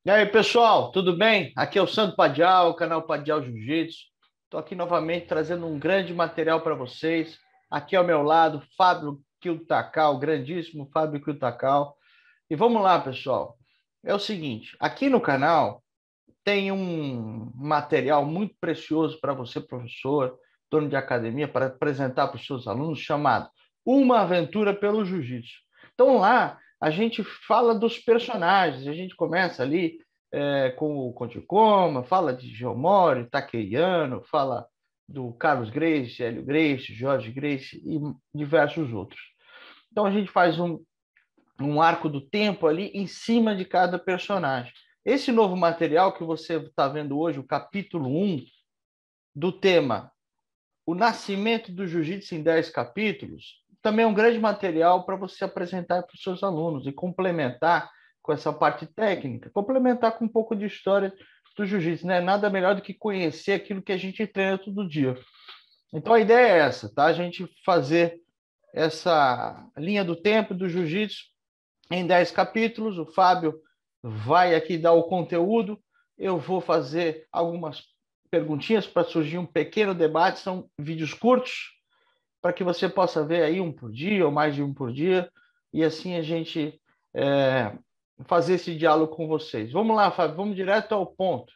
E aí, pessoal, tudo bem? Aqui é o Sandro Padial, o canal Padial Jiu-Jitsu. Estou aqui novamente trazendo um grande material para vocês. Aqui ao meu lado, Fábio Kiltakal, grandíssimo Fábio Kiltakal. E vamos lá, pessoal. É o seguinte, aqui no canal tem um material muito precioso para você, professor, dono de academia, para apresentar para os seus alunos, chamado Uma Aventura pelo Jiu-Jitsu. Então lá a gente fala dos personagens, a gente começa ali com o Conde Koma, fala de Geomori, Takeiano, fala do Carlos Gracie, Hélio Gracie, Jorge Gracie e diversos outros. Então a gente faz um arco do tempo ali em cima de cada personagem. Esse novo material que você está vendo hoje, o capítulo 1 do tema O Nascimento do Jiu-Jitsu em 10 capítulos, também é um grande material para você apresentar para os seus alunos e complementar com essa parte técnica, complementar com um pouco de história do jiu-jitsu, né? Nada melhor do que conhecer aquilo que a gente treina todo dia. Então a ideia é essa, tá? A gente fazer essa linha do tempo do jiu-jitsu em 10 capítulos. O Fábio vai aqui dar o conteúdo, eu vou fazer algumas perguntinhas para surgir um pequeno debate, são vídeos curtos, para que você possa ver aí um por dia ou mais de um por dia, e assim a gente fazer esse diálogo com vocês. Vamos lá, Fábio, vamos direto ao ponto.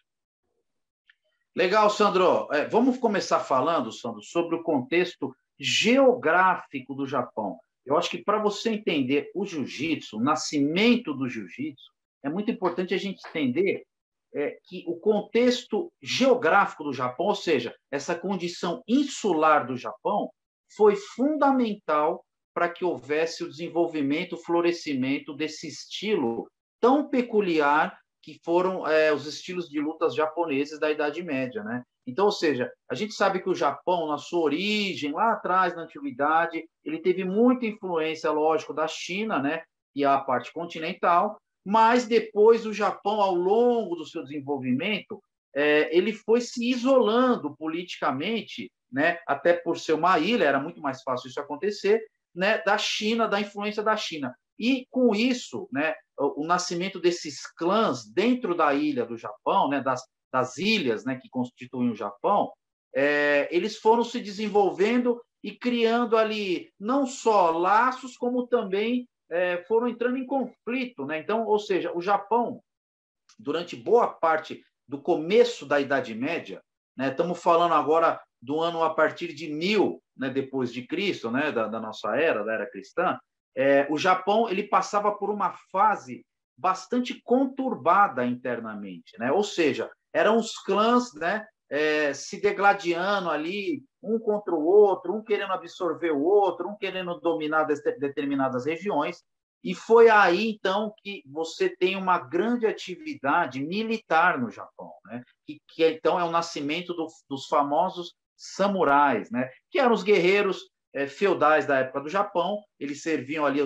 Legal, Sandro. Vamos começar falando, Sandro, sobre o contexto geográfico do Japão. Eu acho que para você entender o jiu-jitsu, o nascimento do jiu-jitsu, é muito importante a gente entender que o contexto geográfico do Japão, ou seja, essa condição insular do Japão, foi fundamental para que houvesse o desenvolvimento, o florescimento desse estilo tão peculiar que foram os estilos de lutas japoneses da Idade Média, né? Então, ou seja, a gente sabe que o Japão, na sua origem, lá atrás, na antiguidade, ele teve muita influência, lógico, da China, né? E a parte continental, mas depois o Japão, ao longo do seu desenvolvimento, ele foi se isolando politicamente, né? Até por ser uma ilha, era muito mais fácil isso acontecer, né? Da China, da influência da China. E com isso, né, o nascimento desses clãs dentro da ilha do Japão, né, das ilhas, né, que constituem o Japão, eles foram se desenvolvendo e criando ali não só laços, como também foram entrando em conflito, né? Então, ou seja, o Japão, durante boa parte do começo da Idade Média, né, estamos falando agora do ano a partir de 1000, né, depois de Cristo, né, da nossa era, da era cristã, o Japão ele passava por uma fase bastante conturbada internamente, né? Ou seja, eram os clãs, né, se degladiando ali, um contra o outro, um querendo absorver o outro, um querendo dominar determinadas regiões, e foi aí, então, que você tem uma grande atividade militar no Japão, né? que então é o nascimento dos famosos samurais, né? Que eram os guerreiros feudais da época do Japão, eles serviam ali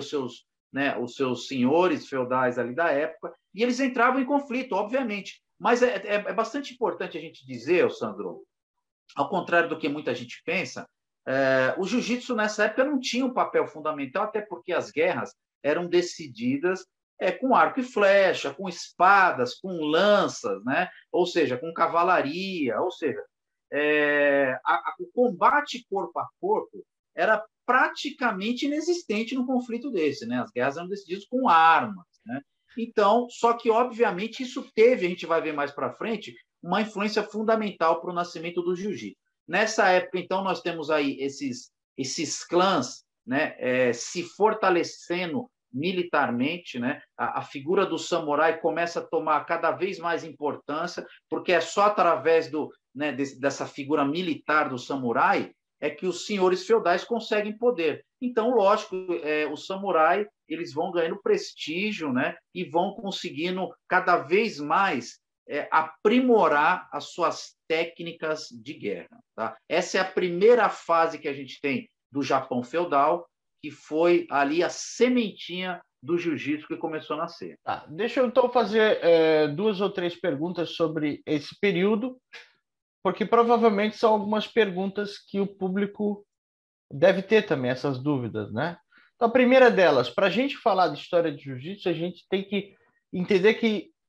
os seus senhores feudais ali da época, e eles entravam em conflito, obviamente. Mas é bastante importante a gente dizer, Sandro, ao contrário do que muita gente pensa, o jiu-jitsu nessa época não tinha um papel fundamental, até porque as guerras eram decididas com arco e flecha, com espadas, com lanças, né? Ou seja, com cavalaria, ou seja, o combate corpo a corpo era praticamente inexistente num conflito desse, né? As guerras eram decididas com armas, né? Então, só que obviamente isso teve, a gente vai ver mais para frente, uma influência fundamental para o nascimento do jiu-jitsu. Nessa época, então, nós temos aí esses clãs, né, se fortalecendo militarmente, né? A figura do samurai começa a tomar cada vez mais importância, porque é só através né, dessa figura militar do samurai é que os senhores feudais conseguem poder. Então, lógico, os samurai eles vão ganhando prestígio, né, e vão conseguindo cada vez mais aprimorar as suas técnicas de guerra. Tá? Essa é a primeira fase que a gente tem do Japão feudal, que foi ali a sementinha do jiu-jitsu que começou a nascer. Tá, deixa eu então fazer duas ou três perguntas sobre esse período, porque provavelmente são algumas perguntas que o público deve ter também, essas dúvidas, né? Então, a primeira delas, para a gente falar de história de jiu-jitsu, a gente tem que entender que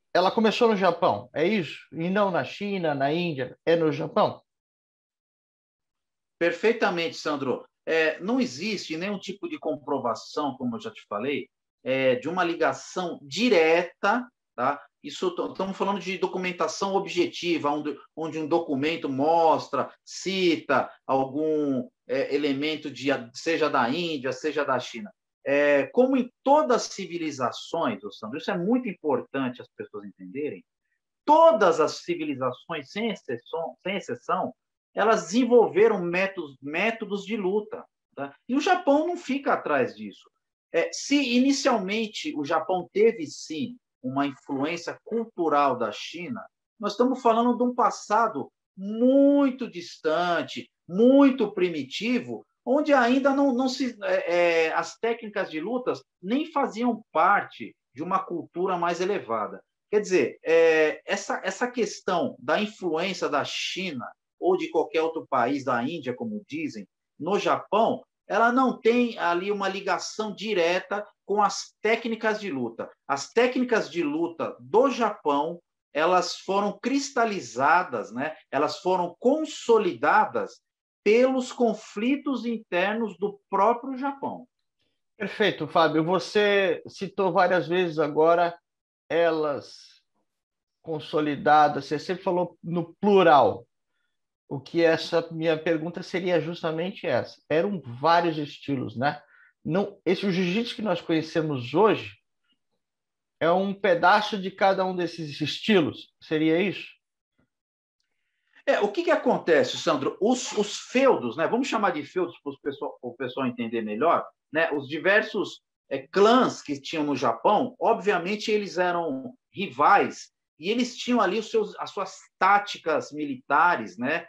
ela começou no Japão, é isso? E não na China, na Índia, é no Japão? Perfeitamente, Sandro. Não existe nenhum tipo de comprovação, como eu já te falei, de uma ligação direta, tá? Isso estamos falando de documentação objetiva, onde um documento mostra, cita algum elemento seja da Índia, seja da China. Como em todas as civilizações, Sandro, isso é muito importante as pessoas entenderem. Todas as civilizações, sem exceção, elas desenvolveram métodos de luta. Tá? E o Japão não fica atrás disso. Se inicialmente o Japão teve, sim, uma influência cultural da China, nós estamos falando de um passado muito distante, muito primitivo, onde ainda não se, as técnicas de lutas nem faziam parte de uma cultura mais elevada. Quer dizer, essa questão da influência da China ou de qualquer outro país, da Índia, como dizem, no Japão, ela não tem ali uma ligação direta com as técnicas de luta. As técnicas de luta do Japão, elas foram cristalizadas, né? Elas foram consolidadas pelos conflitos internos do próprio Japão. Perfeito, Fábio. Você citou várias vezes agora elas consolidadas, você sempre falou no plural. O que essa minha pergunta seria justamente essa. Eram vários estilos, né? Não, esse jiu-jitsu que nós conhecemos hoje é um pedaço de cada um desses estilos, seria isso? O que acontece, Sandro? Os feudos, né? Vamos chamar de feudos para o pessoal entender melhor, né? Os diversos clãs que tinham no Japão, obviamente eles eram rivais e eles tinham ali as suas táticas militares, né?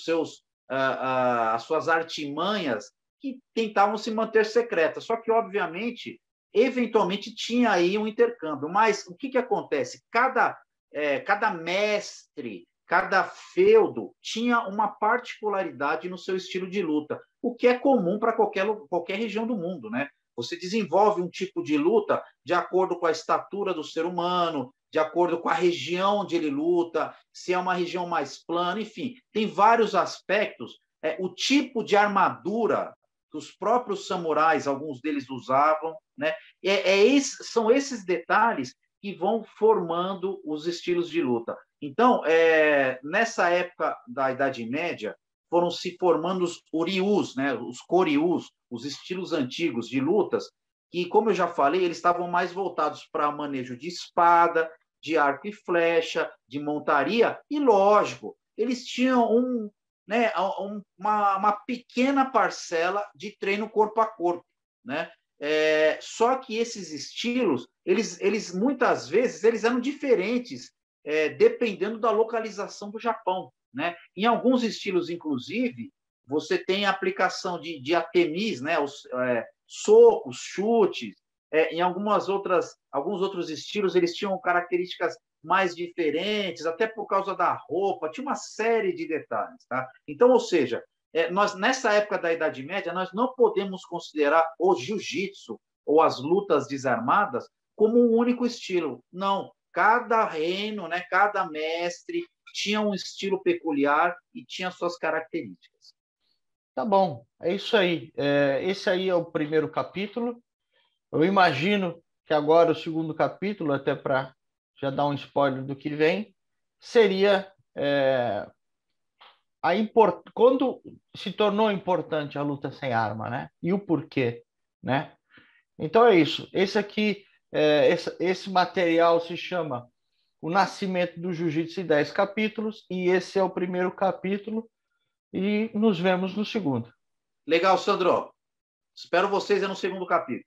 As suas artimanhas que tentavam se manter secretas. Só que, obviamente, eventualmente tinha aí um intercâmbio. Mas o que acontece? Cada mestre, cada feudo tinha uma particularidade no seu estilo de luta, o que é comum para qualquer região do mundo, né? Você desenvolve um tipo de luta de acordo com a estatura do ser humano, de acordo com a região onde ele luta, se é uma região mais plana, enfim, tem vários aspectos. O tipo de armadura que os próprios samurais, alguns deles usavam, né? São esses detalhes que vão formando os estilos de luta. Então, nessa época da Idade Média, foram se formando os urius, né, os korius, os estilos antigos de lutas, que, como eu já falei, eles estavam mais voltados para manejo de espada, de arco e flecha, de montaria, e, lógico, eles tinham né, uma pequena parcela de treino corpo a corpo, né? Só que esses estilos, eles muitas vezes eles eram diferentes, dependendo da localização do Japão, né? Em alguns estilos, inclusive, você tem a aplicação de atemis, né? Socos, chutes. Em alguns outros estilos, eles tinham características mais diferentes, até por causa da roupa, tinha uma série de detalhes, tá? Então, ou seja, nós, nessa época da Idade Média, nós não podemos considerar o jiu-jitsu ou as lutas desarmadas como um único estilo. Não, cada reino, né, cada mestre tinha um estilo peculiar e tinha suas características. Tá bom, é isso aí. Esse aí é o primeiro capítulo. Eu imagino que agora o segundo capítulo, até para já dar um spoiler do que vem, seria quando se tornou importante a luta sem arma, né? E o porquê, né? Então é isso. Esse aqui, esse material se chama O Nascimento do Jiu-Jitsu em 10 capítulos, e esse é o primeiro capítulo, e nos vemos no segundo. Legal, Sandro. Espero vocês no segundo capítulo.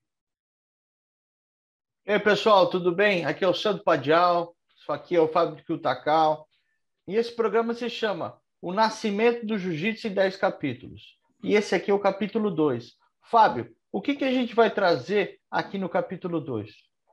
E aí, pessoal, tudo bem? Aqui é o Sandro Padial, isso aqui é o Fábio Kyutacal, e esse programa se chama O Nascimento do Jiu-Jitsu em 10 capítulos. E esse aqui é o capítulo 2. Fábio, o que a gente vai trazer aqui no capítulo 2?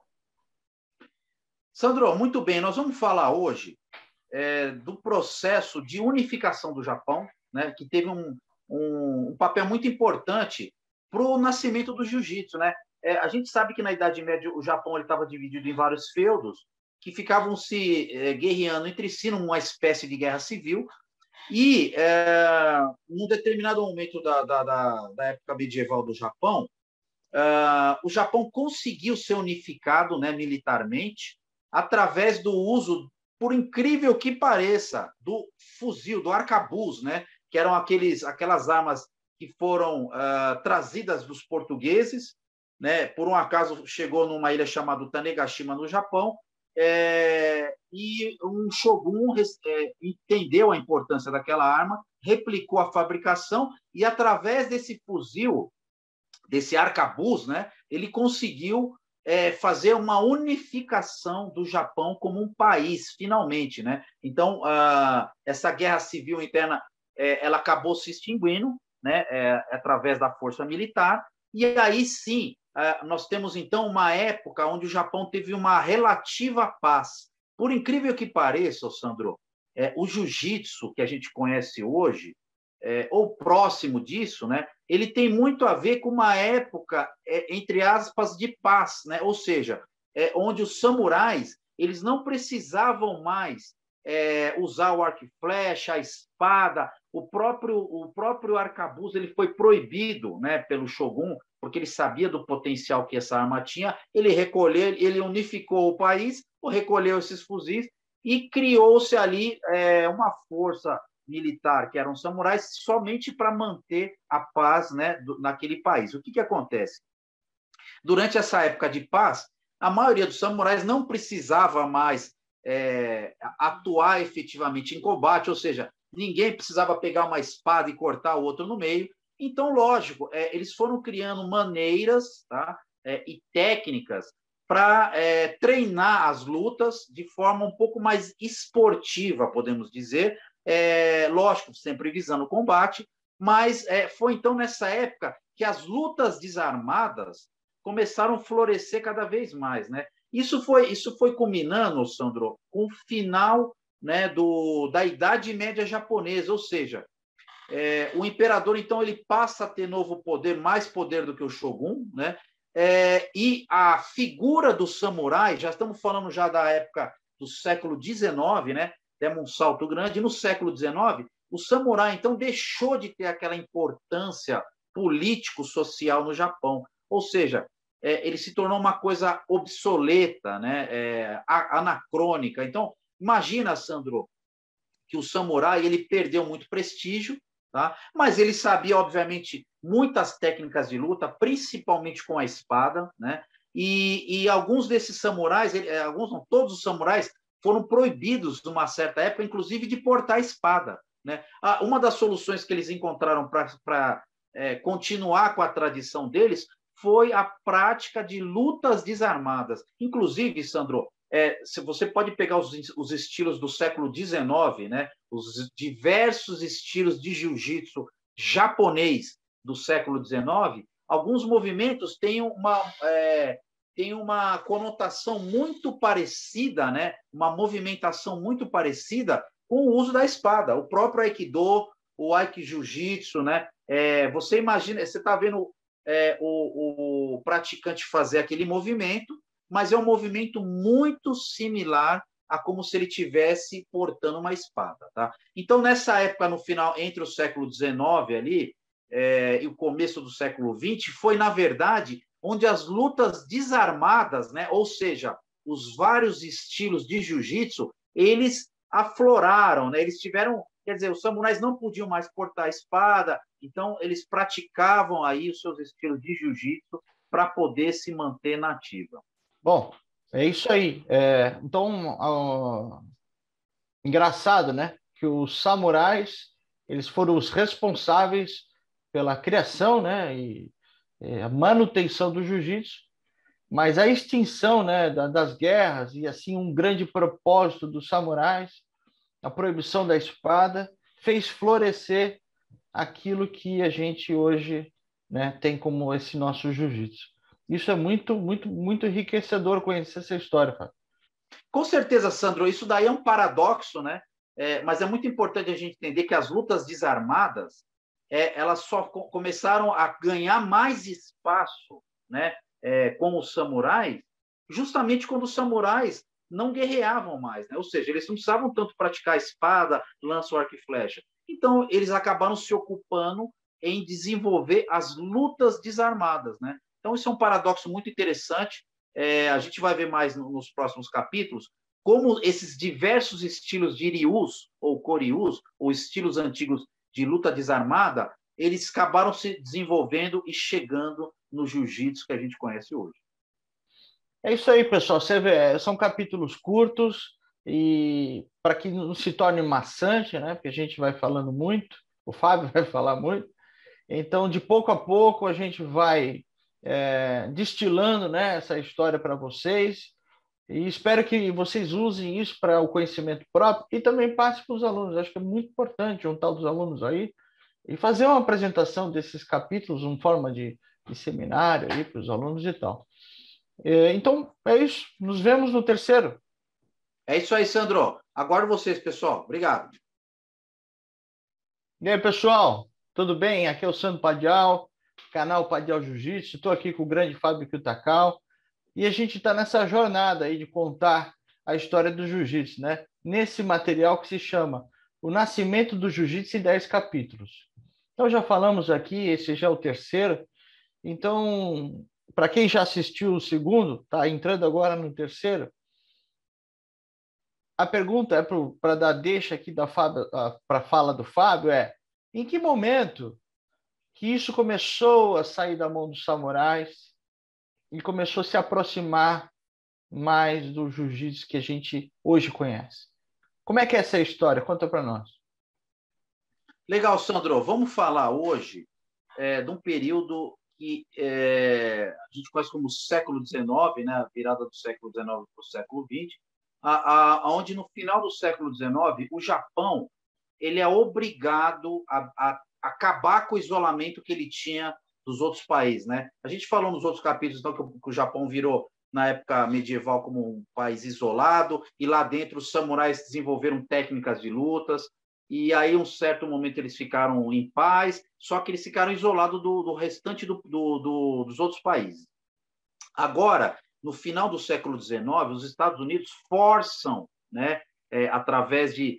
Sandro, muito bem. Nós vamos falar hoje do processo de unificação do Japão, né, que teve um papel muito importante para o nascimento do jiu-jitsu, né? A gente sabe que na Idade Média o Japão estava dividido em vários feudos, que ficavam se guerreando entre si numa espécie de guerra civil. E, num determinado momento da época medieval do Japão, o Japão conseguiu ser unificado, né, militarmente através do uso, por incrível que pareça, do fuzil, do arcabuz, né, que eram aquelas armas que foram trazidas dos portugueses, né, por um acaso chegou numa ilha chamada Tanegashima, no Japão, e um shogun entendeu a importância daquela arma, replicou a fabricação e, através desse fuzil, desse arcabuz, né, ele conseguiu fazer uma unificação do Japão como um país, finalmente, né? Então, essa guerra civil interna ela acabou se extinguindo, né, através da força militar, e aí sim nós temos, então, uma época onde o Japão teve uma relativa paz. Por incrível que pareça, Sandro, o jiu-jitsu que a gente conhece hoje, ou próximo disso, né, ele tem muito a ver com uma época, entre aspas, de paz, né? Ou seja, onde os samurais eles não precisavam mais usar o arco e flecha, a espada, o próprio arcabuz ele foi proibido, né, pelo shogun, porque ele sabia do potencial que essa arma tinha. Ele unificou o país, recolheu esses fuzis e criou-se ali uma força militar, que eram samurais, somente para manter a paz, né, naquele país. O que acontece? Durante essa época de paz, a maioria dos samurais não precisava mais atuar efetivamente em combate, ou seja, ninguém precisava pegar uma espada e cortar o outro no meio. Então, lógico, eles foram criando maneiras, tá, e técnicas para treinar as lutas de forma um pouco mais esportiva, podemos dizer, lógico, sempre visando o combate, mas foi então nessa época que as lutas desarmadas começaram a florescer cada vez mais, né? Isso foi culminando, Sandro, com o final, né, da Idade Média japonesa, ou seja, o imperador então ele passa a ter novo poder, mais poder do que o shogun, né? E a figura do samurai, já estamos falando já da época do século XIX, né? Demos um salto grande. No século XIX, o samurai, então, deixou de ter aquela importância político-social no Japão. Ou seja, ele se tornou uma coisa obsoleta, né? Anacrônica. Então, imagina, Sandro, que o samurai ele perdeu muito prestígio, tá? Mas ele sabia, obviamente, muitas técnicas de luta, principalmente com a espada, né? E alguns desses samurais, alguns não, todos os samurais, foram proibidos, numa certa época, inclusive, de portar a espada, né? Uma das soluções que eles encontraram para continuar com a tradição deles foi a prática de lutas desarmadas. Inclusive, Sandro, se você pode pegar os estilos do século XIX, né? Os diversos estilos de jiu-jitsu japonês do século XIX, alguns movimentos têm uma conotação muito parecida, né? Uma movimentação muito parecida com o uso da espada. O próprio Aikido, o Aikido-Jiu-Jitsu, né? Você imagina, você está vendo o praticante fazer aquele movimento, mas é um movimento muito similar a como se ele tivesse portando uma espada, tá? Então, nessa época, no final, entre o século XIX ali e o começo do século XX, foi, na verdade, onde as lutas desarmadas, né, ou seja, os vários estilos de jiu-jitsu, eles afloraram, né? Eles tiveram, quer dizer, os samurais não podiam mais portar a espada, então eles praticavam aí os seus estilos de jiu-jitsu para poder se manter na ativa. Bom, é isso aí. Então, engraçado, né? Que os samurais, eles foram os responsáveis pela criação, né? E a manutenção do jiu-jitsu, mas a extinção, né, das guerras e assim um grande propósito dos samurais, a proibição da espada, fez florescer aquilo que a gente hoje, né, tem como esse nosso jiu-jitsu. Isso é muito, muito, muito enriquecedor conhecer essa história, Fábio. Com certeza, Sandro, isso daí é um paradoxo, né? Mas é muito importante a gente entender que as lutas desarmadas elas só começaram a ganhar mais espaço, né, com os samurais, justamente quando os samurais não guerreavam mais, né? Ou seja, eles não precisavam tanto praticar espada, lança, arco e flecha. Então, eles acabaram se ocupando em desenvolver as lutas desarmadas, né? Então, isso é um paradoxo muito interessante. A gente vai ver mais nos próximos capítulos como esses diversos estilos de Ryus ou Koryus, ou estilos antigos de luta desarmada, eles acabaram se desenvolvendo e chegando no jiu-jitsu que a gente conhece hoje. É isso aí, pessoal. Você vê, são capítulos curtos e para que não se torne maçante, né? Porque a gente vai falando muito, o Fábio vai falar muito. Então, de pouco a pouco, a gente vai destilando, né, essa história para vocês. E espero que vocês usem isso para o conhecimento próprio e também passe para os alunos. Acho que é muito importante juntar os alunos aí e fazer uma apresentação desses capítulos em forma de seminário aí para os alunos e tal. Então, é isso. Nos vemos no terceiro. É isso aí, Sandro. Aguardo vocês, pessoal. Obrigado. E aí, pessoal? Tudo bem? Aqui é o Sandro Padial, canal Padial Jiu-Jitsu. Estou aqui com o grande Fábio Kyutakao. E a gente está nessa jornada aí de contar a história do jiu-jitsu, né? Nesse material que se chama O Nascimento do Jiu-Jitsu em 10 capítulos. Então, já falamos aqui, esse já é o terceiro. Então, para quem já assistiu o segundo, está entrando agora no terceiro, a pergunta é para dar deixa aqui para a fala do Fábio em que momento que isso começou a sair da mão dos samurais e começou a se aproximar mais do jiu-jitsu que a gente hoje conhece? Como é que é essa história? Conta para nós. Legal, Sandro. Vamos falar hoje de um período que a gente conhece como século XIX, né? A virada do século XIX para o século XX, onde no final do século XIX o Japão ele é obrigado a acabar com o isolamento que ele tinha dos outros países, né? A gente falou nos outros capítulos então que o Japão virou na época medieval como um país isolado e lá dentro os samurais desenvolveram técnicas de lutas e aí um certo momento eles ficaram em paz, só que eles ficaram isolados do restante dos outros países. Agora, no final do século XIX, os Estados Unidos forçam, né, através de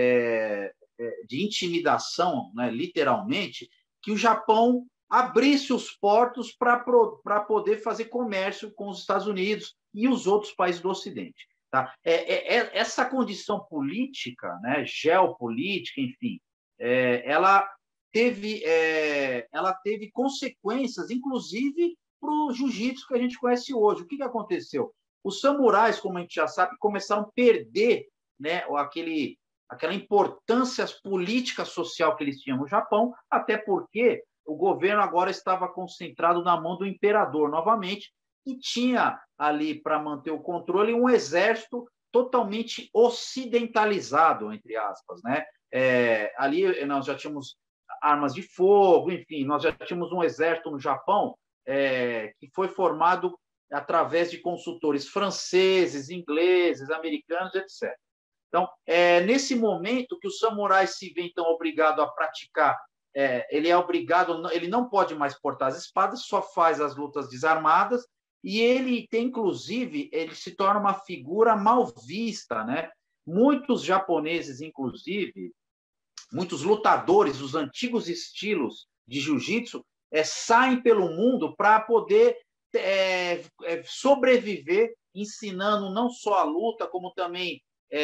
intimidação, né, literalmente, que o Japão abrisse os portos para poder fazer comércio com os Estados Unidos e os outros países do Ocidente. Tá? Essa condição política, né, geopolítica, enfim, ela teve consequências, inclusive, para o jiu-jitsu que a gente conhece hoje. O que aconteceu? Os samurais, como a gente já sabe, começaram a perder, né, aquela importância política social que eles tinham no Japão, até porque o governo agora estava concentrado na mão do imperador novamente, e tinha ali, para manter o controle, um exército totalmente ocidentalizado, entre aspas, né? Ali nós já tínhamos armas de fogo, enfim, nós já tínhamos um exército no Japão que foi formado através de consultores franceses, ingleses, americanos, etc. Então, nesse momento que o samurai se vê, então, obrigado a praticar, ele não pode mais portar as espadas, só faz as lutas desarmadas, e ele tem, inclusive, ele se torna uma figura mal vista, né? Muitos japoneses, inclusive, muitos lutadores dos antigos estilos de jiu-jitsu saem pelo mundo para poder sobreviver, ensinando não só a luta, como também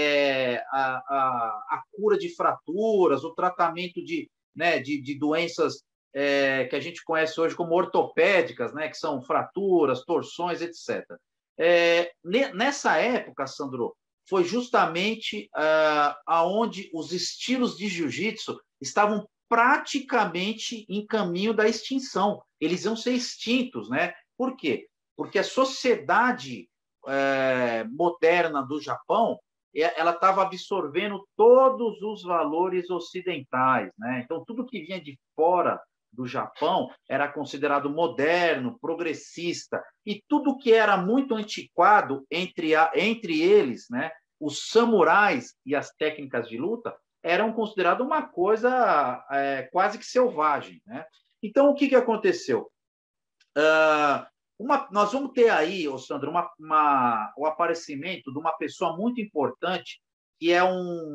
a cura de fraturas, o tratamento de doenças que a gente conhece hoje como ortopédicas, né, que são fraturas, torções, etc. Nessa época, Sandro, foi justamente aonde os estilos de jiu-jitsu estavam praticamente em caminho da extinção. Eles iam ser extintos, né? Por quê? Porque a sociedade moderna do Japão ela estava absorvendo todos os valores ocidentais, né? Então, tudo que vinha de fora do Japão era considerado moderno, progressista, e tudo que era muito antiquado entre eles, né? Os samurais e as técnicas de luta eram considerados uma coisa quase que selvagem, né? Então, o que aconteceu? Nós vamos ter aí, ô Sandro, o aparecimento de uma pessoa muito importante, que é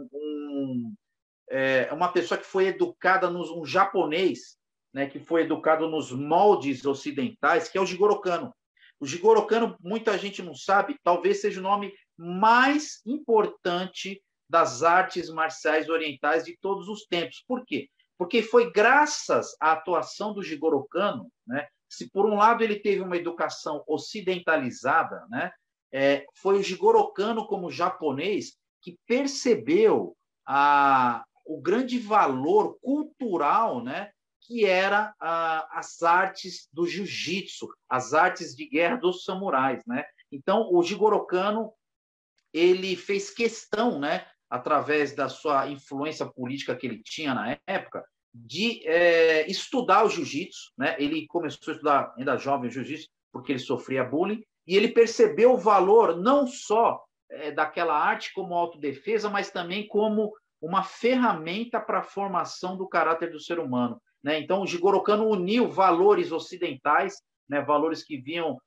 uma pessoa que foi educada um japonês, né, que foi educado nos moldes ocidentais, que é o Jigoro Kano. O Jigoro Kano, muita gente não sabe, talvez seja o nome mais importante das artes marciais orientais de todos os tempos. Por quê? Porque foi graças à atuação do Jigoro Kano, né, se por um lado ele teve uma educação ocidentalizada, né, foi o Jigoro Kano, como japonês, que percebeu o grande valor cultural, né, que era as artes do jiu-jitsu, as artes de guerra dos samurais, né? Então, o Jigoro Kano, ele fez questão, né, através da sua influência política que ele tinha na época, de estudar o jiu-jitsu, né? Ele começou a estudar ainda jovem o jiu-jitsu porque ele sofria bullying, e ele percebeu o valor não só daquela arte como autodefesa, mas também como uma ferramenta para a formação do caráter do ser humano. Né? Então, o Jigoro Kano uniu valores ocidentais, né? Valores que vinham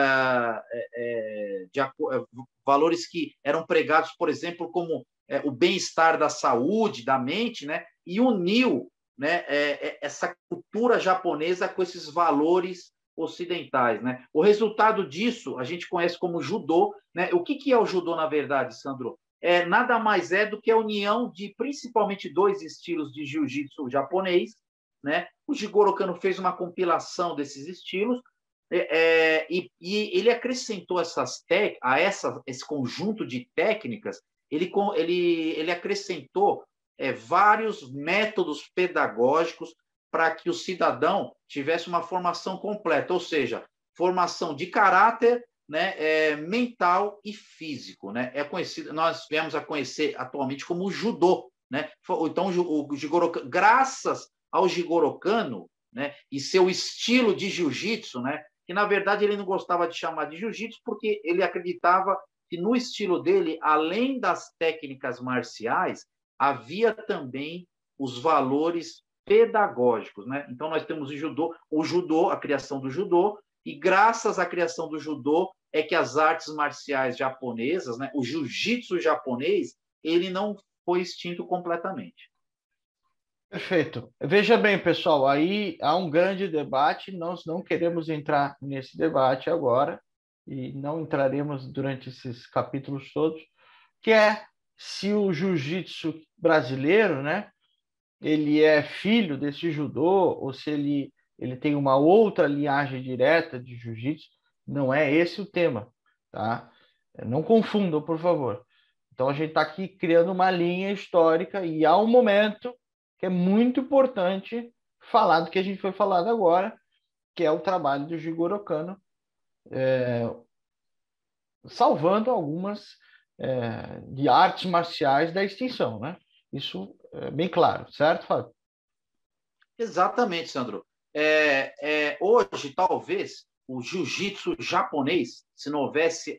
valores que eram pregados, por exemplo, como o bem-estar da saúde, da mente, né? E uniu, né, essa cultura japonesa com esses valores ocidentais. Né? O resultado disso a gente conhece como judô. Né? O que é o judô, na verdade, Sandro? Nada mais é do que a união de principalmente dois estilos de jiu-jitsu japonês. Né? O Jigoro Kano fez uma compilação desses estilos e ele acrescentou esse conjunto de técnicas, ele acrescentou vários métodos pedagógicos para que o cidadão tivesse uma formação completa, ou seja, formação de caráter, né, mental e físico. Né? Nós viemos a conhecer atualmente como o judô. Né? Então, o Jigoro, graças ao Jigoro Kano, né, e seu estilo de jiu-jitsu, né, que na verdade ele não gostava de chamar de jiu-jitsu porque ele acreditava que no estilo dele, além das técnicas marciais, havia também os valores pedagógicos. Né? Então nós temos o judô, a criação do judô, e graças à criação do judô é que as artes marciais japonesas, né, o jiu-jitsu japonês, ele não foi extinto completamente. Perfeito. Veja bem, pessoal, aí há um grande debate, nós não queremos entrar nesse debate agora, e não entraremos durante esses capítulos todos, que é se o jiu-jitsu brasileiro, né, ele é filho desse judô, ou se ele tem uma outra linhagem direta de jiu-jitsu. Não é esse o tema, tá? Não confundam, por favor. Então, a gente está aqui criando uma linha histórica e há um momento que é muito importante falar do que a gente foi falando agora, que é o trabalho do Jigoro Kano, salvando algumas de artes marciais da extinção, né? Isso é bem claro, certo, Fábio? Exatamente, Sandro. Hoje, talvez, o jiu-jitsu japonês, se não houvesse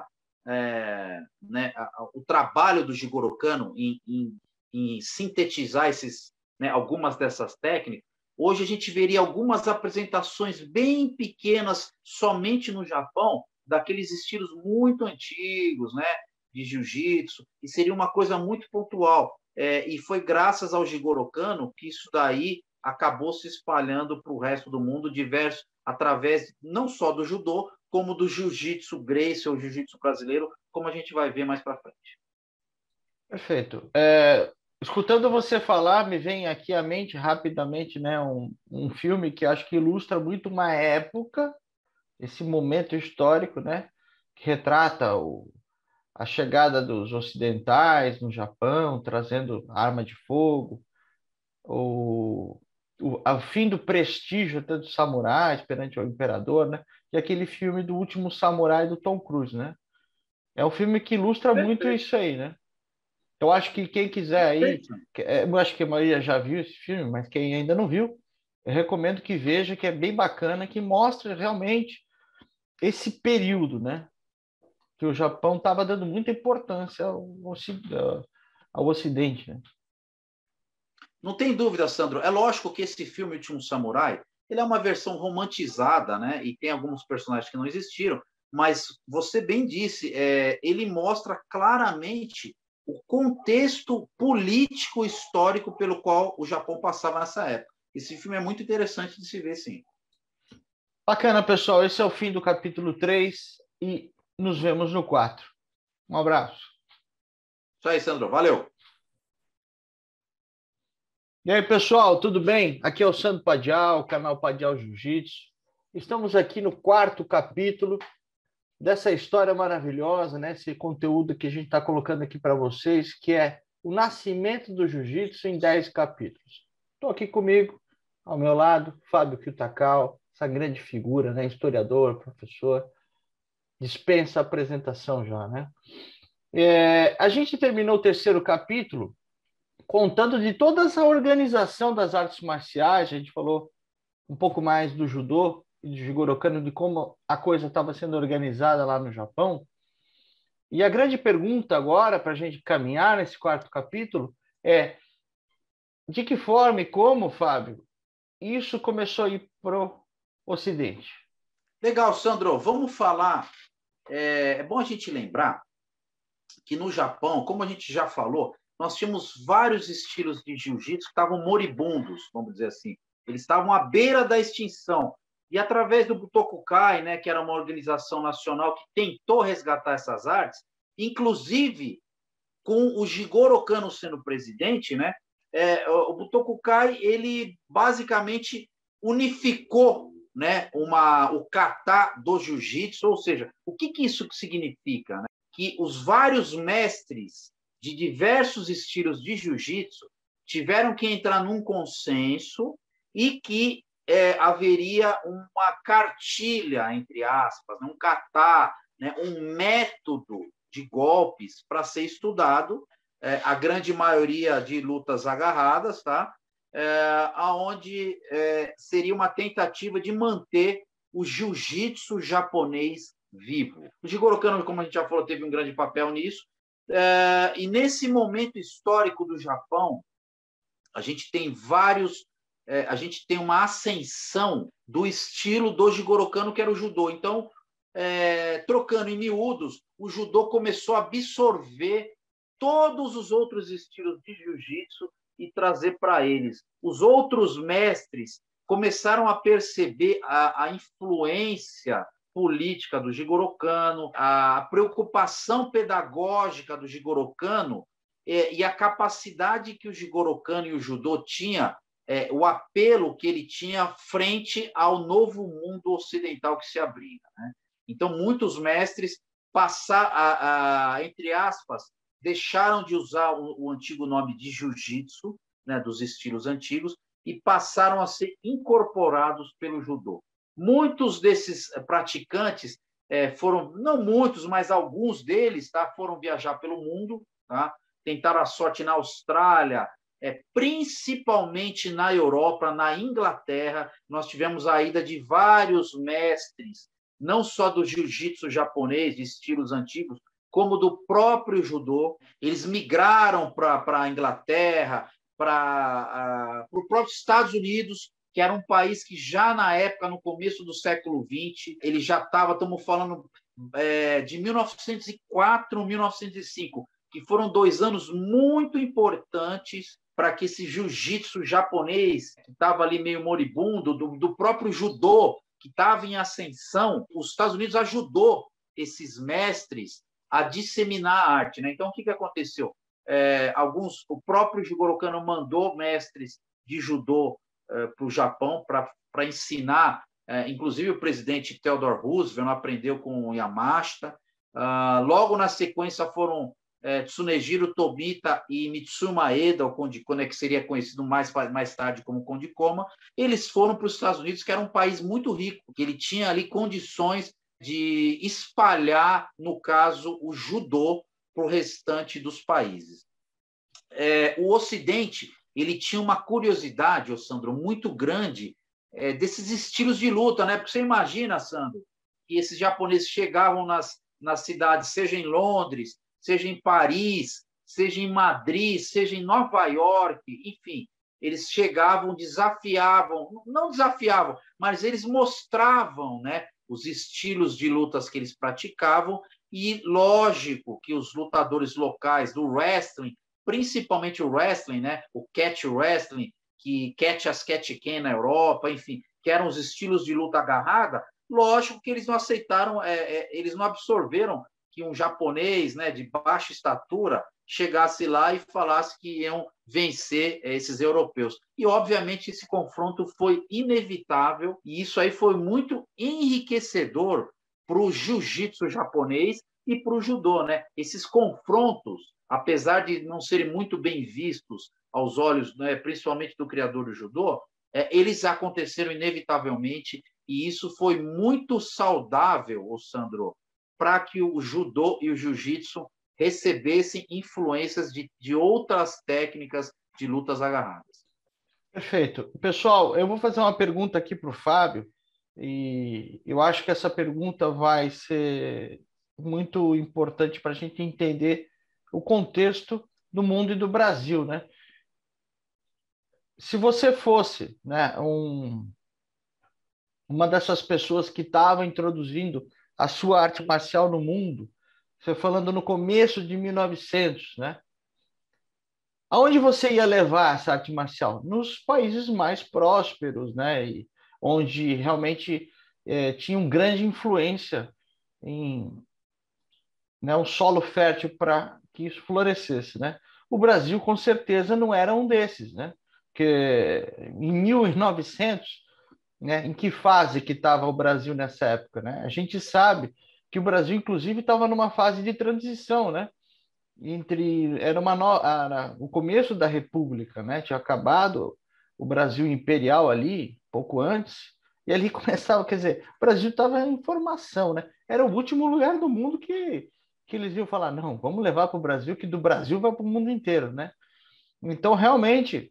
o trabalho do Jigoro Kano em sintetizar algumas dessas técnicas, hoje a gente veria algumas apresentações bem pequenas, somente no Japão, daqueles estilos muito antigos, né, de jiu-jitsu, e seria uma coisa muito pontual. E foi graças ao Jigoro Kano que isso daí acabou se espalhando para o resto do mundo, através não só do judô, como do jiu-jitsu Gracie ou jiu-jitsu brasileiro, como a gente vai ver mais para frente. Perfeito. Escutando você falar, me vem aqui à mente rapidamente, né, um filme que acho que ilustra muito uma época, esse momento histórico, né, que retrata a chegada dos ocidentais no Japão, trazendo arma de fogo, o fim do prestígio até dos samurais perante o imperador, né? E aquele filme do Último Samurai do Tom Cruise, né? É um filme que ilustra muito Perfeito. isso aí, né? Eu acho que quem quiser aí, eu acho que a maioria já viu esse filme, mas quem ainda não viu, eu recomendo que veja, que é bem bacana, que mostra realmente esse período, né? Que o Japão estava dando muita importância ao Ocidente, né? Não tem dúvida, Sandro. É lógico que esse filme, Último Samurai, ele é uma versão romantizada, né? E tem alguns personagens que não existiram, mas você bem disse, ele mostra claramente o contexto político histórico pelo qual o Japão passava nessa época. Esse filme é muito interessante de se ver, sim. Bacana, pessoal. Esse é o fim do capítulo 3 e nos vemos no 4. Um abraço. Isso aí, Sandro. Valeu. E aí, pessoal, tudo bem? Aqui é o Sandro Padial, canal Padial Jiu-Jitsu. Estamos aqui no 4º capítulo dessa história maravilhosa, né? Esse conteúdo que a gente está colocando aqui para vocês, que é o nascimento do Jiu-Jitsu em 10 capítulos. Estou aqui comigo, ao meu lado, Fábio Kyutakao, essa grande figura, né? Historiador, professor, dispensa apresentação já, né? A gente terminou o 3º capítulo contando de toda essa organização das artes marciais. A gente falou um pouco mais do judô e do Jigoro Kano, de como a coisa estava sendo organizada lá no Japão. E a grande pergunta agora, para a gente caminhar nesse 4º capítulo, é de que forma e como, Fábio, isso começou a ir para o Ocidente? Legal, Sandro. Vamos falar. É bom a gente lembrar que no Japão, como a gente já falou, nós tínhamos vários estilos de jiu-jitsu que estavam moribundos, vamos dizer assim. Eles estavam à beira da extinção. E através do Butokukai, né, que era uma organização nacional que tentou resgatar essas artes, inclusive com o Jigoro Kano sendo presidente, né, o Butokukai ele basicamente unificou, né, o kata do jiu-jitsu, ou seja, o que isso significa, né? Que os vários mestres de diversos estilos de jiu-jitsu tiveram que entrar num consenso e que haveria uma cartilha, entre aspas, um kata, né, um método de golpes para ser estudado, a grande maioria de lutas agarradas, tá? Aonde seria uma tentativa de manter o jiu-jitsu japonês vivo. O Jigoro Kano, como a gente já falou, teve um grande papel nisso. E nesse momento histórico do Japão, a gente tem a gente tem uma ascensão do estilo do Jigoro Kano, que era o judô. Então, trocando em miúdos, o judô começou a absorver todos os outros estilos de jiu-jitsu e trazer para eles. Os outros mestres começaram a perceber a influência política do Jigoro Kano, a preocupação pedagógica do Jigoro Kano e a capacidade que o Jigoro Kano e o judô tinha, o apelo que ele tinha frente ao novo mundo ocidental que se abria, né? Então, muitos mestres entre aspas, deixaram de usar o antigo nome de jiu-jitsu, né, dos estilos antigos, e passaram a ser incorporados pelo judô. Muitos desses praticantes foram, não muitos, mas alguns deles, tá, foram viajar pelo mundo, tá, tentaram a sorte na Austrália, principalmente na Europa, na Inglaterra. Nós tivemos a ida de vários mestres, não só do jiu-jitsu japonês, de estilos antigos, como do próprio judô. Eles migraram para a Inglaterra, para os próprios Estados Unidos, que era um país que já na época, no começo do século XX, ele já estava, estamos falando de 1904, 1905, que foram 2 anos muito importantes para que esse jiu-jitsu japonês, que estava ali meio moribundo, do próprio judô, que estava em ascensão, os Estados Unidos ajudou esses mestres a disseminar a arte, né? Então, o que aconteceu? O próprio Jigoro Kano mandou mestres de judô para o Japão para ensinar, inclusive o presidente Theodore Roosevelt aprendeu com o Yamashita. Logo na sequência foram Tsunejiro Tobita e Mitsui Maeda, o Konde Koma, que seria conhecido mais tarde como Konde Koma. Eles foram para os Estados Unidos, que era um país muito rico, que ele tinha ali condições de espalhar, no caso, o judô para o restante dos países. O Ocidente ele tinha uma curiosidade, Sandro, muito grande desses estilos de luta, né? Porque você imagina, Sandro, que esses japoneses chegavam nas cidades, seja em Londres, seja em Paris, seja em Madrid, seja em Nova York, enfim, eles chegavam, desafiavam, não desafiavam, mas eles mostravam, né, os estilos de lutas que eles praticavam, e lógico que os lutadores locais do wrestling, principalmente o wrestling, né, o catch wrestling, que catch as catch can na Europa, enfim, que eram os estilos de luta agarrada, lógico que eles não aceitaram, eles não absorveram que um japonês, né, de baixa estatura chegasse lá e falasse que iam vencer esses europeus. E, obviamente, esse confronto foi inevitável, e isso aí foi muito enriquecedor para o jiu-jitsu japonês e para o judô, né? Esses confrontos, apesar de não serem muito bem vistos aos olhos, né, principalmente do criador do judô, eles aconteceram inevitavelmente, e isso foi muito saudável, Sandro, para que o judô e o jiu-jitsu recebessem influências de outras técnicas de lutas agarradas. Perfeito. Pessoal, eu vou fazer uma pergunta aqui para o Fábio, e eu acho que essa pergunta vai ser muito importante para a gente entender o contexto do mundo e do Brasil, né? Se você fosse, né, uma dessas pessoas que estava introduzindo a sua arte marcial no mundo, você falando no começo de 1900, né? Aonde você ia levar essa arte marcial? Nos países mais prósperos, né? E onde realmente tinham grande influência em, né, um solo fértil para que isso florescesse, né? O Brasil, com certeza, não era um desses, né? Porque em 1900, né, em que fase que estava o Brasil nessa época, né? A gente sabe que o Brasil, inclusive, estava numa fase de transição, né? Era o começo da República, né? Tinha acabado o Brasil imperial ali, pouco antes, e ali começava, quer dizer, o Brasil estava em formação, né? Era o último lugar do mundo que eles iam falar, não, vamos levar para o Brasil, que do Brasil vai para o mundo inteiro, né? Então, realmente,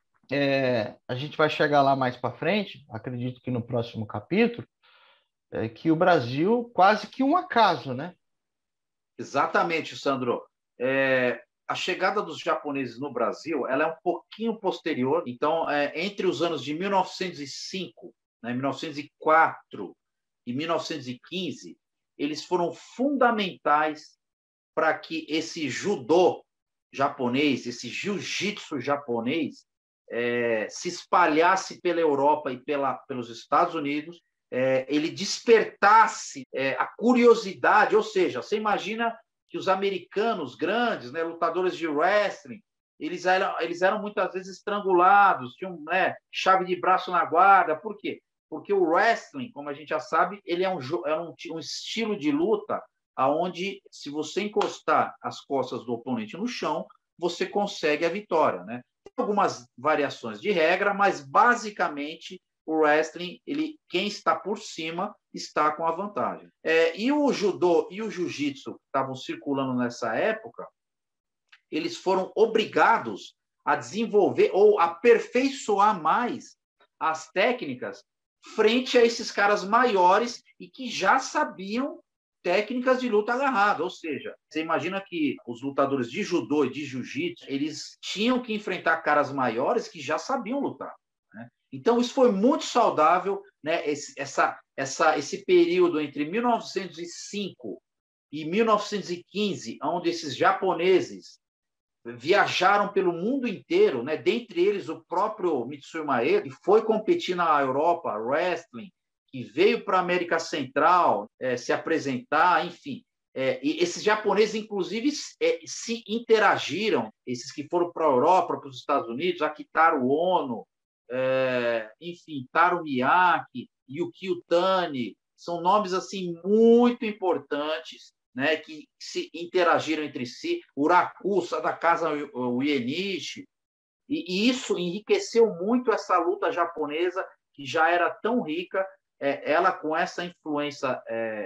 a gente vai chegar lá mais para frente, acredito que no próximo capítulo, que o Brasil quase que um acaso, né? Exatamente, Sandro. A chegada dos japoneses no Brasil, ela é um pouquinho posterior. Então, entre os anos de 1905, né, 1904 e 1915, eles foram fundamentais para que esse judô japonês, esse jiu-jitsu japonês, se espalhasse pela Europa e pelos Estados Unidos, ele despertasse a curiosidade, ou seja, você imagina que os americanos grandes, né, lutadores de wrestling, eles eram muitas vezes estrangulados, tinham, né, chave de braço na guarda. Por quê? Porque o wrestling, como a gente já sabe, ele é um estilo de luta onde, se você encostar as costas do oponente no chão, você consegue a vitória, né? Tem algumas variações de regra, mas basicamente o wrestling, quem está por cima está com a vantagem. E o judô e o jiu-jitsu que estavam circulando nessa época, eles foram obrigados a desenvolver ou aperfeiçoar mais as técnicas frente a esses caras maiores e que já sabiam técnicas de luta agarrada. Ou seja, você imagina que os lutadores de judô e de jiu-jitsu, eles tinham que enfrentar caras maiores que já sabiam lutar, né? Então, isso foi muito saudável, né? Esse período entre 1905 e 1915, onde esses japoneses viajaram pelo mundo inteiro, né? Dentre eles o próprio Mitsui Maeda, que foi competir na Europa, wrestling, que veio para a América Central se apresentar, enfim. E esses japoneses, inclusive, se interagiram, esses que foram para a Europa, para os Estados Unidos, Akitaro Ono, enfim, Taro Miyake, Yukio Tani, são nomes assim muito importantes, né, que se interagiram entre si, Uraku, Sadakaza Uenishi, e isso enriqueceu muito essa luta japonesa, que já era tão rica. Ela, com essa influência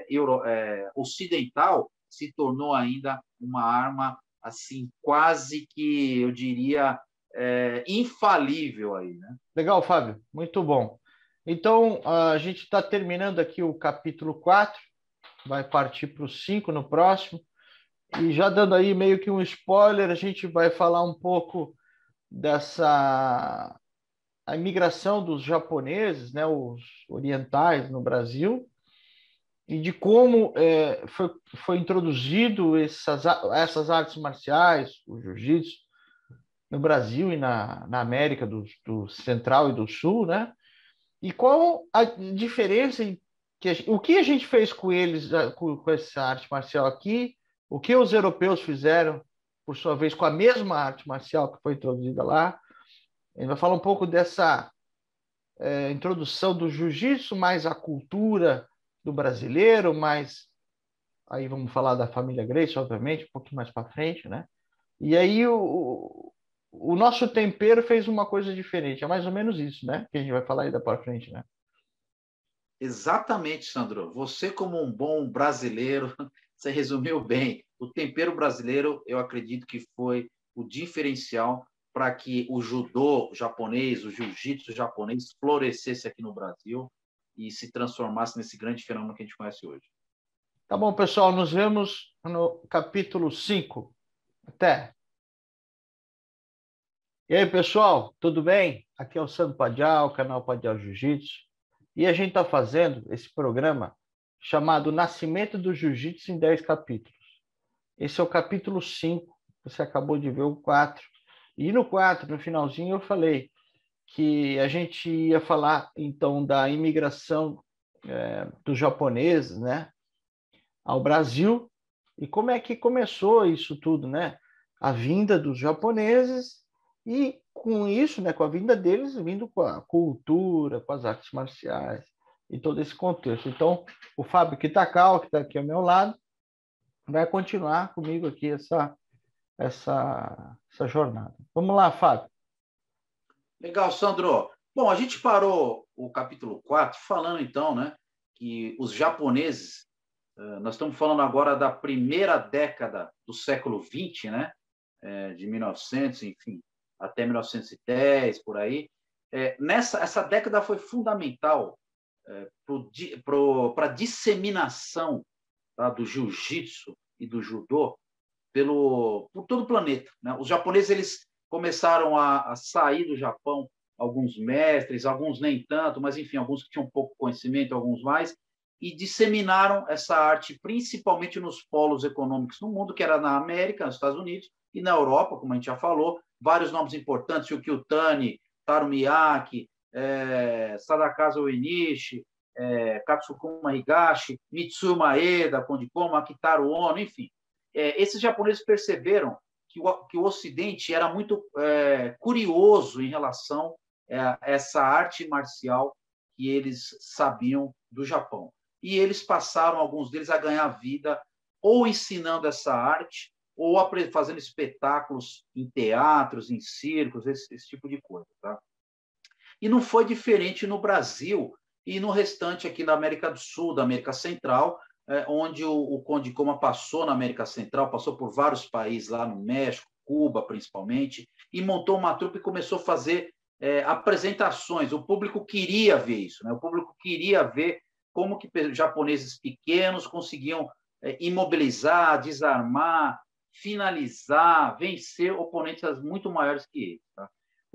ocidental, se tornou ainda uma arma assim quase que, eu diria, infalível aí, né? Legal, Fábio, muito bom. Então, a gente está terminando aqui o capítulo 4, vai partir para o 5 no próximo, e já dando aí meio que um spoiler, a gente vai falar um pouco dessa a imigração dos japoneses, né, os orientais no Brasil, e de como foi introduzido essas artes marciais, o jiu-jitsu, no Brasil e na América do Central e do Sul, né? E qual a diferença o que a gente fez com eles, com essa arte marcial aqui, o que os europeus fizeram, por sua vez, com a mesma arte marcial que foi introduzida lá. A gente vai falar um pouco dessa introdução do jiu-jitsu, mais a cultura do brasileiro, mais aí vamos falar da família Gracie, obviamente, um pouquinho mais para frente, né? E aí o nosso tempero fez uma coisa diferente. É mais ou menos isso, né? Que a gente vai falar aí da para frente, né? Exatamente, Sandro. Você, como um bom brasileiro, você resumiu bem. O tempero brasileiro, eu acredito que foi o diferencial para que o judô japonês, o jiu-jitsu japonês florescesse aqui no Brasil e se transformasse nesse grande fenômeno que a gente conhece hoje. Tá bom, pessoal. Nos vemos no capítulo 5. Até. E aí, pessoal, tudo bem? Aqui é o Sandro Padial, canal Padial Jiu-Jitsu. E a gente está fazendo esse programa chamado Nascimento do Jiu-Jitsu em 10 capítulos. Esse é o capítulo 5. Você acabou de ver o 4. E no 4, no finalzinho, eu falei que a gente ia falar, então, da imigração dos japoneses, né, ao Brasil, e como é que começou isso tudo, né? A vinda dos japoneses e com isso, né, com a vinda deles, vindo com a cultura, com as artes marciais e todo esse contexto. Então, o Fábio Kitakawa, que está aqui ao meu lado, vai continuar comigo aqui essa jornada. Vamos lá, Fábio. Legal, Sandro. Bom, a gente parou o capítulo 4 falando, então, né, que os japoneses, nós estamos falando agora da primeira década do século XX, né, de 1900, enfim, até 1910, por aí. Essa década foi fundamental para a disseminação, tá, do jiu-jitsu e do judô por todo o planeta, né? Os japoneses eles começaram a sair do Japão, alguns mestres, alguns nem tanto, mas enfim, alguns que tinham pouco conhecimento, alguns mais, e disseminaram essa arte principalmente nos polos econômicos do mundo, que era na América, nos Estados Unidos, e na Europa, como a gente já falou, vários nomes importantes, Yukio Tani, Taro Miyake, Sadakazu Uenishi, Katsukuma Higashi, Mitsuyo Maeda, Kondikoma, Akitaro Ono, enfim. Esses japoneses perceberam que o Ocidente era muito curioso em relação a essa arte marcial que eles sabiam do Japão. E eles passaram, alguns deles, a ganhar vida ou ensinando essa arte ou fazendo espetáculos em teatros, em circos, esse tipo de coisa. Tá? E não foi diferente no Brasil e no restante aqui da América do Sul, da América Central, onde o Kondikoma passou na América Central, passou por vários países lá no México, Cuba principalmente, e montou uma trupe e começou a fazer apresentações. O público queria ver isso, né? O público queria ver como que japoneses pequenos conseguiam imobilizar, desarmar, finalizar, vencer oponentes muito maiores que eles. Tá?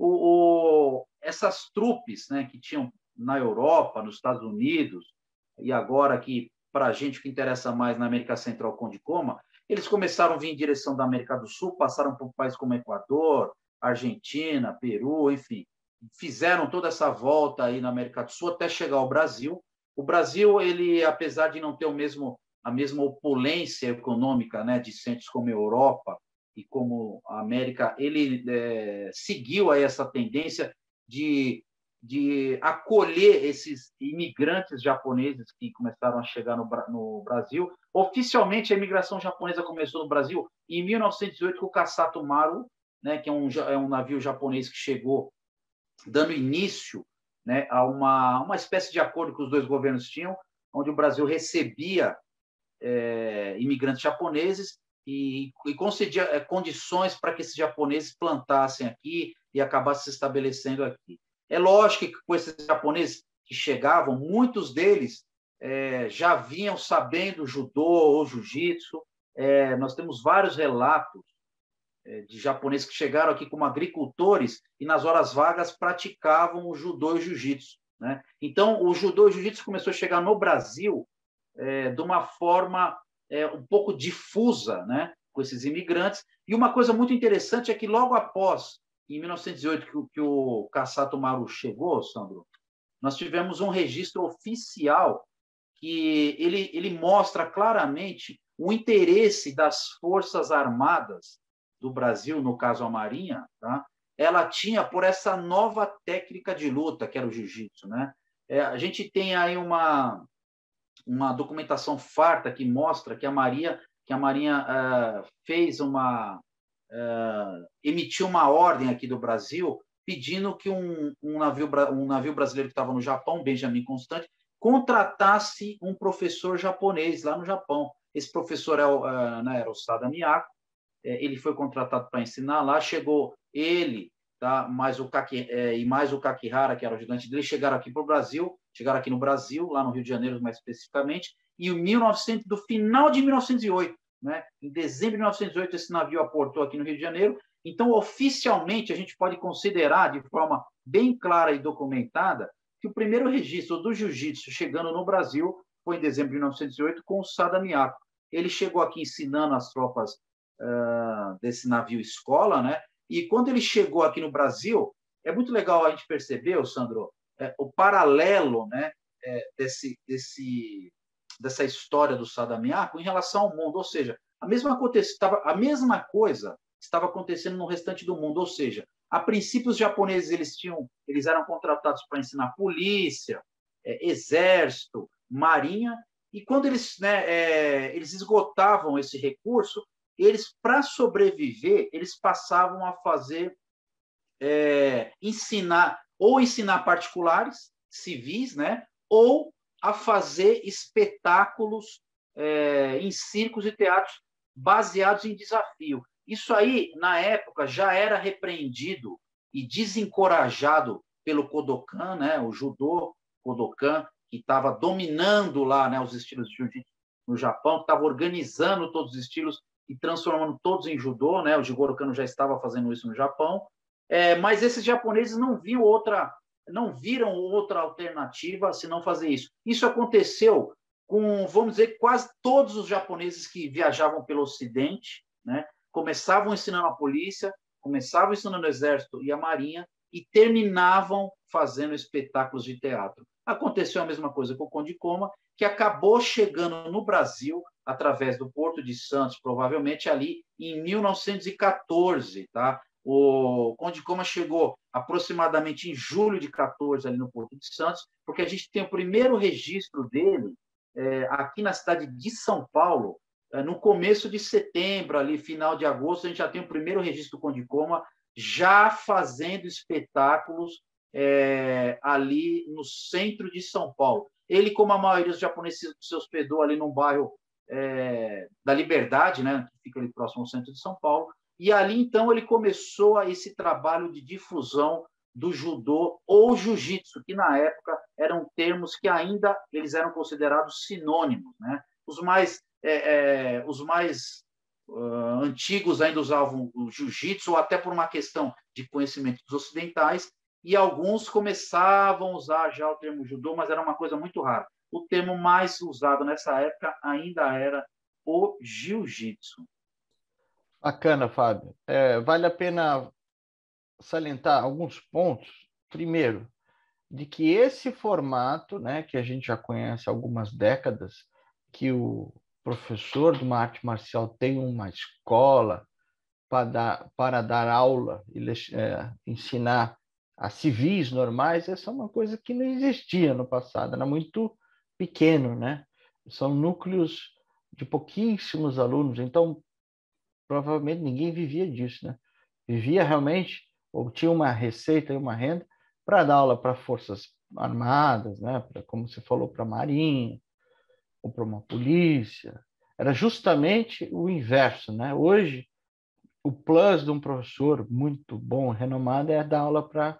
Essas trupes, né, que tinham na Europa, nos Estados Unidos, e agora aqui, para a gente que interessa mais na América Central, Kondikoma, eles começaram a vir em direção da América do Sul, passaram por países como Equador, Argentina, Peru, enfim, fizeram toda essa volta aí na América do Sul até chegar ao Brasil. O Brasil, ele, apesar de não ter a mesma opulência econômica, né, de centros como a Europa e como a América, ele seguiu aí essa tendência de acolher esses imigrantes japoneses que começaram a chegar no Brasil. Oficialmente, a imigração japonesa começou no Brasil em 1908 com o Kasato Maru, né, que é um navio japonês que chegou dando início, né, a uma espécie de acordo que os dois governos tinham, onde o Brasil recebia imigrantes japoneses e concedia condições para que esses japoneses plantassem aqui e acabassem se estabelecendo aqui. É lógico que com esses japoneses que chegavam, muitos deles já vinham sabendo judô ou jiu-jitsu. Nós temos vários relatos de japoneses que chegaram aqui como agricultores e nas horas vagas praticavam o judô e o jiu-jitsu, né? Então, o judô e o jiu-jitsu começou a chegar no Brasil de uma forma um pouco difusa, né? Com esses imigrantes. E uma coisa muito interessante é que logo após, em 1908, que o Kassato Maru chegou, Sandro, nós tivemos um registro oficial que ele mostra claramente o interesse das Forças Armadas do Brasil, no caso a Marinha, tá? Ela tinha por essa nova técnica de luta, que era o jiu-jitsu, né? A gente tem aí uma documentação farta que mostra que a Marinha fez emitiu uma ordem aqui do Brasil pedindo que um navio brasileiro que estava no Japão, Benjamin Constant, contratasse um professor japonês lá no Japão. Esse professor era o Sada Miyako. Ele foi contratado para ensinar lá. Chegou ele, tá? mais o Kakihara, que era o ajudante dele, chegaram aqui para o Brasil, chegaram aqui no Brasil, lá no Rio de Janeiro mais especificamente, e do final de 1908, né? Em dezembro de 1908, esse navio aportou aqui no Rio de Janeiro. Então, oficialmente, a gente pode considerar, de forma bem clara e documentada, que o primeiro registro do jiu-jitsu chegando no Brasil foi em dezembro de 1908 com o Sada Miyako. Ele chegou aqui ensinando as tropas desse navio escola, né? E quando ele chegou aqui no Brasil, é muito legal a gente perceber, Sandro, o paralelo, né, dessa história do Sada Miyako em relação ao mundo, ou seja, a mesma coisa estava acontecendo no restante do mundo, ou seja, a princípio os japoneses eles eram contratados para ensinar polícia, exército, marinha, e quando eles esgotavam esse recurso, eles, para sobreviver, eles passavam a fazer ensinar particulares, civis, né, ou a fazer espetáculos em circos e teatros baseados em desafio. Isso aí, na época, já era repreendido e desencorajado pelo Kodokan, né, o judô Kodokan, que estava dominando lá, né, os estilos de jiu-jitsu no Japão, que estava organizando todos os estilos e transformando todos em judô, né? O Jigoro Kano já estava fazendo isso no Japão, mas esses japoneses não viram outra alternativa se não fazer isso. Isso aconteceu com, vamos dizer, quase todos os japoneses que viajavam pelo Ocidente, né? Começavam ensinando a polícia, começavam ensinando o exército e a marinha e terminavam fazendo espetáculos de teatro. Aconteceu a mesma coisa com o Conde Koma, que acabou chegando no Brasil através do Porto de Santos, provavelmente ali em 1914, tá? O Conde Koma chegou aproximadamente em julho de 14 ali no Porto de Santos, porque a gente tem o primeiro registro dele aqui na cidade de São Paulo, no começo de setembro, ali final de agosto, a gente já tem o primeiro registro do Conde Koma já fazendo espetáculos ali no centro de São Paulo. Ele, como a maioria dos japoneses, se hospedou ali num bairro da Liberdade, né, que fica ali próximo ao centro de São Paulo, e ali, então, ele começou esse trabalho de difusão do judô ou jiu-jitsu, que na época eram termos que ainda eles eram considerados sinônimos, né? Os mais antigos ainda usavam o jiu-jitsu, ou até por uma questão de conhecimento dos ocidentais, e alguns começavam a usar já o termo judô, mas era uma coisa muito rara. O termo mais usado nessa época ainda era o jiu-jitsu. Bacana, Fábio. Vale a pena salientar alguns pontos. Primeiro, de que esse formato, né, que a gente já conhece há algumas décadas, que o professor de uma arte marcial tem uma escola para dar aula e ensinar a civis normais, essa é uma coisa que não existia no passado, era muito pequeno, né? São núcleos de pouquíssimos alunos, então provavelmente ninguém vivia disso, né? Vivia realmente, ou tinha uma receita e uma renda para dar aula para forças armadas, né? Como você falou, para a marinha, ou para uma polícia. Era justamente o inverso, né? Hoje, o plus de um professor muito bom, renomado, é dar aula para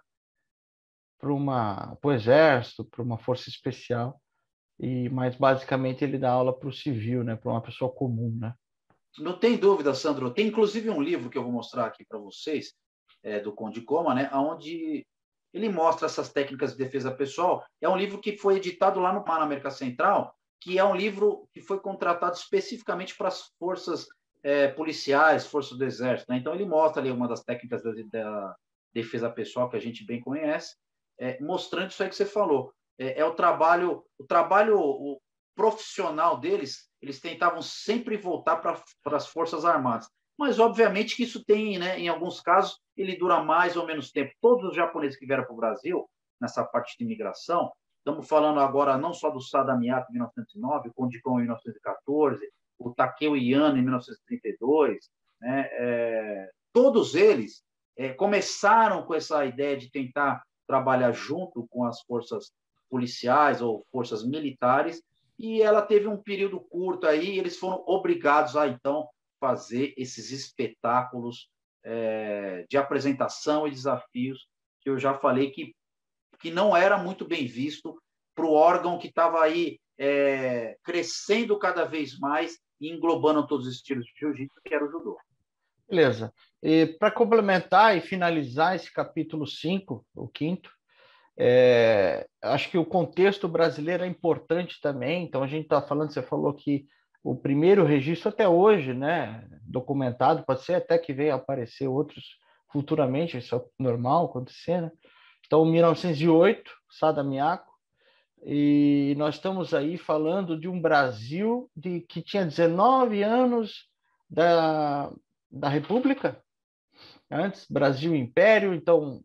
o exército, para uma força especial, mas basicamente ele dá aula para o civil, né? Para uma pessoa comum, né? Não tem dúvida, Sandro. Tem inclusive um livro que eu vou mostrar aqui para vocês, do Conde Coma, né, onde ele mostra essas técnicas de defesa pessoal. É um livro que foi editado lá no na América Central, que é um livro que foi contratado especificamente para as forças policiais, forças do Exército. Né? Então, ele mostra ali uma das técnicas da defesa pessoal que a gente bem conhece, mostrando isso aí que você falou. O trabalho profissional deles, eles tentavam sempre voltar para as Forças Armadas. Mas, obviamente, que isso tem, né, em alguns casos, ele dura mais ou menos tempo. Todos os japoneses que vieram para o Brasil, nessa parte de imigração, estamos falando agora não só do Sada Miyato em 1909, o Conde Kon em 1914, o Takeo Yano em 1932, né, todos eles começaram com essa ideia de tentar trabalhar junto com as forças policiais ou forças militares, e ela teve um período curto aí, e eles foram obrigados a, então, fazer esses espetáculos de apresentação e desafios que eu já falei que não era muito bem visto para o órgão que estava aí crescendo cada vez mais e englobando todos os estilos de jiu-jitsu, que era o judô. Beleza. E para complementar e finalizar esse capítulo 5, o quinto, acho que o contexto brasileiro é importante também. Então, a gente está falando, você falou que o primeiro registro até hoje, né, documentado, pode ser até que venha aparecer outros futuramente, isso é normal acontecer, né? Então, 1908, Sada Miyako, e nós estamos aí falando de um Brasil que tinha 19 anos da República, antes, Brasil Império, então,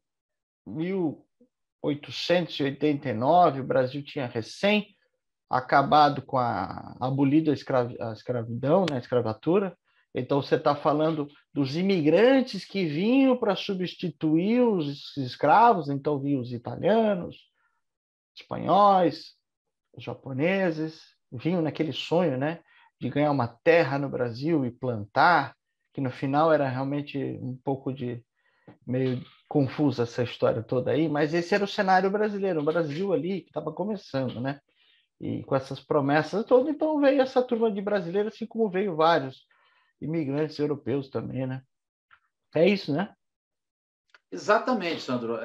1889, o Brasil tinha recém acabado com abolido a escravidão, né, a escravatura. Então, você está falando dos imigrantes que vinham para substituir os escravos, então vinham os italianos, espanhóis, os japoneses, vinham naquele sonho, né, de ganhar uma terra no Brasil e plantar, que no final era realmente um pouco de meio confusa essa história toda aí, mas esse era o cenário brasileiro, o Brasil ali que estava começando, né? E com essas promessas todas, então veio essa turma de brasileiros, assim como veio vários imigrantes europeus também, né? É isso, né? Exatamente, Sandro.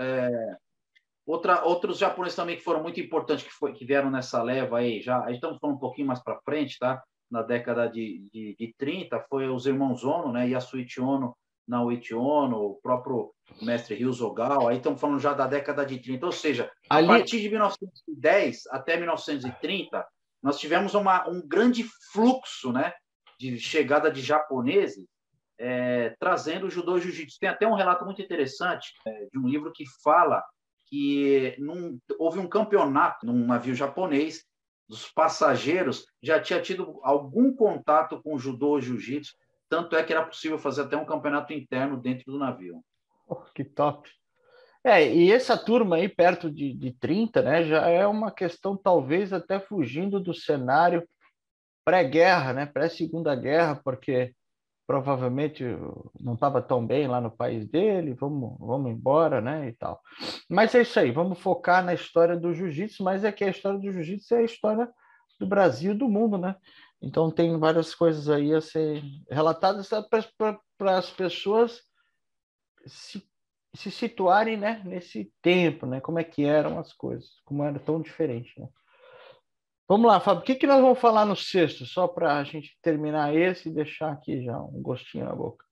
Outros japoneses também que foram muito importantes, que vieram nessa leva aí, já estamos falando um pouquinho mais para frente, tá? Na década de 30, foi os irmãos Ono, né? Yasuichi Ono, Naoichi Ono, o próprio mestre Ryuzo Ogawa, aí estamos falando já da década de 30, ou seja, a Ali, partir de 1910 até 1930, nós tivemos um grande fluxo, né? De chegada de japoneses trazendo o judô e o jiu-jitsu. Tem até um relato muito interessante de um livro que fala que houve um campeonato num navio japonês, dos passageiros já tinha tido algum contato com judô e jiu-jitsu, tanto é que era possível fazer até um campeonato interno dentro do navio. que top. E essa turma aí, perto de 30, né, já é uma questão talvez até fugindo do cenário pré-guerra, né, pré-segunda guerra, porque provavelmente não estava tão bem lá no país dele, vamos embora, né, e tal. Mas é isso aí, vamos focar na história do jiu-jitsu, mas é que a história do jiu-jitsu é a história do Brasil e do mundo, né? Então tem várias coisas aí a ser relatadas para as pessoas se, se situarem, né, nesse tempo, né? Como é que eram as coisas, como era tão diferente, né? Vamos lá, Fábio, o que nós vamos falar no sexto, só para a gente terminar esse e deixar aqui já um gostinho na boca.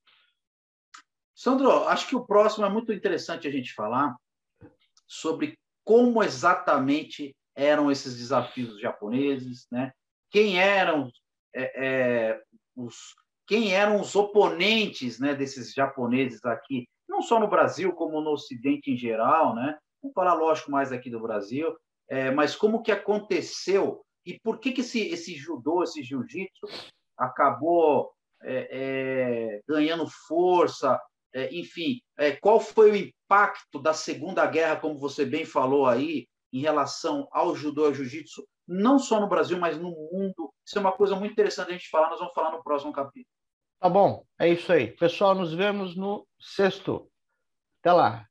Sandro, acho que o próximo é muito interessante a gente falar sobre como exatamente eram esses desafios japoneses, né? Quem eram quem eram os oponentes, né, desses japoneses aqui, não só no Brasil, como no Ocidente em geral, né? Vamos falar, lógico, mais aqui do Brasil, mas como que aconteceu e por que esse judô, esse jiu-jitsu acabou ganhando força, enfim, qual foi o impacto da Segunda Guerra, como você bem falou aí, em relação ao judô e ao jiu-jitsu, não só no Brasil, mas no mundo. Isso é uma coisa muito interessante a gente falar, nós vamos falar no próximo capítulo. Tá bom, é isso aí. Pessoal, nos vemos no sexto. Até lá.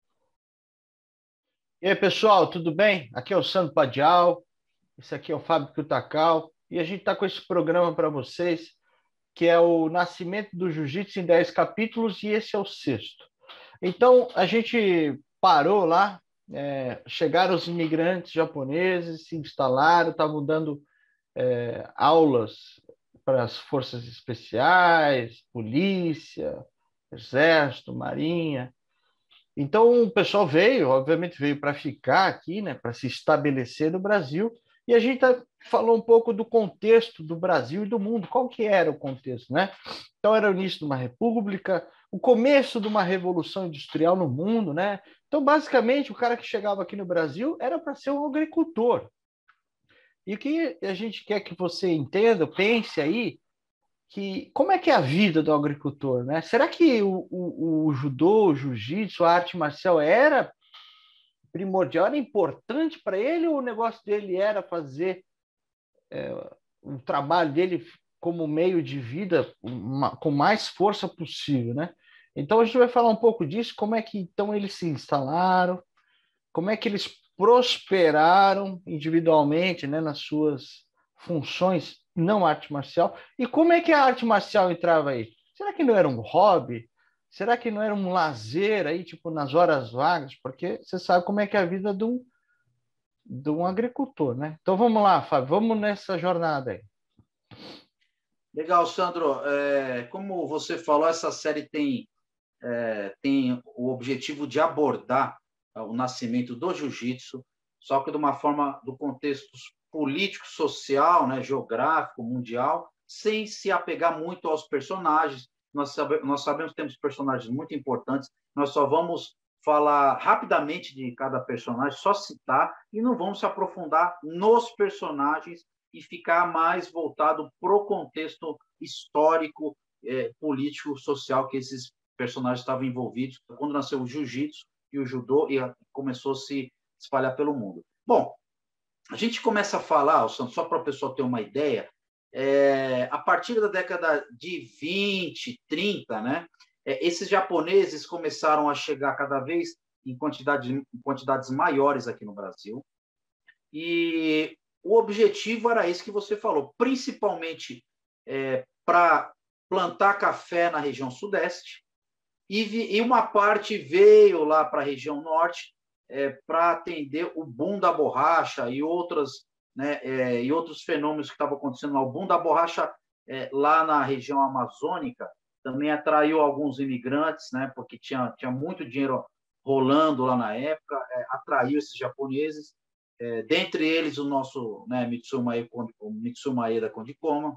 E aí, pessoal, tudo bem? Aqui é o Sandro Padial, esse aqui é o Fábio Kutacal, e a gente está com esse programa para vocês que é o Nascimento do Jiu-Jitsu em 10 capítulos, e esse é o sexto. Então, a gente parou lá, chegaram os imigrantes japoneses, se instalaram, estavam dando aulas para as forças especiais, polícia, exército, marinha. Então, o pessoal veio, obviamente veio para ficar aqui, né, para se estabelecer no Brasil, e a gente falou um pouco do contexto do Brasil e do mundo. Qual que era o contexto, né? Então, era o início de uma república, o começo de uma revolução industrial no mundo, né? Então, basicamente, o cara que chegava aqui no Brasil era para ser um agricultor. E o que a gente quer que você entenda, pense aí, que como é que é a vida do agricultor, né? Será que o judô, o jiu-jitsu, a arte marcial era primordial, era importante para ele, ou o negócio dele era fazer o trabalho dele como meio de vida com mais força possível, né? Então a gente vai falar um pouco disso, como é que então eles se instalaram, como é que eles prosperaram individualmente, né, nas suas funções não arte marcial, e como é que a arte marcial entrava aí? Será que não era um hobby? Será que não era um lazer aí, tipo, nas horas vagas? Porque você sabe como é que é a vida de um agricultor, né? Então vamos lá, Fábio, vamos nessa jornada aí. Legal, Sandro. Como você falou, essa série tem o objetivo de abordar o nascimento do jiu-jitsu, só que de uma forma do contexto político, social, né, geográfico, mundial, sem se apegar muito aos personagens. Nós sabemos que temos personagens muito importantes, nós só vamos falar rapidamente de cada personagem, só citar, e não vamos se aprofundar nos personagens e ficar mais voltado para o contexto histórico, político, social que esses personagens estavam envolvidos quando nasceu o jiu-jitsu e o judô e começou a se espalhar pelo mundo. Bom, a gente começa a falar, só para o pessoal ter uma ideia, a partir da década de 20, 30, né, esses japoneses começaram a chegar cada vez em quantidades maiores aqui no Brasil, e o objetivo era esse que você falou, principalmente para plantar café na região sudeste, e uma parte veio lá para a região norte para atender o boom da borracha e outros fenômenos que estavam acontecendo lá. O boom da borracha lá na região amazônica também atraiu alguns imigrantes, né, porque tinha muito dinheiro rolando lá na época, atraiu esses japoneses, dentre eles o nosso, né, Mitsui Maeda Kondikoma.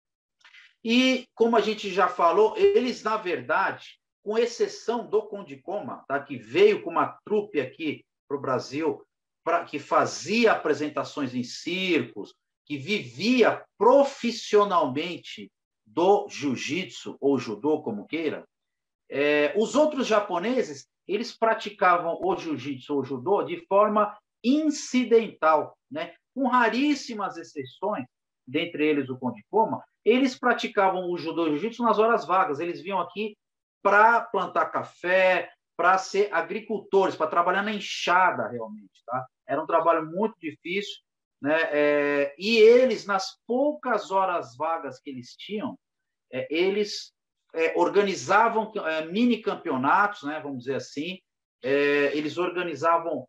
E, como a gente já falou, eles, na verdade, com exceção do Kondikoma, tá, que veio com uma trupe aqui para o Brasil, que fazia apresentações em circos, que vivia profissionalmente do jiu-jitsu, ou judô, como queira, os outros japoneses, eles praticavam o jiu-jitsu ou judô de forma incidental, né? Com raríssimas exceções, dentre eles o Kondikoma, eles praticavam o judô e o jiu-jitsu nas horas vagas. Eles vinham aqui para plantar café, para ser agricultores, para trabalhar na enxada, realmente. Tá? Era um trabalho muito difícil, né? E eles, nas poucas horas vagas que eles tinham, eles organizavam mini campeonatos, né? Vamos dizer assim, eles organizavam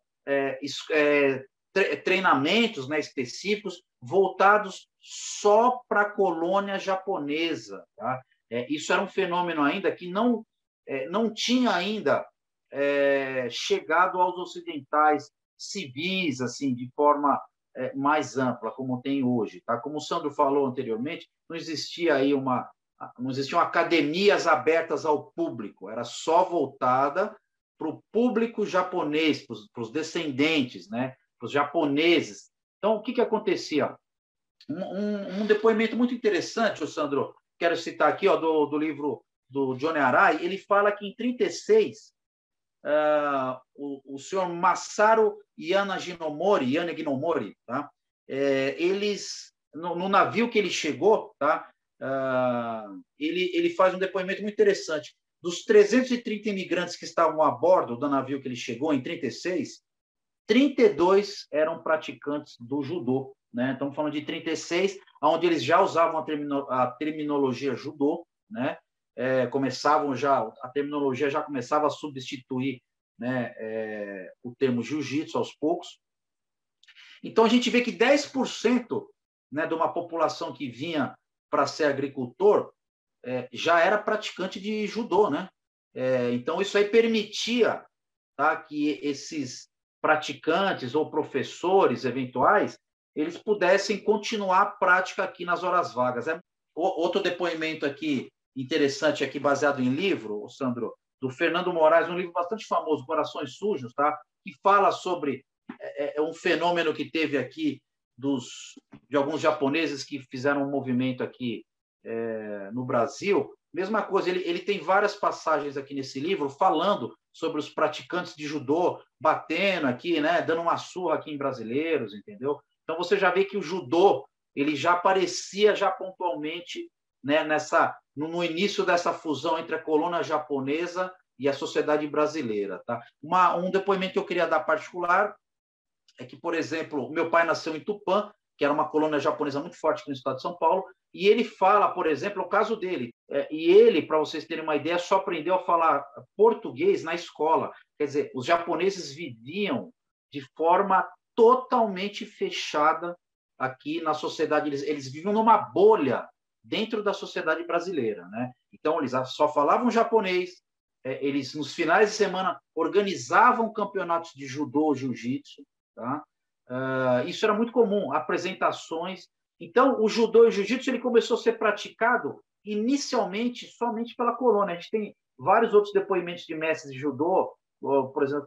treinamentos, né, específicos voltados só para a colônia japonesa. Tá? Isso era um fenômeno ainda que não tinha ainda chegado aos ocidentais civis, assim, de forma mais ampla, como tem hoje. Tá? Como o Sandro falou anteriormente, não existiam academias abertas ao público, era só voltada para o público japonês, para os descendentes, né? Para os japoneses. Então, o que acontecia? Um depoimento muito interessante, Sandro, quero citar aqui, ó, do livro do Johnny Arai, ele fala que em 1936, o senhor Masaru Yanaginomori, tá? Eles, no navio que ele chegou, tá? Ele faz um depoimento muito interessante. Dos 330 imigrantes que estavam a bordo do navio que ele chegou em 1936, 32 eram praticantes do judô, né? Estamos falando de 36, onde eles já usavam a terminologia judô, né? A terminologia já começava a substituir, né, o termo jiu-jitsu aos poucos. Então, a gente vê que 10%, né, de uma população que vinha para ser agricultor já era praticante de judô, né? Então, isso aí permitia, tá, que esses praticantes ou professores eventuais eles pudessem continuar a prática aqui nas horas vagas. Outro depoimento aqui interessante, aqui baseado em livro, Sandro, do Fernando Moraes, um livro bastante famoso, Corações Sujos, tá? Que fala sobre um fenômeno que teve aqui de alguns japoneses que fizeram um movimento aqui no Brasil. Mesma coisa, ele tem várias passagens aqui nesse livro falando sobre os praticantes de judô batendo aqui, né, dando uma surra aqui em brasileiros, entendeu? Então você já vê que o judô ele já aparecia já pontualmente, né, no início dessa fusão entre a colônia japonesa e a sociedade brasileira, tá? Um depoimento que eu queria dar particular é que, por exemplo, meu pai nasceu em Tupã, que era uma colônia japonesa muito forte aqui no estado de São Paulo, e ele fala, por exemplo, o caso dele, e ele, para vocês terem uma ideia, só aprendeu a falar português na escola. Quer dizer, os japoneses viviam de forma totalmente fechada aqui na sociedade, eles viviam numa bolha dentro da sociedade brasileira, né? Então, eles só falavam japonês, eles, nos finais de semana, organizavam campeonatos de judô, jiu-jitsu, tá? Isso era muito comum, apresentações. Então, o judô e o jiu-jitsu ele começou a ser praticado inicialmente somente pela colônia. A gente tem vários outros depoimentos de mestres de judô, por exemplo,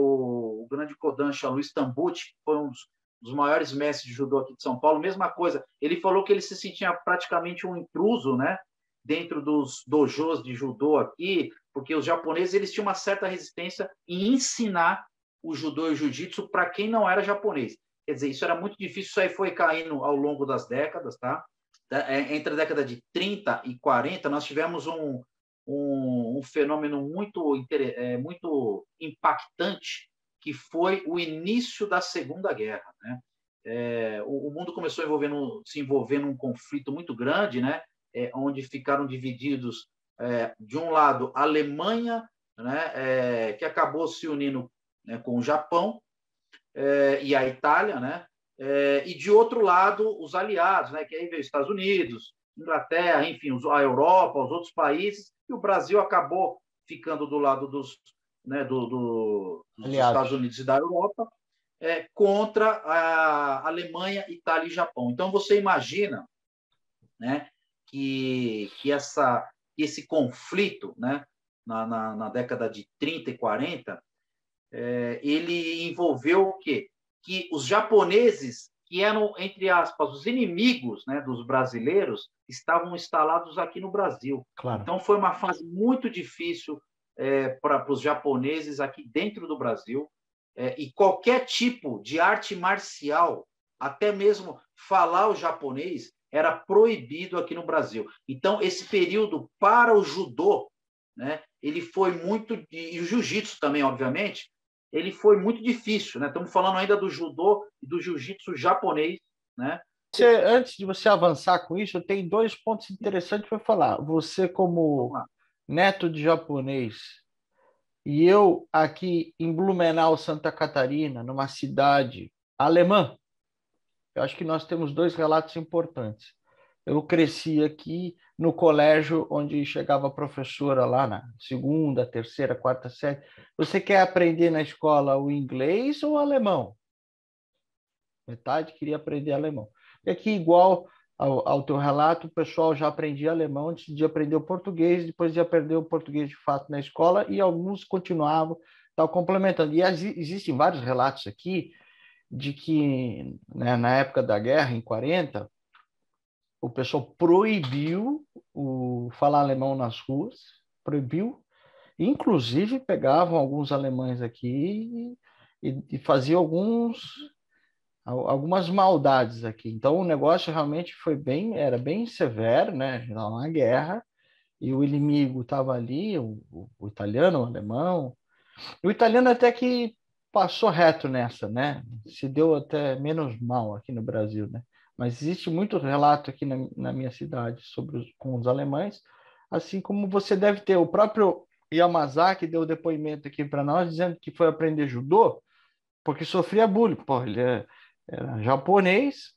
o grande Kodansha Luiz Tambuchi, que foi um dos maiores mestres de judô aqui de São Paulo. Mesma coisa, ele falou que ele se sentia praticamente um intruso, né, dentro dos dojos de judô aqui, porque os japoneses eles tinham uma certa resistência em ensinar o judô e o jiu-jitsu para quem não era japonês. Quer dizer, isso era muito difícil, isso aí foi caindo ao longo das décadas, tá? Entre a década de 30 e 40, nós tivemos um fenômeno muito impactante, que foi o início da Segunda Guerra, né? O mundo começou se envolver num conflito muito grande, né? Onde ficaram divididos, de um lado, a Alemanha, né? Que acabou se unindo, né, com o Japão, e a Itália, né? E de outro lado, os aliados, né? Que aí veio os Estados Unidos, Inglaterra, enfim, a Europa, os outros países, e o Brasil acabou ficando do lado dos Estados Unidos e da Europa, contra a Alemanha, Itália e Japão. Então, você imagina, né, que esse conflito, né, na década de 30 e 40, ele envolveu o quê? Que os japoneses, que eram, entre aspas, os inimigos, né, dos brasileiros, estavam instalados aqui no Brasil. Claro. Então, foi uma fase muito difícil para os japoneses aqui dentro do Brasil, e qualquer tipo de arte marcial, até mesmo falar o japonês, era proibido aqui no Brasil. Então, esse período para o judô, né, ele foi muito... E o jiu-jitsu também, obviamente, ele foi muito difícil, né? Estamos falando ainda do judô e do jiu-jitsu japonês, né? Antes de você avançar com isso, eu tenho dois pontos interessantes para falar. Você, como neto de japonês, e eu aqui em Blumenau, Santa Catarina, numa cidade alemã, eu acho que nós temos dois relatos importantes. Eu cresci aqui no colégio onde chegava a professora lá na segunda, terceira, quarta série. Você quer aprender na escola o inglês ou o alemão? Metade queria aprender alemão. E aqui, igual ao teu relato, o pessoal já aprendia alemão antes de aprender o português, depois de aprender o português de fato na escola, e alguns continuavam, tal, complementando. E existem vários relatos aqui de que, né, na época da guerra, em 40, o pessoal proibiu falar alemão nas ruas, proibiu, inclusive pegavam alguns alemães aqui e faziam algumas maldades aqui. Então o negócio realmente era bem severo, né? Uma guerra, e o inimigo estava ali, o italiano, o alemão. O italiano até que passou reto nessa, né? Se deu até menos mal aqui no Brasil, né? Mas existe muito relato aqui na minha cidade sobre com os alemães, assim como você deve ter. O próprio Yamazaki deu depoimento aqui para nós, dizendo que foi aprender judô porque sofria bullying. Pô, era japonês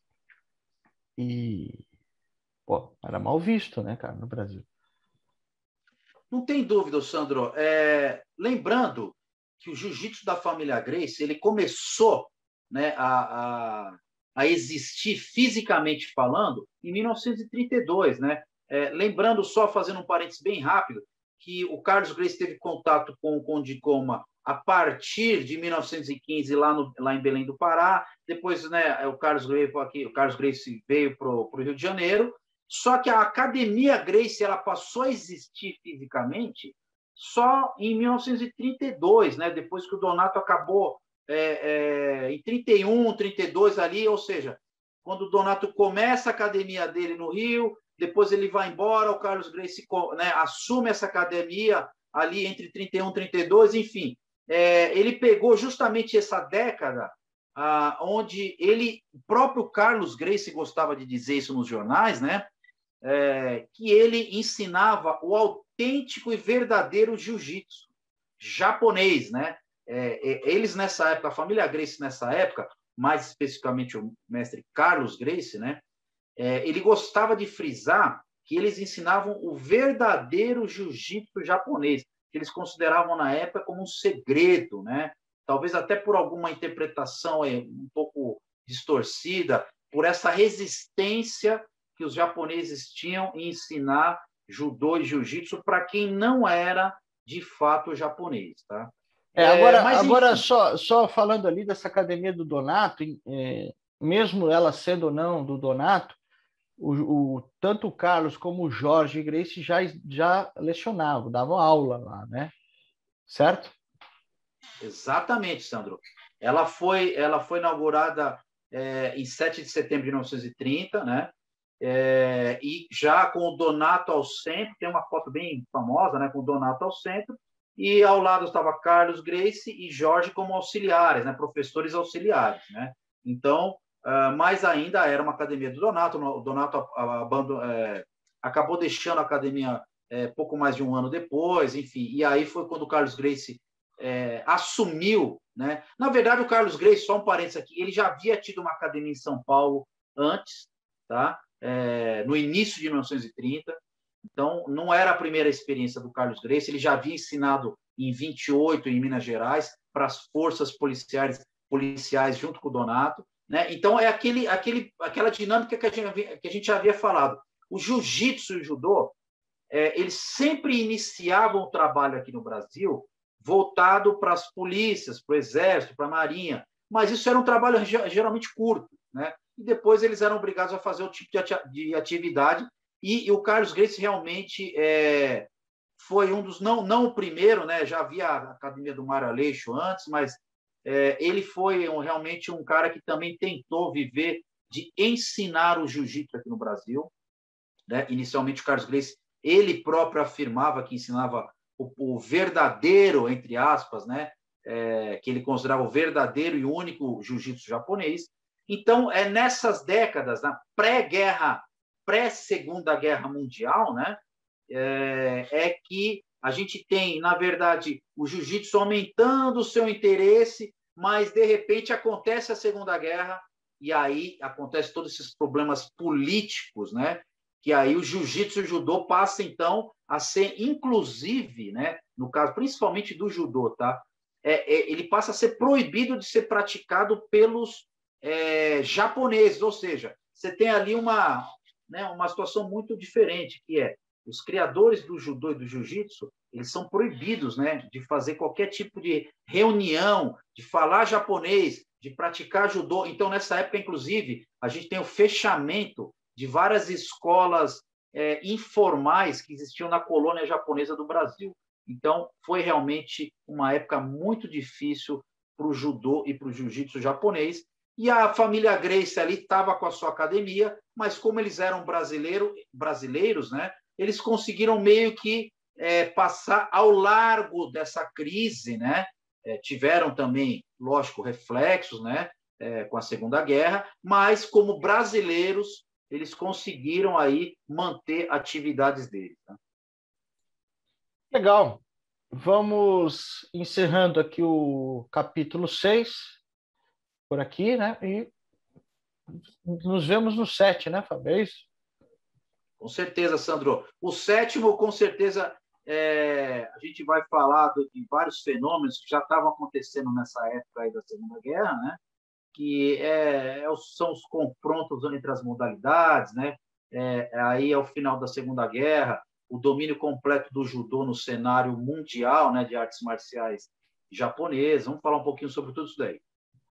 e, pô, era mal visto, né, cara, no Brasil. Não tem dúvida, Sandro. Lembrando que o jiu-jitsu da família Gracie ele começou, né, a existir fisicamente falando em 1932, né? Lembrando, só fazendo um parênteses bem rápido, que o Carlos Gracie teve contato com o Conde Coma a partir de 1915 lá em Belém do Pará. Depois, né, o Carlos Gracie veio para o Rio de Janeiro. Só que a Academia Gracie ela passou a existir fisicamente só em 1932, né? Depois que o Donato acabou em 31, 32 ali, ou seja, quando o Donato começa a academia dele no Rio, depois ele vai embora, o Carlos Gracie, né, assume essa academia ali entre 31 e 32, enfim. Ele pegou justamente essa década onde o próprio Carlos Gracie gostava de dizer isso nos jornais, né? Que ele ensinava o autêntico e verdadeiro jiu-jitsu japonês, né? Eles nessa época, a família Gracie nessa época, mais especificamente o mestre Carlos Gracie, né? Ele gostava de frisar que eles ensinavam o verdadeiro jiu-jitsu japonês, que eles consideravam na época como um segredo, né? Talvez até por alguma interpretação um pouco distorcida, por essa resistência que os japoneses tinham em ensinar judô e jiu-jitsu para quem não era de fato japonês, tá? Agora só falando ali dessa academia do Donato, mesmo ela sendo ou não do Donato, tanto o Carlos como o Jorge Gracie já lecionavam, davam aula lá, né? Certo? Exatamente, Sandro. Ela foi inaugurada em 7 de setembro de 1930, né? E já com o Donato ao centro, tem uma foto bem famosa, né? Com o Donato ao centro, e ao lado estava Carlos Gracie e Jorge como auxiliares, né? Professores auxiliares, né? Então, mais ainda era uma academia do Donato. O Donato acabou deixando a academia pouco mais de um ano depois, enfim. E aí foi quando o Carlos Gracie assumiu, né? Na verdade, o Carlos Gracie, só um parênteses aqui, ele já havia tido uma academia em São Paulo antes, tá? No início de 1930. Então, não era a primeira experiência do Carlos Gracie, ele já havia ensinado em 28, em Minas Gerais, para as forças policiais junto com o Donato, né? Então, é aquela dinâmica que a gente já havia falado. O jiu-jitsu e o judô, eles sempre iniciavam o trabalho aqui no Brasil voltado para as polícias, para o exército, para a marinha, mas isso era um trabalho geralmente curto, né? E depois eles eram obrigados a fazer o tipo de atividade, e o Carlos Gracie realmente foi um dos, não o primeiro, né? Já havia a Academia do Mário Aleixo antes, mas ele foi realmente um cara que também tentou viver de ensinar o jiu-jitsu aqui no Brasil, né? Inicialmente o Carlos Gracie, ele próprio afirmava que ensinava o verdadeiro, entre aspas, né? Que ele considerava o verdadeiro e único jiu-jitsu japonês. Então, nessas décadas, na pré-guerra, pré-segunda guerra mundial, né? Que a gente tem, na verdade, o jiu-jitsu aumentando o seu interesse, mas, de repente, acontece a Segunda Guerra e aí acontecem todos esses problemas políticos, né? Que aí o jiu-jitsu e o judô passam, então, a ser, inclusive, né? No caso, principalmente do judô, tá? Ele passa a ser proibido de ser praticado pelos japoneses, ou seja, você tem ali uma situação muito diferente, que os criadores do judô e do jiu-jitsu, eles são proibidos, né, de fazer qualquer tipo de reunião, de falar japonês, de praticar judô. Então, nessa época, inclusive, a gente tem o fechamento de várias escolas informais que existiam na colônia japonesa do Brasil. Então, foi realmente uma época muito difícil para o judô e para o jiu-jitsu japonês. E a família Gracie ali estava com a sua academia, mas como eles eram brasileiros, né, eles conseguiram meio que passar ao largo dessa crise, né, tiveram também, lógico, reflexos, né, com a Segunda Guerra, mas como brasileiros eles conseguiram aí manter atividades deles. Tá? Legal. Vamos encerrando aqui o capítulo 6 por aqui, né? E nos vemos no 7, né, Fábio? É isso? Com certeza, Sandro. O sétimo, com certeza, a gente vai falar de vários fenômenos que já estavam acontecendo nessa época aí da Segunda Guerra, né? Que são os confrontos entre as modalidades, né? Aí, ao final da Segunda Guerra, o domínio completo do judô no cenário mundial, né, de artes marciais japonesas. Vamos falar um pouquinho sobre tudo isso daí.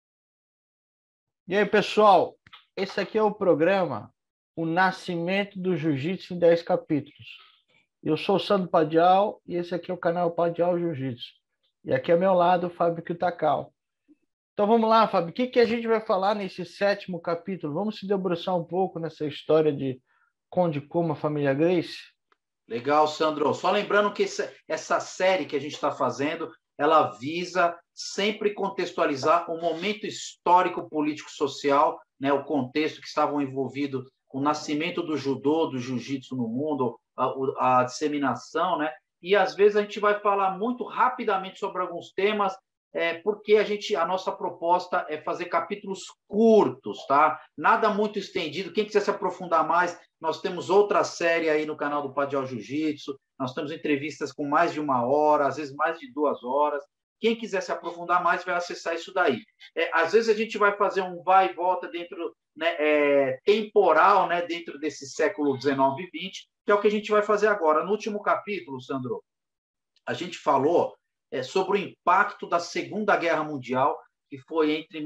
E aí, pessoal, esse aqui é o programa O Nascimento do Jiu-Jitsu em 10 capítulos. Eu sou o Sandro Padial e esse aqui é o canal Padial Jiu-Jitsu. E aqui ao meu lado o Fábio Kiyotakawa. Então vamos lá, Fábio. O que a gente vai falar nesse 7º capítulo? Vamos se debruçar um pouco nessa história de Conde Koma, família Gracie? Legal, Sandro. Só lembrando que essa série que a gente está fazendo, ela visa sempre contextualizar o momento histórico, político, social, né, o contexto que estavam envolvidos com o nascimento do judô, do jiu-jitsu no mundo, a disseminação, né? E às vezes a gente vai falar muito rapidamente sobre alguns temas, porque a nossa proposta é fazer capítulos curtos, tá? Nada muito estendido. Quem quiser se aprofundar mais, nós temos outra série aí no canal do Padial Jiu-Jitsu, nós temos entrevistas com mais de 1 hora, às vezes mais de 2 horas. Quem quiser se aprofundar mais vai acessar isso daí. Às vezes a gente vai fazer um vai e volta dentro, né, temporal, né, dentro desse século XIX e XX, que é o que a gente vai fazer agora. No último capítulo, Sandro, a gente falou sobre o impacto da Segunda Guerra Mundial, que foi entre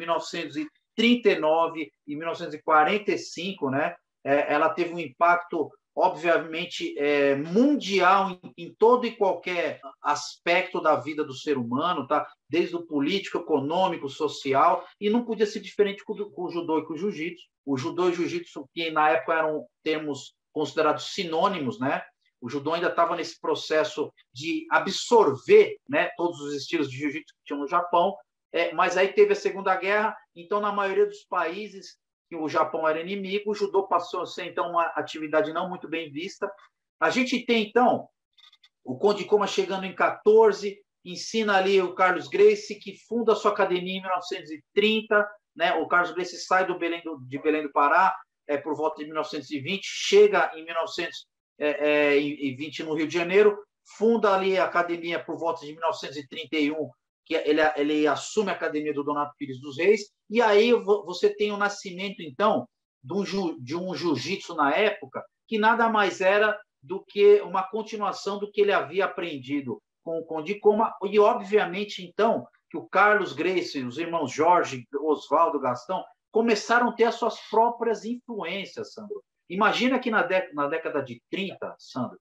1939 e 1945, né? Ela teve um impacto, obviamente, mundial em todo e qualquer aspecto da vida do ser humano, tá? Desde o político, econômico, social, e não podia ser diferente com o judô e com o jiu-jitsu. O judô e o jiu-jitsu, que na época eram termos considerados sinônimos, né? O judô ainda estava nesse processo de absorver, né, todos os estilos de jiu-jitsu que tinham no Japão, mas aí teve a Segunda Guerra, então, na maioria dos países que o Japão era inimigo, o judô passou a ser, então, uma atividade não muito bem vista. A gente tem, então, o Conde Koma chegando em 14, ensina ali o Carlos Gracie, que funda a sua academia em 1930, né? O Carlos Gracie sai de Belém do Pará por volta de 1920, chega em 1920 no Rio de Janeiro, funda ali a academia por volta de 1931, que ele assume a academia do Donato Pires dos Reis, e aí você tem o nascimento, então, de um jiu-jitsu na época, que nada mais era do que uma continuação do que ele havia aprendido com o Conde Koma, e obviamente, então, que o Carlos Gracie, os irmãos Jorge, Oswaldo, Gastão, começaram a ter as suas próprias influências, Sandro. Imagina que na década de 30, Sandro,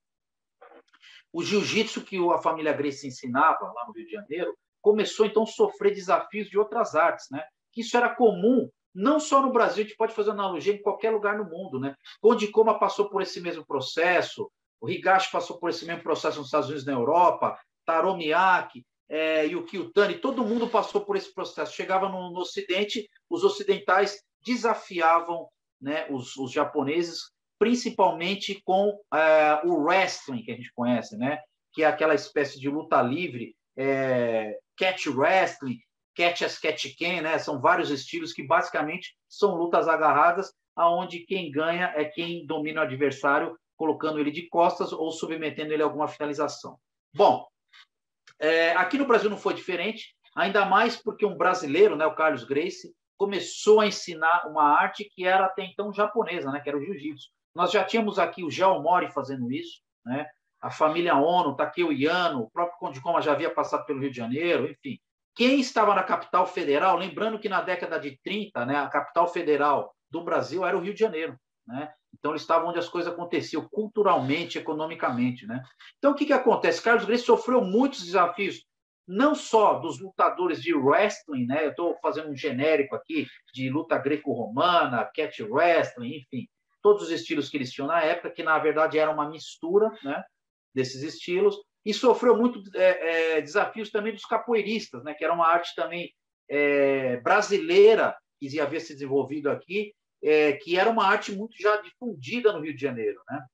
o jiu-jitsu que a família Gracie ensinava lá no Rio de Janeiro começou, então, a sofrer desafios de outras artes, né? Que isso era comum, não só no Brasil, a gente pode fazer analogia em qualquer lugar no mundo, né? Conde Koma passou por esse mesmo processo, o Higashi passou por esse mesmo processo nos Estados Unidos e na Europa, Taro Miyake, Yuki Utani, todo mundo passou por esse processo. Chegava no Ocidente, os ocidentais desafiavam, né, os japoneses, principalmente com o wrestling, que a gente conhece, né? Que é aquela espécie de luta livre, catch wrestling, catch as catch can, né? São vários estilos que basicamente são lutas agarradas, aonde quem ganha é quem domina o adversário, colocando ele de costas ou submetendo ele a alguma finalização. Bom, aqui no Brasil não foi diferente, ainda mais porque um brasileiro, né, o Carlos Gracie, começou a ensinar uma arte que era até então japonesa, né, que era o jiu-jitsu. Nós já tínhamos aqui o Geo Mori fazendo isso, né? A família Ono, Takeo Yano, o próprio Conde Koma já havia passado pelo Rio de Janeiro, enfim. Quem estava na capital federal, lembrando que na década de 30, né, a capital federal do Brasil era o Rio de Janeiro, né? Então, eles estavam onde as coisas aconteciam, culturalmente, economicamente, né? Então, o que acontece? Carlos Gracie sofreu muitos desafios, não só dos lutadores de wrestling, né? Eu estou fazendo um genérico aqui de luta greco-romana, catch wrestling, enfim, todos os estilos que eles tinham na época, que na verdade era uma mistura, né, desses estilos, e sofreu muito desafios também dos capoeiristas, né, que era uma arte também brasileira que havia se desenvolvido aqui, que era uma arte muito já difundida no Rio de Janeiro, né?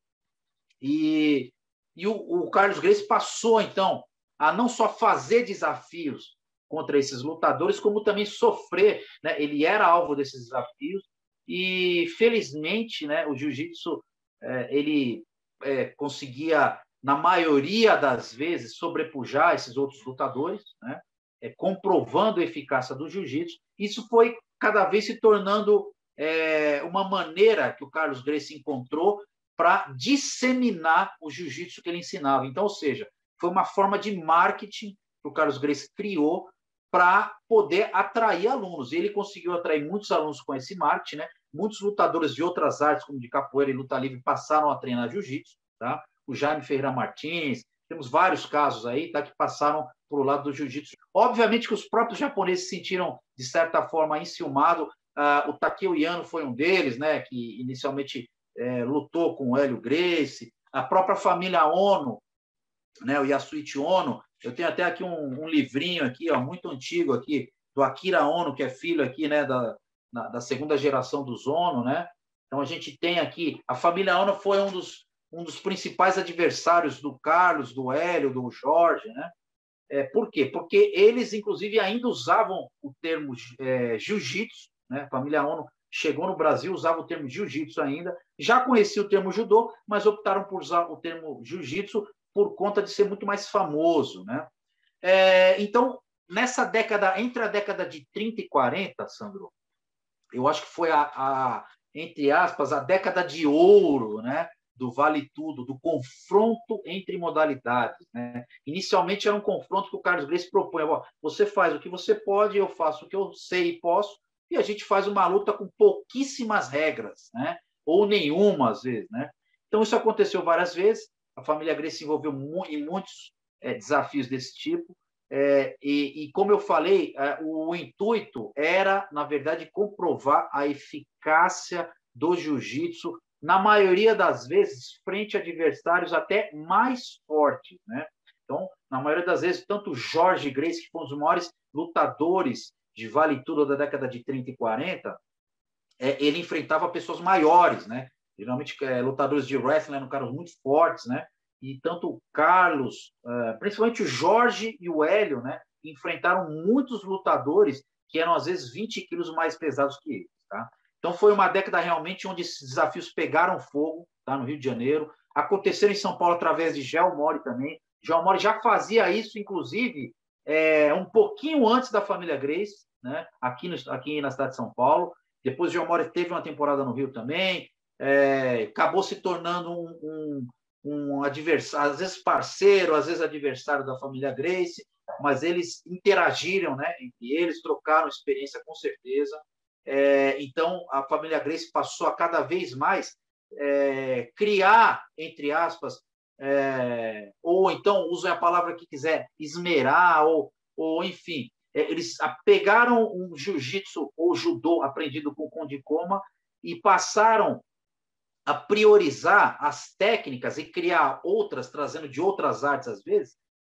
E o Carlos Gracie passou, então, a não só fazer desafios contra esses lutadores, como também sofrer, né? Ele era alvo desses desafios e, felizmente, né, o jiu-jitsu ele conseguia, na maioria das vezes, sobrepujar esses outros lutadores, né? Comprovando a eficácia do jiu-jitsu. Isso foi cada vez se tornando uma maneira que o Carlos Gracie encontrou para disseminar o jiu-jitsu que ele ensinava. Então, ou seja, foi uma forma de marketing que o Carlos Gracie criou para poder atrair alunos. E ele conseguiu atrair muitos alunos com esse marketing, né? Muitos lutadores de outras artes, como de capoeira e luta livre, passaram a treinar jiu-jitsu, tá? O Jaime Ferreira Martins, temos vários casos aí, tá, que passaram para o lado do jiu-jitsu. Obviamente que os próprios japoneses se sentiram, de certa forma, enciumados. O Takeo Yano foi um deles, né, que inicialmente lutou com o Hélio Gracie. A própria família Ono, né, o Yasuichi Ono. Eu tenho até aqui um livrinho aqui, ó, muito antigo aqui, do Akira Ono, que é filho aqui, né, da segunda geração dos Ono, né? Então a gente tem aqui, a família Ono foi um dos principais adversários do Carlos, do Hélio, do Jorge, né? Por quê? Porque eles, inclusive, ainda usavam o termo jiu-jitsu, né? A família Ono chegou no Brasil, usava o termo jiu-jitsu ainda, já conhecia o termo judô, mas optaram por usar o termo jiu-jitsu por conta de ser muito mais famoso, né? Então, nessa década, entre a década de 30 e 40, Sandro, eu acho que foi entre aspas, a década de ouro, né, do vale tudo, do confronto entre modalidades, né? Inicialmente era um confronto que o Carlos Gracie propõe, ó, você faz o que você pode, eu faço o que eu sei e posso, e a gente faz uma luta com pouquíssimas regras, né? Ou nenhuma, às vezes, né? Então, isso aconteceu várias vezes, a família Gracie se envolveu em muitos desafios desse tipo, e como eu falei, o intuito era, na verdade, comprovar a eficácia do jiu-jitsu, na maioria das vezes, frente a adversários até mais fortes, né? Então, na maioria das vezes, tanto Jorge Gracie, que foi um dos maiores lutadores de vale tudo da década de 30 e 40, ele enfrentava pessoas maiores, né? Geralmente, lutadores de wrestling eram caras muito fortes, né? E tanto o Carlos, principalmente o Jorge e o Hélio, né, enfrentaram muitos lutadores que eram, às vezes, 20 quilos mais pesados que eles. Tá? Então, foi uma década realmente onde esses desafios pegaram fogo, tá, no Rio de Janeiro. Aconteceram em São Paulo através de Gel Mori também. Gel Mori já fazia isso, inclusive, um pouquinho antes da família Gracie, né, aqui na cidade de São Paulo. Depois, Gel Mori teve uma temporada no Rio também. Acabou se tornando um adversário, às vezes parceiro, às vezes adversário da família Gracie, mas eles interagiram, né, entre eles, trocaram experiência com certeza. Então, a família Gracie passou a cada vez mais criar, entre aspas, ou então, usem a palavra que quiser, esmerar, ou enfim, eles pegaram um jiu-jitsu ou judô aprendido com o Konde Koma e passaram a priorizar as técnicas e criar outras, trazendo de outras artes, às vezes,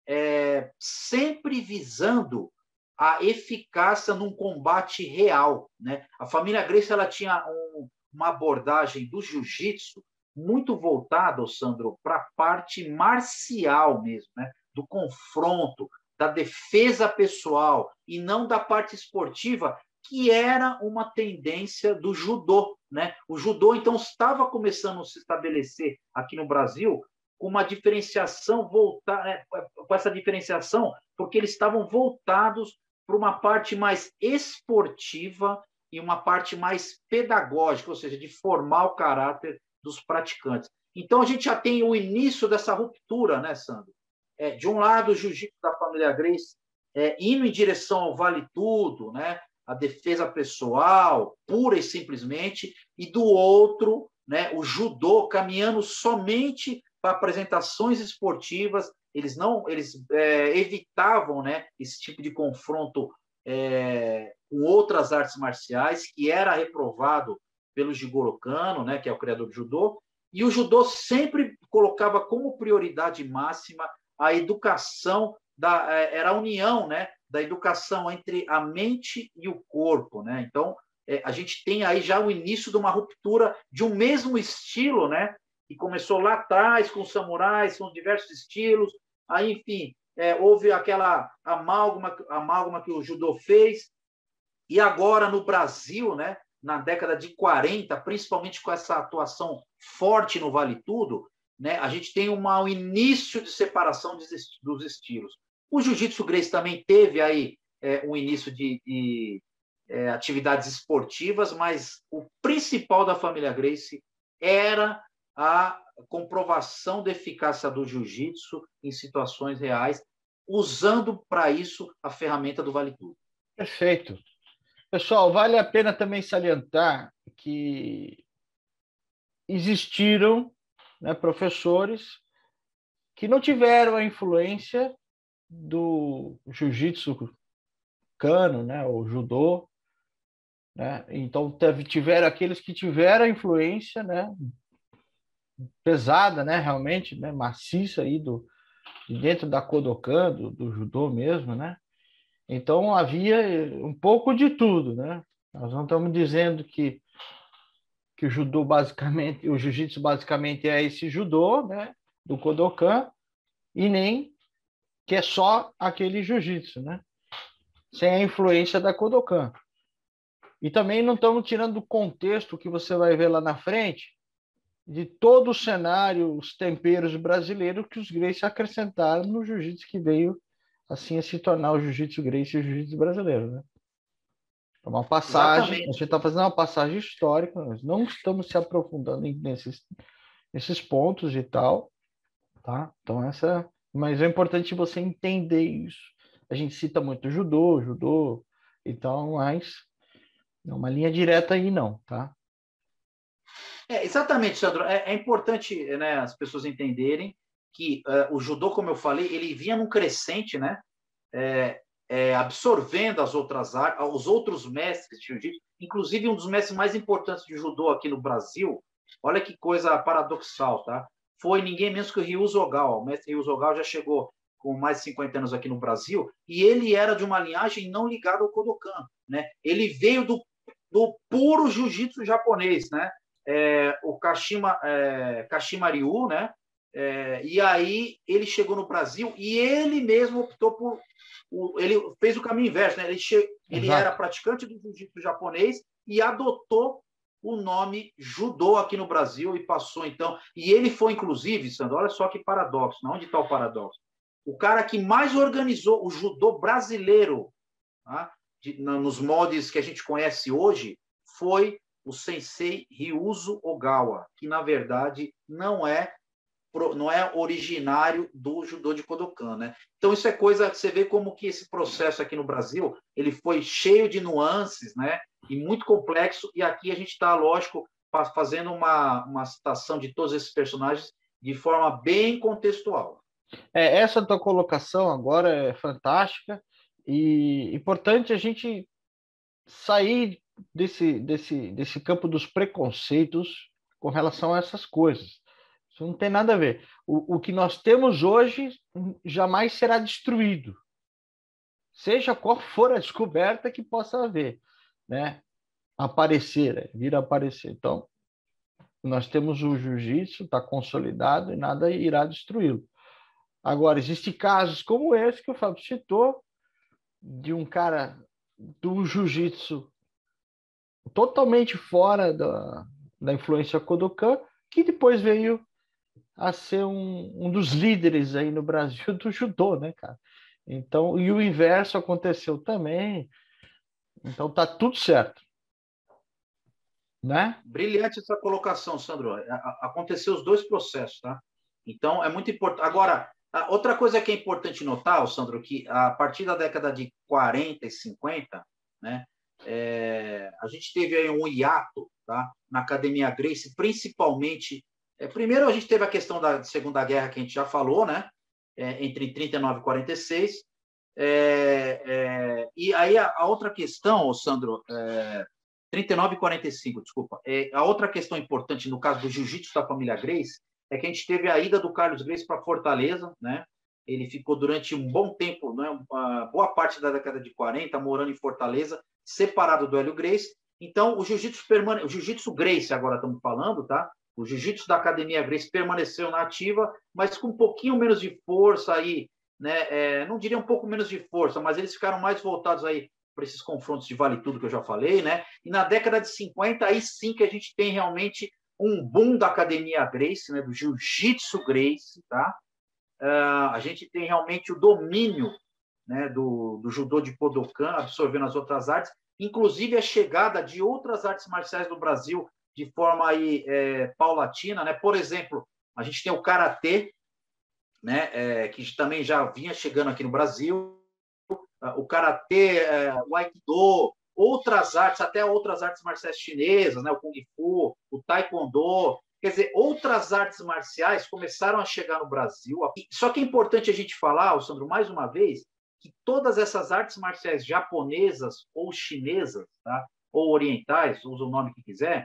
sempre visando a eficácia num combate real, né? A família Gracie ela tinha uma abordagem do jiu-jitsu muito voltada, Sandro, para a parte marcial mesmo, né? Do confronto, da defesa pessoal, e não da parte esportiva, que era uma tendência do judô, né? O judô, então, estava começando a se estabelecer aqui no Brasil com uma diferenciação voltada, com essa diferenciação, porque eles estavam voltados para uma parte mais esportiva e uma parte mais pedagógica, ou seja, de formar o caráter dos praticantes. Então, a gente já tem o início dessa ruptura, né, Sandro? De um lado, o jiu-jitsu da família Gracie indo em direção ao vale tudo, né? A defesa pessoal, pura e simplesmente, e do outro, né, o judô caminhando somente para apresentações esportivas. Eles evitavam, né, esse tipo de confronto com outras artes marciais, que era reprovado pelo Jigoro Kano, né, que é o criador do judô, e o judô sempre colocava como prioridade máxima a educação, era a união, né, da educação entre a mente e o corpo, né? Então, a gente tem aí já o início de uma ruptura de um mesmo estilo, né? Que começou lá atrás com os samurais, com diversos estilos, aí, enfim, houve aquela amálgama que o judô fez, e agora no Brasil, né, na década de 40, principalmente com essa atuação forte no Vale Tudo, né, a gente tem um início de separação dos estilos. O Jiu-Jitsu Gracie também teve aí um início de atividades esportivas, mas o principal da família Gracie era a comprovação da eficácia do jiu-jitsu em situações reais, usando para isso a ferramenta do Vale Tudo. Perfeito. Pessoal, vale a pena também salientar que existiram, né, professores que não tiveram a influência do jiu-jitsu cano, né, o judô, né? Então tiveram aqueles que tiveram a influência, né, pesada, né, realmente, né, maciça aí de dentro da Kodokan, do judô mesmo, né? Então havia um pouco de tudo, né? Nós não estamos dizendo que o judô basicamente, o jiu-jitsu basicamente é esse judô, né, do Kodokan, e nem que é só aquele jiu-jitsu, né? Sem a influência da Kodokan. E também não estamos tirando do contexto que você vai ver lá na frente, de todo o cenário, os temperos brasileiros que os Gracie acrescentaram no jiu-jitsu que veio assim a se tornar o jiu-jitsu Gracie e o jiu-jitsu brasileiro, né? É uma passagem, Exatamente. a gente está fazendo uma passagem histórica, nós não estamos se aprofundando nesses pontos e tal, tá? Então mas é importante você entender isso. A gente cita muito judô, então, mas não uma linha direta aí não, tá? Exatamente, Sandro. É importante, né, as pessoas entenderem que o judô, como eu falei, ele vinha num crescente, né? Absorvendo as outras áreas, os outros mestres de jiu-jitsu, inclusive um dos mestres mais importantes de judô aqui no Brasil. Olha que coisa paradoxal, tá? Foi ninguém menos que o Ryuzo Ogawa. O mestre Ryuzo Ogawa já chegou com mais de 50 anos aqui no Brasil, e ele era de uma linhagem não ligada ao Kodokan, né? Ele veio do puro jiu-jitsu japonês, né? O Kashima Ryu, né? E aí ele chegou no Brasil e ele mesmo optou por... Ele fez o caminho inverso, né? Ele era praticante do jiu-jitsu japonês e adotou o nome judô aqui no Brasil e passou, então... E ele foi, inclusive, Sandro, olha só que paradoxo. Onde está o paradoxo? O cara que mais organizou o judô brasileiro, tá? Nos moldes que a gente conhece hoje, foi o sensei Ryuzo Ogawa, que, na verdade, não é originário do judô de Kodokan, né? Então, isso é coisa que você vê como que esse processo aqui no Brasil, ele foi cheio de nuances, né? E muito complexo, e aqui a gente está, lógico, fazendo uma citação de todos esses personagens de forma bem contextual. Essa tua colocação agora é fantástica e importante a gente sair desse campo dos preconceitos com relação a essas coisas. Isso não tem nada a ver. O que nós temos hoje jamais será destruído, seja qual for a descoberta que possa haver, né? Vir a aparecer. Então, nós temos o jiu-jitsu, está consolidado e nada irá destruí-lo. Agora, existem casos como esse que o Fábio citou, de um cara do jiu-jitsu totalmente fora da influência Kodokan, que depois veio a ser um dos líderes aí no Brasil do judô, né, cara? Então, e o inverso aconteceu também. Então, tá tudo certo, né? Brilhante essa colocação, Sandro. Aconteceu os dois processos, tá? Então, é muito importante. Agora, outra coisa que é importante notar, Sandro, que a partir da década de 40 e 50, né, a gente teve aí um hiato, tá, na Academia Gracie, principalmente... primeiro, a gente teve a questão da Segunda Guerra, que a gente já falou, né, entre 39 e 46. E aí a outra questão, Sandro... 39 e 45, desculpa. A outra questão importante no caso do jiu-jitsu da família Gracie é que a gente teve a ida do Carlos Gracie para Fortaleza, né? ele ficou durante um bom tempo, né, uma boa parte da década de 40, morando em Fortaleza, separado do Hélio Gracie. Então, o jiu-jitsu Gracie, agora estamos falando, tá? O jiu-jitsu da Academia Gracie permaneceu na ativa, mas com um pouquinho menos de força aí, né? Não diria um pouco menos de força, mas eles ficaram mais voltados aí para esses confrontos de vale tudo que eu já falei, né? E na década de 50, aí sim que a gente tem realmente um boom da Academia Gracie, né? Do jiu-jitsu Gracie, tá? A gente tem realmente o domínio, né, do judô de Kodokan, absorvendo as outras artes, inclusive a chegada de outras artes marciais no Brasil de forma aí, paulatina, né? Por exemplo, a gente tem o karatê, né, que também já vinha chegando aqui no Brasil, o karatê, o aikido, outras artes, até outras artes marciais chinesas, né, o kung fu, o taekwondo. Quer dizer, outras artes marciais começaram a chegar no Brasil. Só que é importante a gente falar, Sandro, mais uma vez, que todas essas artes marciais japonesas ou chinesas, tá? Ou orientais, usa o nome que quiser,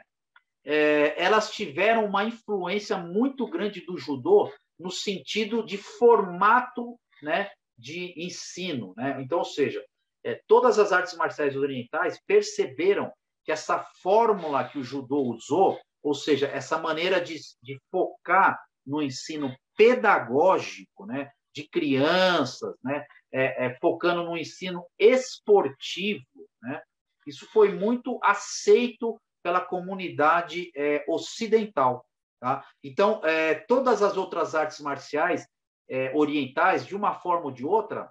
elas tiveram uma influência muito grande do judô no sentido de formato, né, de ensino, né? Então, ou seja, todas as artes marciais orientais perceberam que essa fórmula que o judô usou, ou seja, essa maneira de focar no ensino pedagógico, né, de crianças, né, focando no ensino esportivo, né, isso foi muito aceito pela comunidade ocidental. Tá? Então, todas as outras artes marciais orientais, de uma forma ou de outra,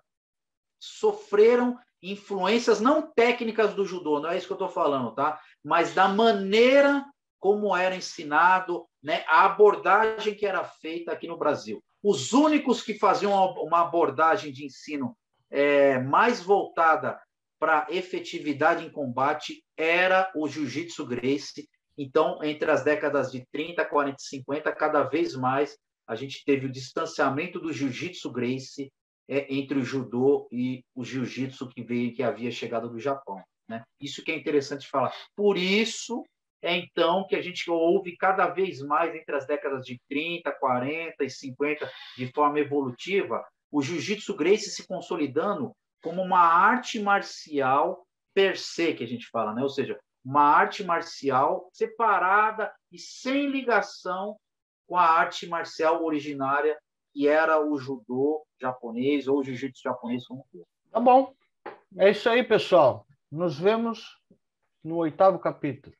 sofreram influências não técnicas do judô, não é isso que eu estou falando, tá? Mas da maneira como era ensinado, né, a abordagem que era feita aqui no Brasil. Os únicos que faziam uma abordagem de ensino mais voltada para efetividade em combate era o jiu-jitsu Gracie. Então, entre as décadas de 30, 40 e 50, cada vez mais a gente teve o distanciamento do jiu-jitsu Gracie entre o judô e o jiu-jitsu que havia chegado do Japão, né? Isso que é interessante falar. Por isso então que a gente ouve cada vez mais entre as décadas de 30, 40 e 50, de forma evolutiva, o jiu-jitsu Gracie se consolidando como uma arte marcial per se, que a gente fala, né? Ou seja, uma arte marcial separada e sem ligação com a arte marcial originária, que era o judô japonês ou o jiu-jitsu japonês, como for. Tá bom. É isso aí, pessoal. Nos vemos no 8º capítulo.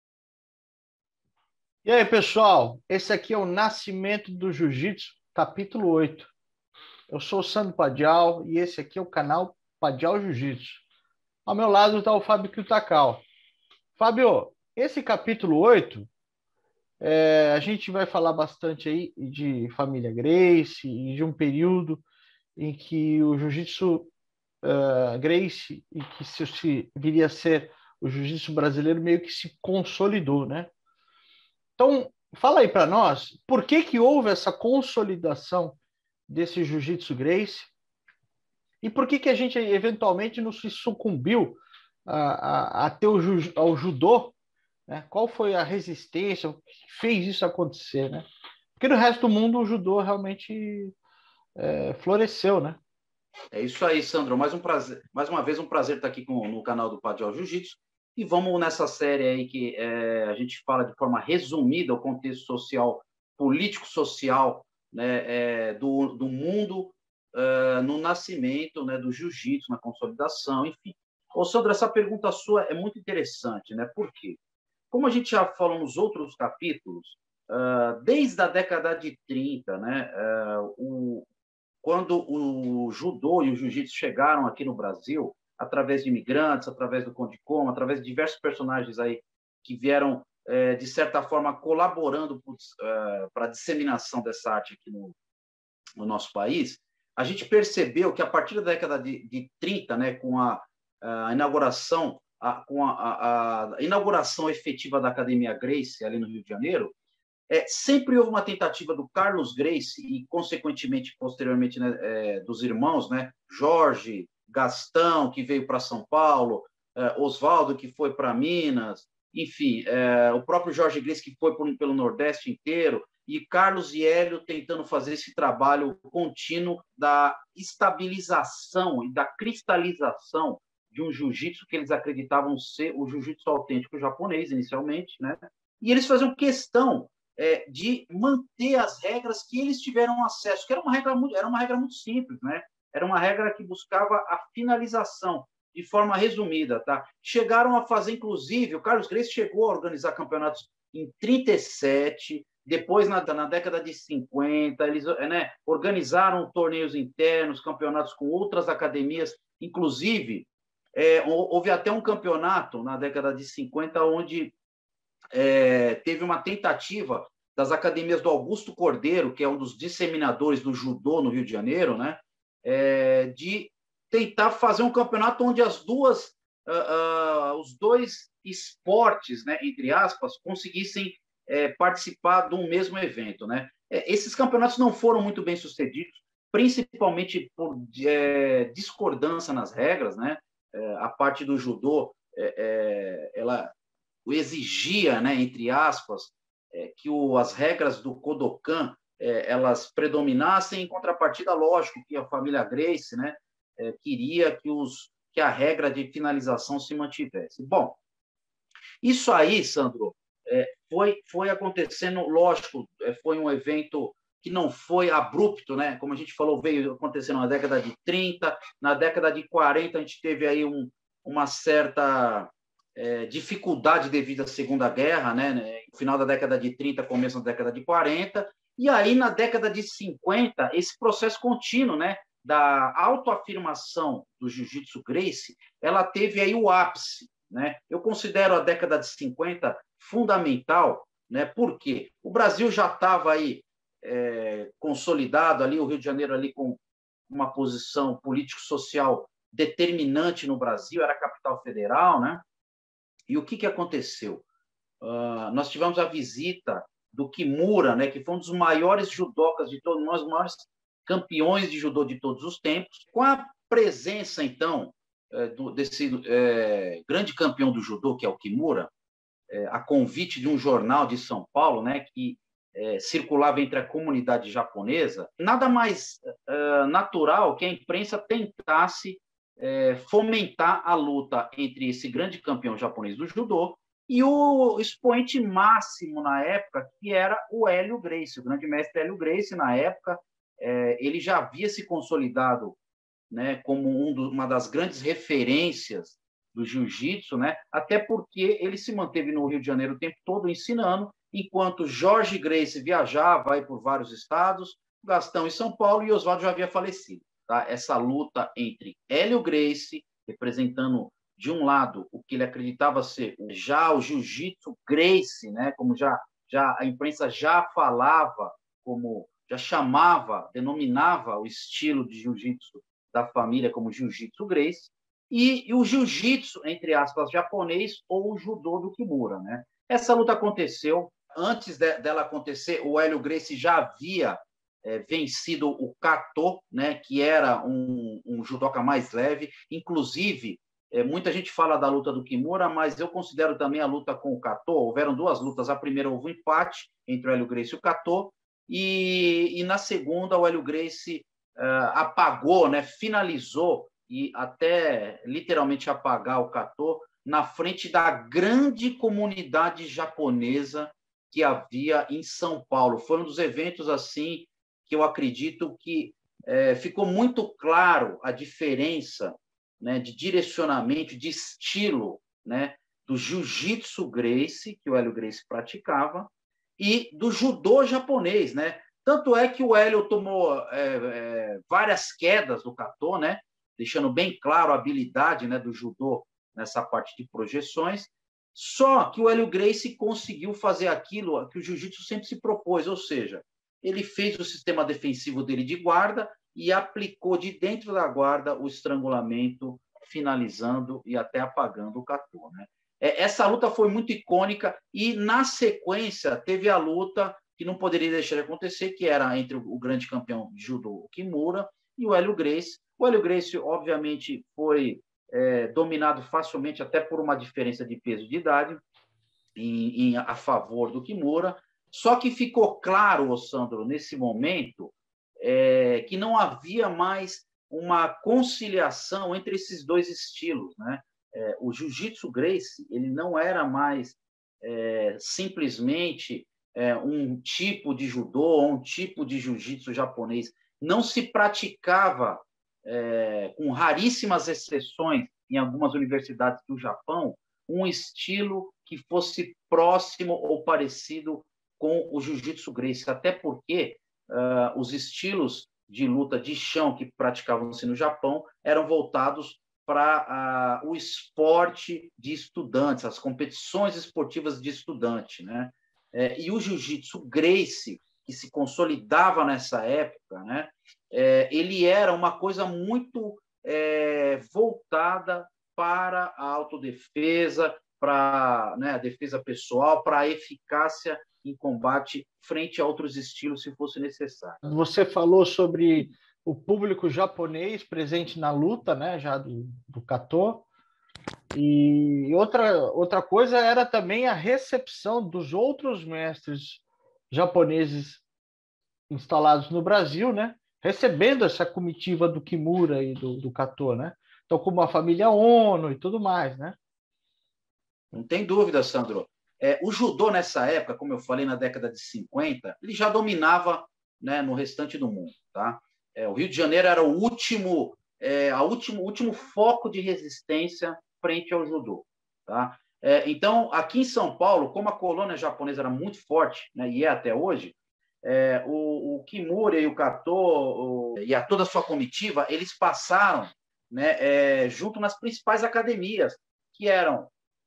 E aí, pessoal? Esse aqui é o Nascimento do Jiu-Jitsu, capítulo 8. Eu sou o Sandro Padial e esse aqui é o canal Padial Jiu-Jitsu. Ao meu lado está o Fábio Kyutakao. Fábio, esse capítulo 8, a gente vai falar bastante aí de família Gracie e de um período em que o Jiu-Jitsu Gracie, e que se viria a ser o Jiu-Jitsu brasileiro, meio que se consolidou, né? Então, fala aí para nós, por que houve essa consolidação desse Jiu-Jitsu Gracie e por que a gente eventualmente não se sucumbiu ao judô, né? Qual foi a resistência, o que fez isso acontecer, né? Porque no resto do mundo o judô realmente floresceu, né? É isso aí, Sandro. Mais uma vez um prazer estar aqui no canal do Padial Jiu-Jitsu. E vamos nessa série aí que a gente fala de forma resumida o contexto social, político-social, né, do mundo no nascimento, né, do jiu-jitsu, na consolidação, enfim. Ô, Sandro, essa pergunta sua é muito interessante, né? Por quê? Como a gente já falou nos outros capítulos, desde a década de 30, né, quando o judô e o jiu-jitsu chegaram aqui no Brasil, através de imigrantes, através do Conde Como, através de diversos personagens aí que vieram, de certa forma, colaborando para a disseminação dessa arte aqui no nosso país, a gente percebeu que a partir da década de 30, né, com a inauguração, com a inauguração efetiva da Academia Gracie ali no Rio de Janeiro, sempre houve uma tentativa do Carlos Gracie e, consequentemente, posteriormente, né, dos irmãos, né, Jorge, Gastão, que veio para São Paulo, Oswaldo, que foi para Minas, enfim, o próprio Jorge Gracie, que foi pelo Nordeste inteiro, e Carlos e Hélio tentando fazer esse trabalho contínuo da estabilização e da cristalização de um jiu-jitsu que eles acreditavam ser o jiu-jitsu autêntico japonês, inicialmente, né? E eles faziam questão de manter as regras que eles tiveram acesso, que era uma regra muito simples, né? Era uma regra que buscava a finalização, de forma resumida, tá? Chegaram a fazer, inclusive, o Carlos Gracie chegou a organizar campeonatos em 37, depois, na década de 50, eles, né, organizaram torneios internos, campeonatos com outras academias, inclusive, houve até um campeonato na década de 50, onde teve uma tentativa das academias do Augusto Cordeiro, que é um dos disseminadores do judô no Rio de Janeiro, né, de tentar fazer um campeonato onde os dois esportes, né, entre aspas, conseguissem participar de um mesmo evento, né? Esses campeonatos não foram muito bem sucedidos, principalmente por discordância nas regras, né? A parte do judô, ela exigia, né, entre aspas, que as regras do Kodokan elas predominassem, em contrapartida, lógico, que a família Gracie, né, queria que a regra de finalização se mantivesse. Bom, isso aí, Sandro, foi acontecendo, lógico, foi um evento que não foi abrupto, né? Como a gente falou, veio acontecendo na década de 30, na década de 40 a gente teve aí uma certa dificuldade devido à Segunda Guerra, né? No final da década de 30, começo da década de 40, e aí na década de 50, esse processo contínuo, né, da autoafirmação do Jiu-Jitsu Gracie, ela teve aí o ápice, né? Eu considero a década de 50 fundamental, né? Porque o Brasil já estava aí consolidado ali, o Rio de Janeiro ali com uma posição político-social determinante no Brasil, era a capital federal, né? E o que aconteceu? Nós tivemos a visita do Kimura, né? Que foi um dos maiores judocas de todos nós, os maiores campeões de judô de todos os tempos, com a presença, então, desse grande campeão do judô, que é o Kimura, a convite de um jornal de São Paulo, né, que circulava entre a comunidade japonesa, nada mais natural que a imprensa tentasse fomentar a luta entre esse grande campeão japonês do judô e o expoente máximo na época, que era o Hélio Gracie, o grande mestre Hélio Gracie. Na época, ele já havia se consolidado, né, como uma das grandes referências do jiu-jitsu, né? Até porque ele se manteve no Rio de Janeiro o tempo todo ensinando, enquanto Jorge Gracie viajava aí por vários estados, Gastão em São Paulo, e Oswaldo já havia falecido. Tá? Essa luta entre Hélio Gracie, representando de um lado o que ele acreditava ser já o jiu-jitsu Gracie, né? Como já a imprensa já falava, como já chamava, denominava o estilo de jiu-jitsu da família como jiu-jitsu Gracie, e o jiu-jitsu, entre aspas, japonês, ou o judô do Kimura, né? Essa luta aconteceu. Antes dela acontecer, o Hélio Gracie já havia vencido o Kato, né, que era um judoca mais leve. Inclusive, muita gente fala da luta do Kimura, mas eu considero também a luta com o Kato. Houveram duas lutas. A primeira houve um empate entre o Hélio Gracie e o Kato, e na segunda o Hélio Gracie apagou, né, finalizou, e até literalmente apagar o Kato na frente da grande comunidade japonesa que havia em São Paulo. Foi um dos eventos assim que eu acredito que ficou muito claro a diferença, né, de direcionamento, de estilo, né, do jiu-jitsu Gracie, que o Hélio Gracie praticava, e do judô japonês, né? Tanto é que o Hélio tomou várias quedas do Kato, né? Deixando bem claro a habilidade, né, do judô nessa parte de projeções. Só que o Hélio Gracie conseguiu fazer aquilo que o jiu-jitsu sempre se propôs, ou seja, ele fez o sistema defensivo dele de guarda e aplicou de dentro da guarda o estrangulamento, finalizando e até apagando o Kato, né? Essa luta foi muito icônica, e na sequência teve a luta que não poderia deixar de acontecer, que era entre o grande campeão de judô, o Kimura, e o Hélio Gracie. O Hélio Gracie, obviamente, foi dominado facilmente, até por uma diferença de peso de idade, a favor do Kimura, só que ficou claro, Sandro, nesse momento, que não havia mais uma conciliação entre esses dois estilos, né? O Jiu-Jitsu Gracie, ele não era mais simplesmente um tipo de judô ou um tipo de jiu-jitsu japonês. Não se praticava, com raríssimas exceções, em algumas universidades do Japão, um estilo que fosse próximo ou parecido com o Jiu-Jitsu Gracie, até porque os estilos de luta de chão que praticavam-se no Japão eram voltados para o esporte de estudantes, as competições esportivas de estudante, né? E o Jiu-Jitsu Gracie, que se consolidava nessa época, né? Ele era uma coisa muito voltada para a autodefesa, para, né, a defesa pessoal, para a eficácia em combate frente a outros estilos, se fosse necessário. Você falou sobre o público japonês presente na luta, né, já do Kato. E outra coisa era também a recepção dos outros mestres japoneses instalados no Brasil, né, recebendo essa comitiva do Kimura e do Kato, né? Então, como a família Ono e tudo mais, né? Não tem dúvida, Sandro. O judô, nessa época, como eu falei, na década de 50, ele já dominava, né, no restante do mundo. Tá? O Rio de Janeiro era o último foco de resistência frente ao judô. Tá? Então, aqui em São Paulo, como a colônia japonesa era muito forte, né, e é até hoje, o Kimura e o Kato e toda a sua comitiva, eles passaram, né, junto nas principais academias, que eram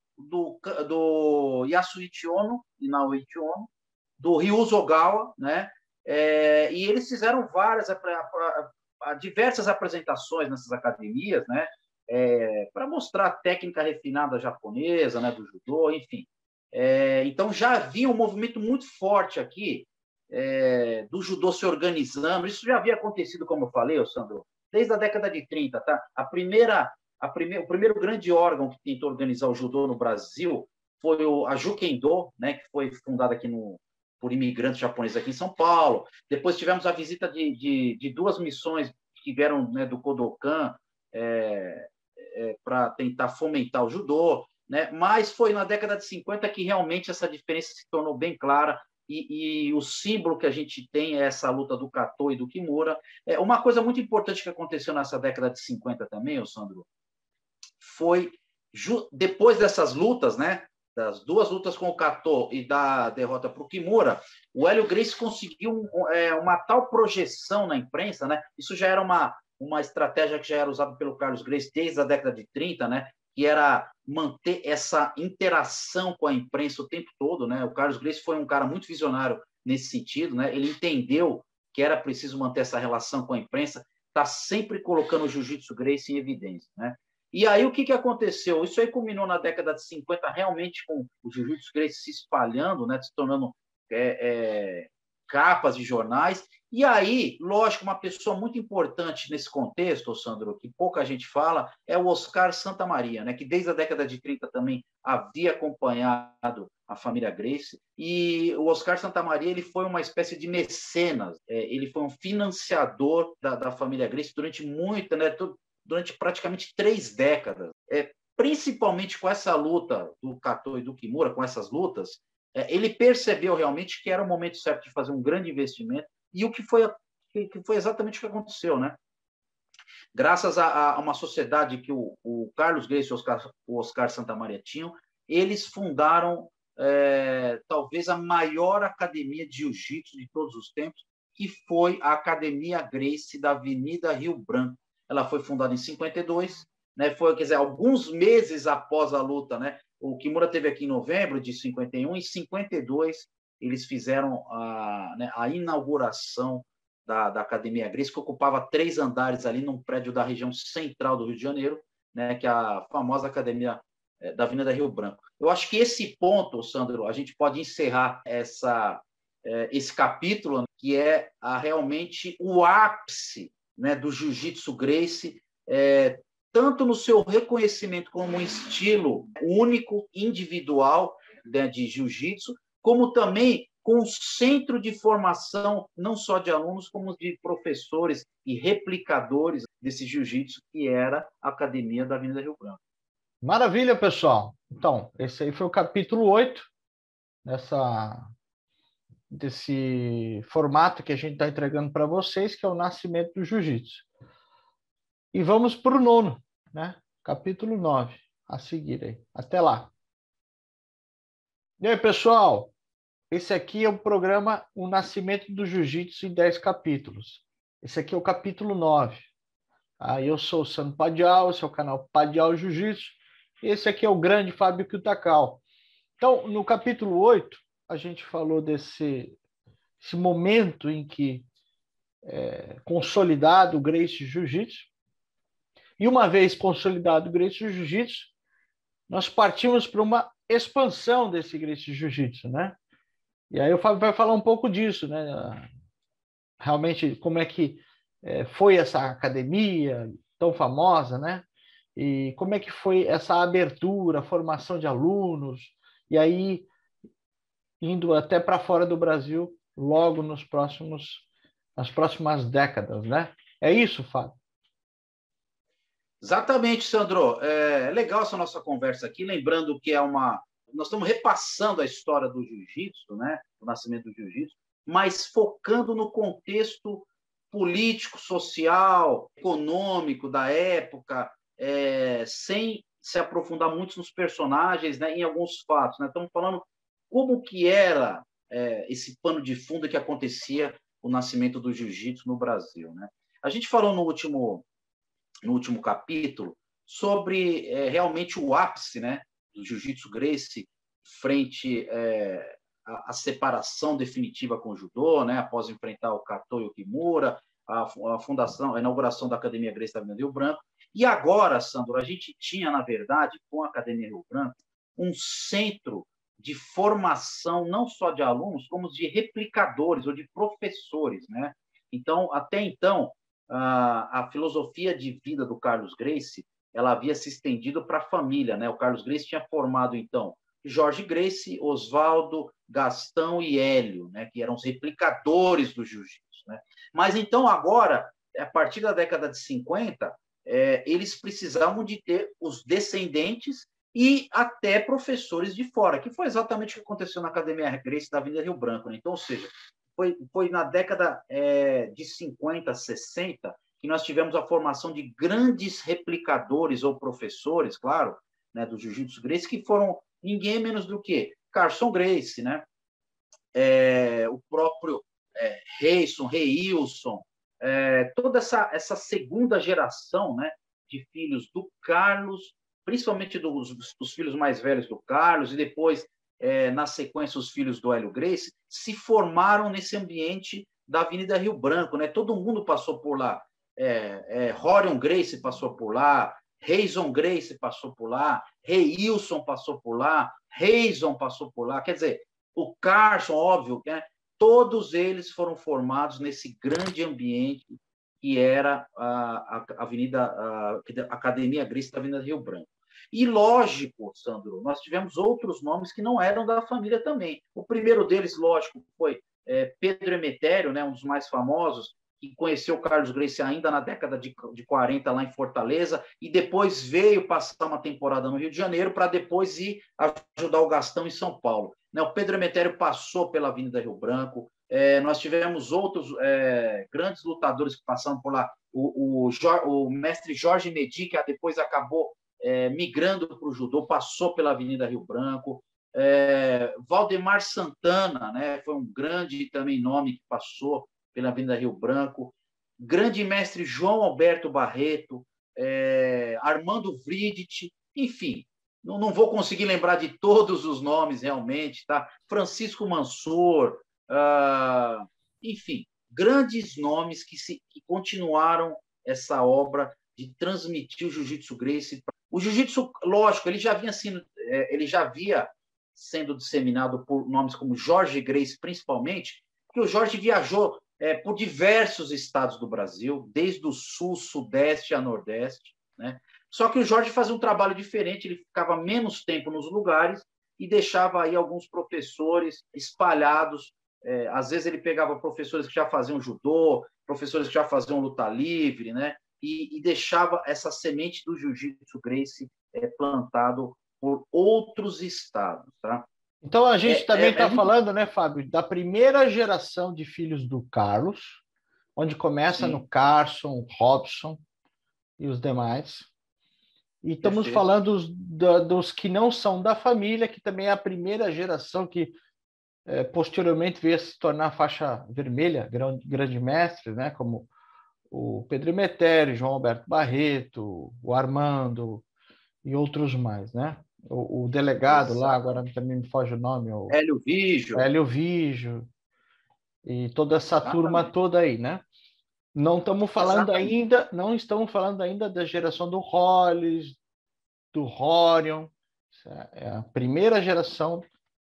do Yasuichi Ono, e Naoichi Ono, do Ryuzo Ogawa, né? E eles fizeram diversas apresentações nessas academias, né? Para mostrar a técnica refinada japonesa, né? Do judô, enfim. Então já havia um movimento muito forte aqui do judô se organizando. Isso já havia acontecido, como eu falei, Sandro, desde a década de 30, tá? O primeiro grande órgão que tentou organizar o judô no Brasil foi a Jukendo, né, que foi fundada aqui por imigrantes japoneses aqui em São Paulo. Depois tivemos a visita de duas missões que vieram, né, do Kodokan para tentar fomentar o judô, né? Mas foi na década de 50 que realmente essa diferença se tornou bem clara e o símbolo que a gente tem é essa luta do Kato e do Kimura. Uma coisa muito importante que aconteceu nessa década de 50 também, Sandro, foi depois dessas lutas, né, das duas lutas com o Kato e da derrota para o Kimura, o Hélio Gracie conseguiu uma tal projeção na imprensa, né? Isso já era uma estratégia que já era usada pelo Carlos Gracie desde a década de 30, né? Que era manter essa interação com a imprensa o tempo todo, né? O Carlos Gracie foi um cara muito visionário nesse sentido, né? Ele entendeu que era preciso manter essa relação com a imprensa, tá sempre colocando o Jiu-Jitsu Gracie em evidência, né? E aí o que aconteceu? Isso aí culminou na década de 50, realmente com o Jiu-Jitsu Gracie se espalhando, né? Se tornando capas de jornais. E aí, lógico, uma pessoa muito importante nesse contexto, Sandro, que pouca gente fala, é o Oscar Santamaria, né, que desde a década de 30 também havia acompanhado a família Gracie. E o Oscar Santamaria, ele foi uma espécie de mecenas, ele foi um financiador da família Gracie durante praticamente 3 décadas. Principalmente com essa luta do Kato e do Kimura, com essas lutas, ele percebeu realmente que era o momento certo de fazer um grande investimento, e que foi exatamente o que aconteceu, né? Graças a uma sociedade que o Carlos Gracie e o Oscar Santamaria tinham, eles fundaram talvez a maior academia de jiu-jitsu de todos os tempos, que foi a Academia Gracie da Avenida Rio Branco. Ela foi fundada em 52, né? Quer dizer, alguns meses após a luta, né? O Kimura teve aqui em novembro de 51, em 52 eles fizeram a inauguração da Academia Gracie, que ocupava 3 andares ali num prédio da região central do Rio de Janeiro, né, que é a famosa Academia da Avenida Rio Branco. Eu acho que esse ponto, Sandro, a gente pode encerrar esse capítulo, né, que é realmente o ápice, né, do Jiu-Jitsu Gracie, tanto no seu reconhecimento como um estilo único, individual, né, de jiu-jitsu, como também com um centro de formação, não só de alunos, como de professores e replicadores desse jiu-jitsu, que era a Academia da Avenida Rio Branco. Maravilha, pessoal. Então, esse aí foi o capítulo 8 desse formato que a gente está entregando para vocês, que é o nascimento do jiu-jitsu. E vamos para o 9º, né? Capítulo 9, a seguir aí. Até lá. E aí, pessoal? Esse aqui é o programa O Nascimento do Jiu-Jitsu em 10 capítulos. Esse aqui é o capítulo 9. Eu sou o Sandro Padial, esse é o canal Padial Jiu-Jitsu. Esse aqui é o grande Fábio Kyutakao. Então, no capítulo 8, a gente falou desse momento em que consolidado o Gracie Jiu-Jitsu. E uma vez consolidado o Gracie Jiu-Jitsu, nós partimos para uma expansão desse Gracie Jiu-Jitsu, né? E aí o Fábio vai falar um pouco disso, né? Realmente, como é que foi essa academia tão famosa, né? E como é que foi essa abertura, formação de alunos, e aí indo até para fora do Brasil logo nas próximas décadas, né? É isso, Fábio? Exatamente, Sandro. É legal essa nossa conversa aqui, lembrando que nós estamos repassando a história do jiu-jitsu, né? O nascimento do jiu-jitsu, mas focando no contexto político, social, econômico da época, sem se aprofundar muito nos personagens, né? Em alguns fatos, né? Estamos falando como que era esse pano de fundo que acontecia o nascimento do jiu-jitsu no Brasil, né? A gente falou no último capítulo sobre realmente o ápice, né, do jiu-jitsu Gracie frente à separação definitiva com o judô, né, após enfrentar o Kato e o Kimura, a inauguração da Academia Gracie da Avenida Rio Branco. E agora, Sandro, a gente tinha, na verdade, com a Academia Rio Branco, um centro de formação não só de alunos, como de replicadores ou de professores, né? Então, até então, a filosofia de vida do Carlos Gracie, ela havia se estendido para a família, né? O Carlos Gracie tinha formado, então, Jorge Gracie, Oswaldo, Gastão e Hélio, né? Que eram os replicadores do jiu-jitsu, né? Mas, então, agora, a partir da década de 50, eles precisavam de ter os descendentes e até professores de fora, que foi exatamente o que aconteceu na Academia Gracie da Avenida Rio Branco, né? Então, ou seja, foi na década de 50, 60, que nós tivemos a formação de grandes replicadores ou professores, claro, né, do Jiu-Jitsu Gracie, que foram ninguém menos do que Carson Gracie, né? O próprio Reilson, toda essa segunda geração, né, de filhos do Carlos, principalmente dos filhos mais velhos do Carlos, e depois na sequência, os filhos do Hélio Gracie, se formaram nesse ambiente da Avenida Rio Branco, né? Todo mundo passou por lá. Rorion Gracie passou por lá, Reison Gracie passou por lá, Reilson passou por lá, Reison passou por lá. Quer dizer, o Carson, óbvio, né? Todos eles foram formados nesse grande ambiente que era a Academia Gracie da Avenida Rio Branco. E, lógico, Sandro, nós tivemos outros nomes que não eram da família também. O primeiro deles, lógico, foi Pedro Emetério, né, um dos mais famosos, que conheceu o Carlos Gracie ainda na década de 40, lá em Fortaleza, e depois veio passar uma temporada no Rio de Janeiro para depois ir ajudar o Gastão em São Paulo. Né, o Pedro Emetério passou pela Avenida Rio Branco, nós tivemos outros grandes lutadores que passaram por lá. O mestre Jorge Medi, que depois acabou migrando para o judô, passou pela Avenida Rio Branco. Valdemar Santana, né, foi um grande também nome que passou pela Avenida Rio Branco. Grande mestre João Alberto Barreto, Armando Vridt, enfim, não vou conseguir lembrar de todos os nomes realmente, tá? Francisco Mansor, enfim, grandes nomes que continuaram essa obra de transmitir o Jiu-Jitsu Gracie. O Jiu-Jitsu, lógico, ele já havia sendo disseminado por nomes como Jorge Gracie, principalmente, porque o Jorge viajou por diversos estados do Brasil, desde o sul, sudeste a nordeste, né? Só que o Jorge fazia um trabalho diferente, ele ficava menos tempo nos lugares e deixava aí alguns professores espalhados. Às vezes ele pegava professores que já faziam judô, professores que já faziam luta livre, né? E deixava essa semente do jiu-jitsu Gracie plantado por outros estados, tá? Então a gente também está falando, né, Fábio, da primeira geração de filhos do Carlos, onde começa no Carson, Robson e os demais. E estamos falando dos que não são da família, que também é a primeira geração que posteriormente veio a se tornar faixa vermelha, grande mestre, né, como o Pedro Emetério, João Alberto Barreto, o Armando e outros mais, né? O delegado lá, agora também me foge o nome, o Hélio Vigio. Hélio Vigio, e toda essa turma toda aí, né? Não estamos falando ainda, não estamos falando ainda da geração do Hollis, do Horion, é a primeira geração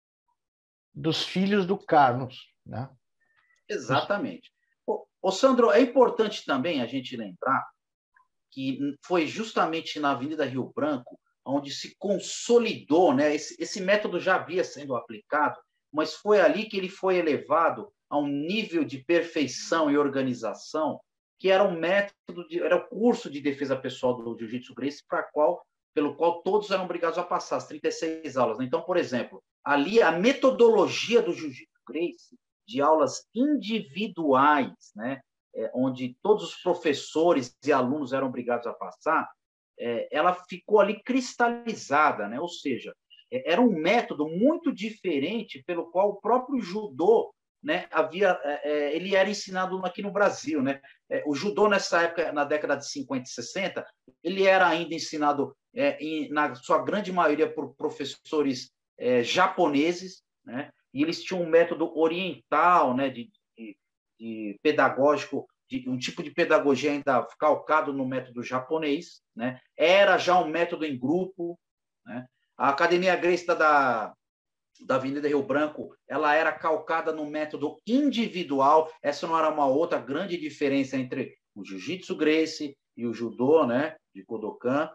dos filhos do Carlos, né? Exatamente. Ô, Sandro, é importante também a gente lembrar que foi justamente na Avenida Rio Branco onde se consolidou, né? Esse método já havia sendo aplicado, mas foi ali que ele foi elevado a um nível de perfeição e organização que era um método, era o curso de defesa pessoal do Jiu-Jitsu Gracie pelo qual todos eram obrigados a passar as 36 aulas. Então, por exemplo, ali a metodologia do Jiu-Jitsu Gracie, de aulas individuais, né? Onde todos os professores e alunos eram obrigados a passar, ela ficou ali cristalizada, né? Ou seja, era um método muito diferente pelo qual o próprio judô, né, ele era ensinado aqui no Brasil, né? O judô nessa época, na década de 50 e 60, ele era ainda ensinado na sua grande maioria por professores japoneses, né? E eles tinham um método oriental, né, de pedagógico, um tipo de pedagogia ainda calcado no método japonês, né? Era já um método em grupo, né? A Academia Gracie da Avenida Rio Branco, ela era calcada no método individual. Essa não era uma outra grande diferença entre o Jiu-Jitsu Gracie e o Judô, né, de Kodokan.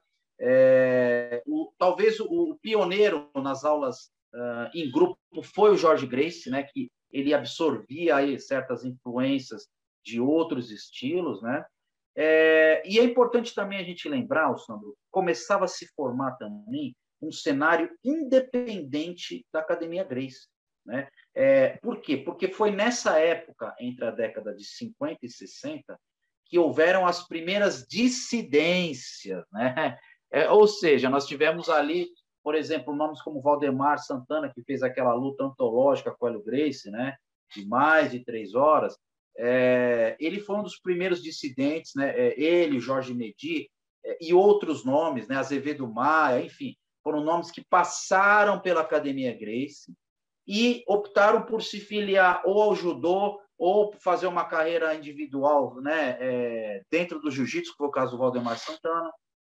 Talvez o pioneiro nas aulas em grupo foi o Jorge Gracie, né, que ele absorvia aí certas influências de outros estilos, né? E é importante também a gente lembrar, Sandro, começava a se formar também um cenário independente da Academia Gracie, né? Por quê? Porque foi nessa época, entre a década de 50 e 60, que houveram as primeiras dissidências, né? Ou seja, nós tivemos ali, por exemplo, nomes como Valdemar Santana, que fez aquela luta antológica com o Hélio Gracie, né? De mais de 3 horas. Ele foi um dos primeiros dissidentes, né? Ele, Jorge Medi, e outros nomes, né? Azevedo Maia, enfim, foram nomes que passaram pela Academia Gracie e optaram por se filiar ou ao judô ou fazer uma carreira individual, né? Dentro do jiu-jitsu, que foi o caso do Valdemar Santana.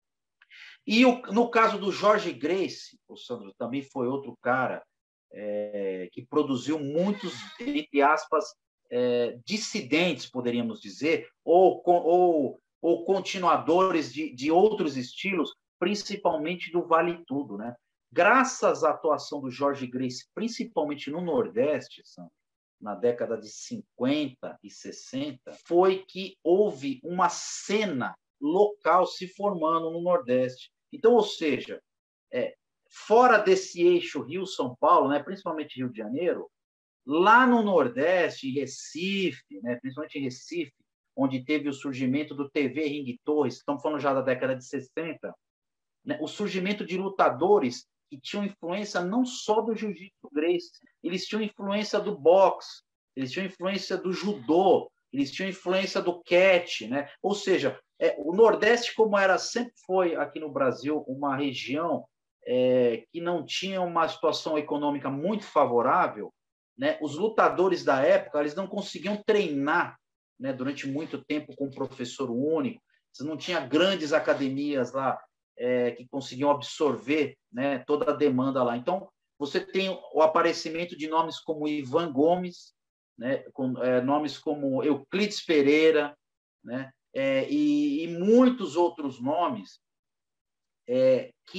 E no caso do Jorge Gracie, o Sandro também foi outro cara que produziu muitos, entre aspas, dissidentes, poderíamos dizer, ou continuadores de outros estilos, principalmente do Vale Tudo, né? Graças à atuação do Jorge Gracie, principalmente no Nordeste, Sandro, na década de 50 e 60, foi que houve uma cena local se formando no Nordeste. Então, ou seja, fora desse eixo Rio-São Paulo, né, principalmente Rio de Janeiro, lá no Nordeste, em Recife, né, principalmente em Recife, onde teve o surgimento do TV Ring Torres, estamos falando já da década de 60, né, o surgimento de lutadores que tinham influência não só do Jiu-Jitsu Gracie, eles tinham influência do boxe, eles tinham influência do judô, eles tinham influência do catch, né? Ou seja, o Nordeste, como sempre foi aqui no Brasil, uma região que não tinha uma situação econômica muito favorável, né? Os lutadores da época eles não conseguiam treinar, né, durante muito tempo com um professor único, você não tinha grandes academias lá que conseguiam absorver, né, toda a demanda lá. Então, você tem o aparecimento de nomes como Ivan Gomes, né, nomes como Euclides Pereira, né, e muitos outros nomes que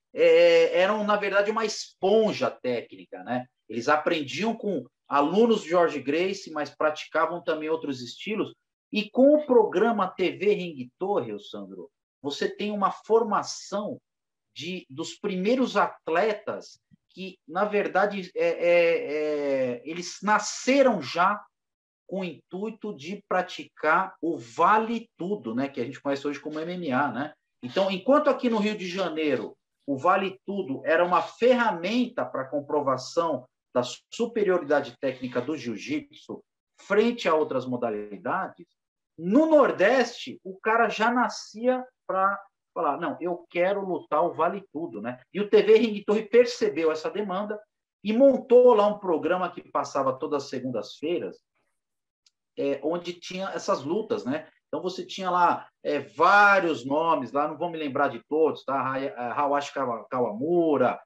eram, na verdade, uma esponja técnica, né? Eles aprendiam com alunos de George Gracie, mas praticavam também outros estilos. E com o programa TV Ring Torre, Sandro, você tem uma formação dos primeiros atletas que, na verdade, eles nasceram já com o intuito de praticar o vale tudo, né, que a gente conhece hoje como MMA, né? Então, enquanto aqui no Rio de Janeiro o vale tudo era uma ferramenta para comprovação da superioridade técnica do jiu-jitsu frente a outras modalidades, no Nordeste o cara já nascia para falar, não, eu quero lutar o vale tudo, né? E o TV Ring Torre percebeu essa demanda e montou lá um programa que passava todas as segundas-feiras, onde tinha essas lutas, né? Então você tinha lá vários nomes, lá não vou me lembrar de todos, tá? Hawashi Kawamura,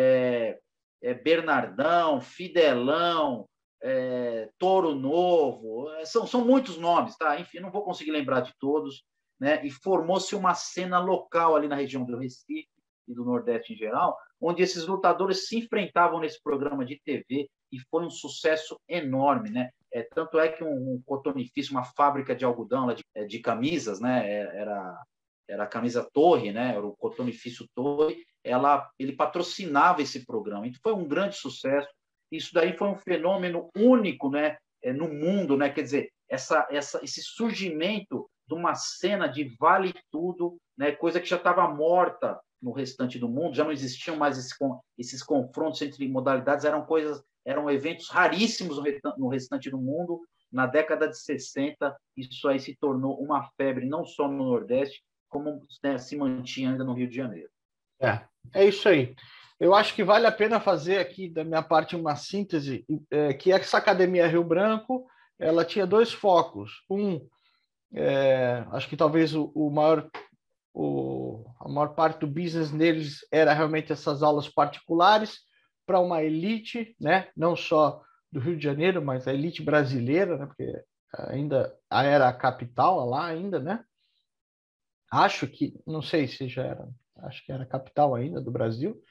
Bernardão, Fidelão, Toro Novo, são muitos nomes, tá? Enfim, não vou conseguir lembrar de todos, né? E formou-se uma cena local ali na região do Recife e do Nordeste em geral, onde esses lutadores se enfrentavam nesse programa de TV e foi um sucesso enorme, né? Tanto é que um cotonifício, uma fábrica de algodão de camisas, né? Era a camisa Torre, né? Era o cotonifício Torre. Ele patrocinava esse programa. Então foi um grande sucesso. Isso daí foi um fenômeno único, né? No mundo, né? Quer dizer, esse surgimento de uma cena de vale tudo, né? Coisa que já estava morta no restante do mundo, já não existiam mais esses confrontos entre modalidades, eram eventos raríssimos no restante do mundo. Na década de 60, isso aí se tornou uma febre, não só no Nordeste, como, né, se mantinha ainda no Rio de Janeiro. É isso aí. Eu acho que vale a pena fazer aqui, da minha parte, uma síntese, que essa Academia Rio Branco, ela tinha dois focos. Acho que talvez a maior parte do business deles era realmente essas aulas particulares para uma elite, né? Não só do Rio de Janeiro, mas a elite brasileira, né? Porque ainda era a capital lá ainda, né? Acho que, não sei se já era, acho que era a capital ainda do Brasil.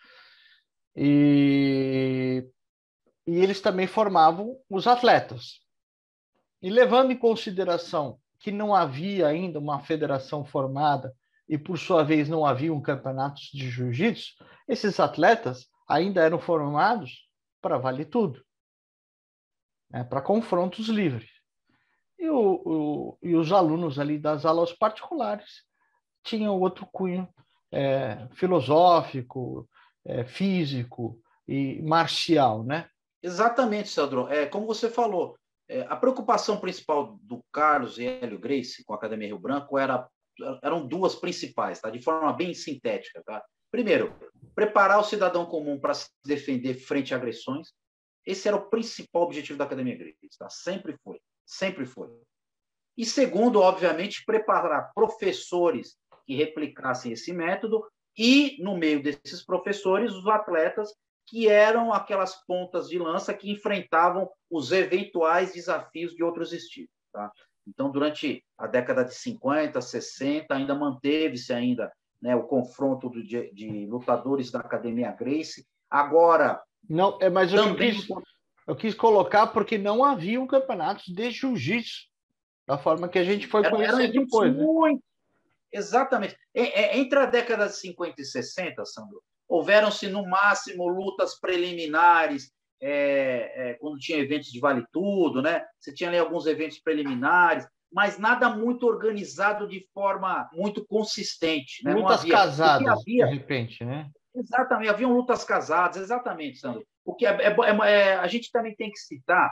E eles também formavam os atletas. E levando em consideração que não havia ainda uma federação formada e, por sua vez, não haviam campeonatos de jiu-jitsu, esses atletas ainda eram formados para vale tudo, né, para confrontos livres. E os alunos ali das aulas particulares tinham outro cunho filosófico, físico e marcial, né? Exatamente, Sandro. Como você falou, a preocupação principal do Carlos e Hélio Gracie com a Academia Rio Branco eram duas principais, tá? De forma bem sintética, tá? Primeiro, preparar o cidadão comum para se defender frente a agressões. Esse era o principal objetivo da Academia Gracie, tá? Sempre foi, sempre foi. E segundo, obviamente, preparar professores que replicassem esse método e, no meio desses professores, os atletas que eram aquelas pontas de lança que enfrentavam os eventuais desafios de outros estilos, tá? Então, durante a década de 50, 60, ainda manteve-se ainda, né, o confronto de lutadores da Academia Gracie. Agora, não, mas eu quis colocar porque não haviam campeonatos de jiu-jitsu da forma que a gente foi conhecer depois, né? Exatamente. Entre a década de 50 e 60, Sandro, houveram-se, no máximo, lutas preliminares, quando tinha eventos de vale tudo, né? Você tinha ali alguns eventos preliminares, mas nada muito organizado de forma muito consistente, né? Lutas casadas, de repente, né? Exatamente, haviam lutas casadas, exatamente, Sandro. O que a gente também tem que citar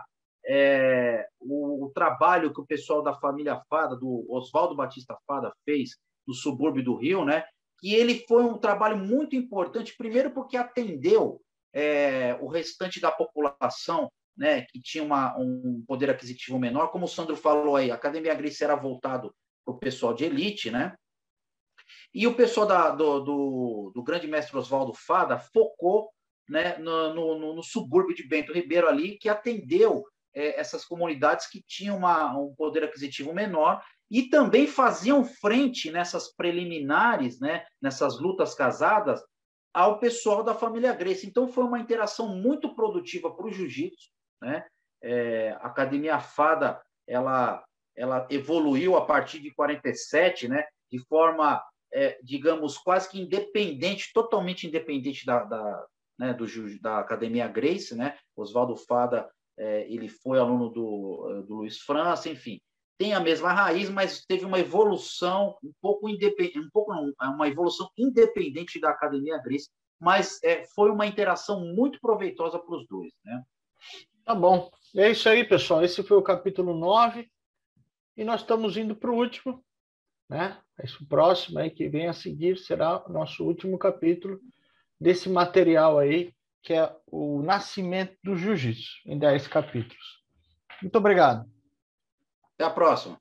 o trabalho que o pessoal da família Fada, do Oswaldo Batista Fada, fez no subúrbio do Rio, né? Que ele foi um trabalho muito importante, primeiro porque atendeu o restante da população, né, que tinha um poder aquisitivo menor. Como o Sandro falou aí, a Academia Gracie era voltado para o pessoal de elite, né? E o pessoal do grande mestre Oswaldo Fada focou, né, no subúrbio de Bento Ribeiro ali, que atendeu essas comunidades que tinham um poder aquisitivo menor e também faziam frente nessas preliminares, né, nessas lutas casadas, ao pessoal da família Gracie. Então, foi uma interação muito produtiva para o jiu-jitsu, né? A Academia Fada, ela evoluiu a partir de 47, né? De forma, digamos, quase que independente, totalmente independente da Academia Gracie, né? Oswaldo Fada, ele foi aluno do Luiz França, enfim, tem a mesma raiz, mas teve uma evolução uma evolução independente da Academia Gracie, mas foi uma interação muito proveitosa para os dois, né? Tá bom. É isso aí, pessoal. Esse foi o capítulo 9 e nós estamos indo para o último, né? Esse próximo aí que vem a seguir será o nosso último capítulo desse material aí, que é o nascimento do jiu-jitsu, em 10 capítulos. Muito obrigado. Até a próxima.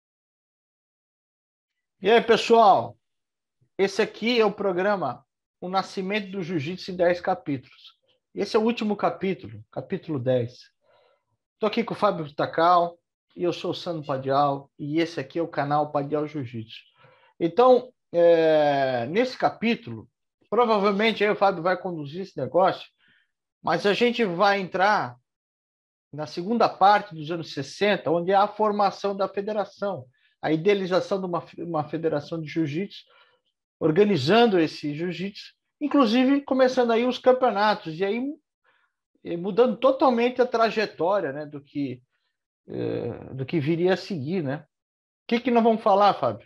E aí, pessoal? Esse aqui é o programa O Nascimento do Jiu-Jitsu em 10 capítulos. Esse é o último capítulo, capítulo 10. Estou aqui com o Fábio Takal, e eu sou o Sandro Padial, e esse aqui é o canal Padial Jiu-Jitsu. Então, nesse capítulo, provavelmente aí o Fábio vai conduzir esse negócio, mas a gente vai entrar na segunda parte dos anos 60, onde há a formação da federação, a idealização de uma federação de jiu-jitsu, organizando esse jiu-jitsu, inclusive começando aí os campeonatos, e aí mudando totalmente a trajetória, né, do que viria a seguir, né? O que nós vamos falar, Fábio?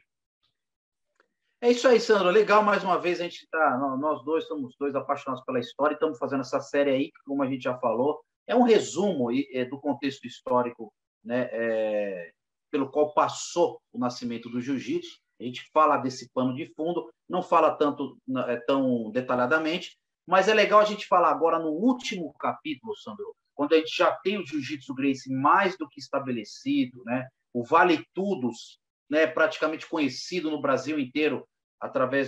É isso aí, Sandro. Legal, mais uma vez, nós dois somos dois apaixonados pela história e estamos fazendo essa série aí, que, como a gente já falou, é um resumo do contexto histórico, né, pelo qual passou o nascimento do jiu-jitsu. A gente fala desse pano de fundo, não fala tão detalhadamente, mas é legal a gente falar agora no último capítulo, Sandro, quando a gente já tem o jiu-jitsu Gracie mais do que estabelecido, né, o Vale Tudos, né, praticamente conhecido no Brasil inteiro, através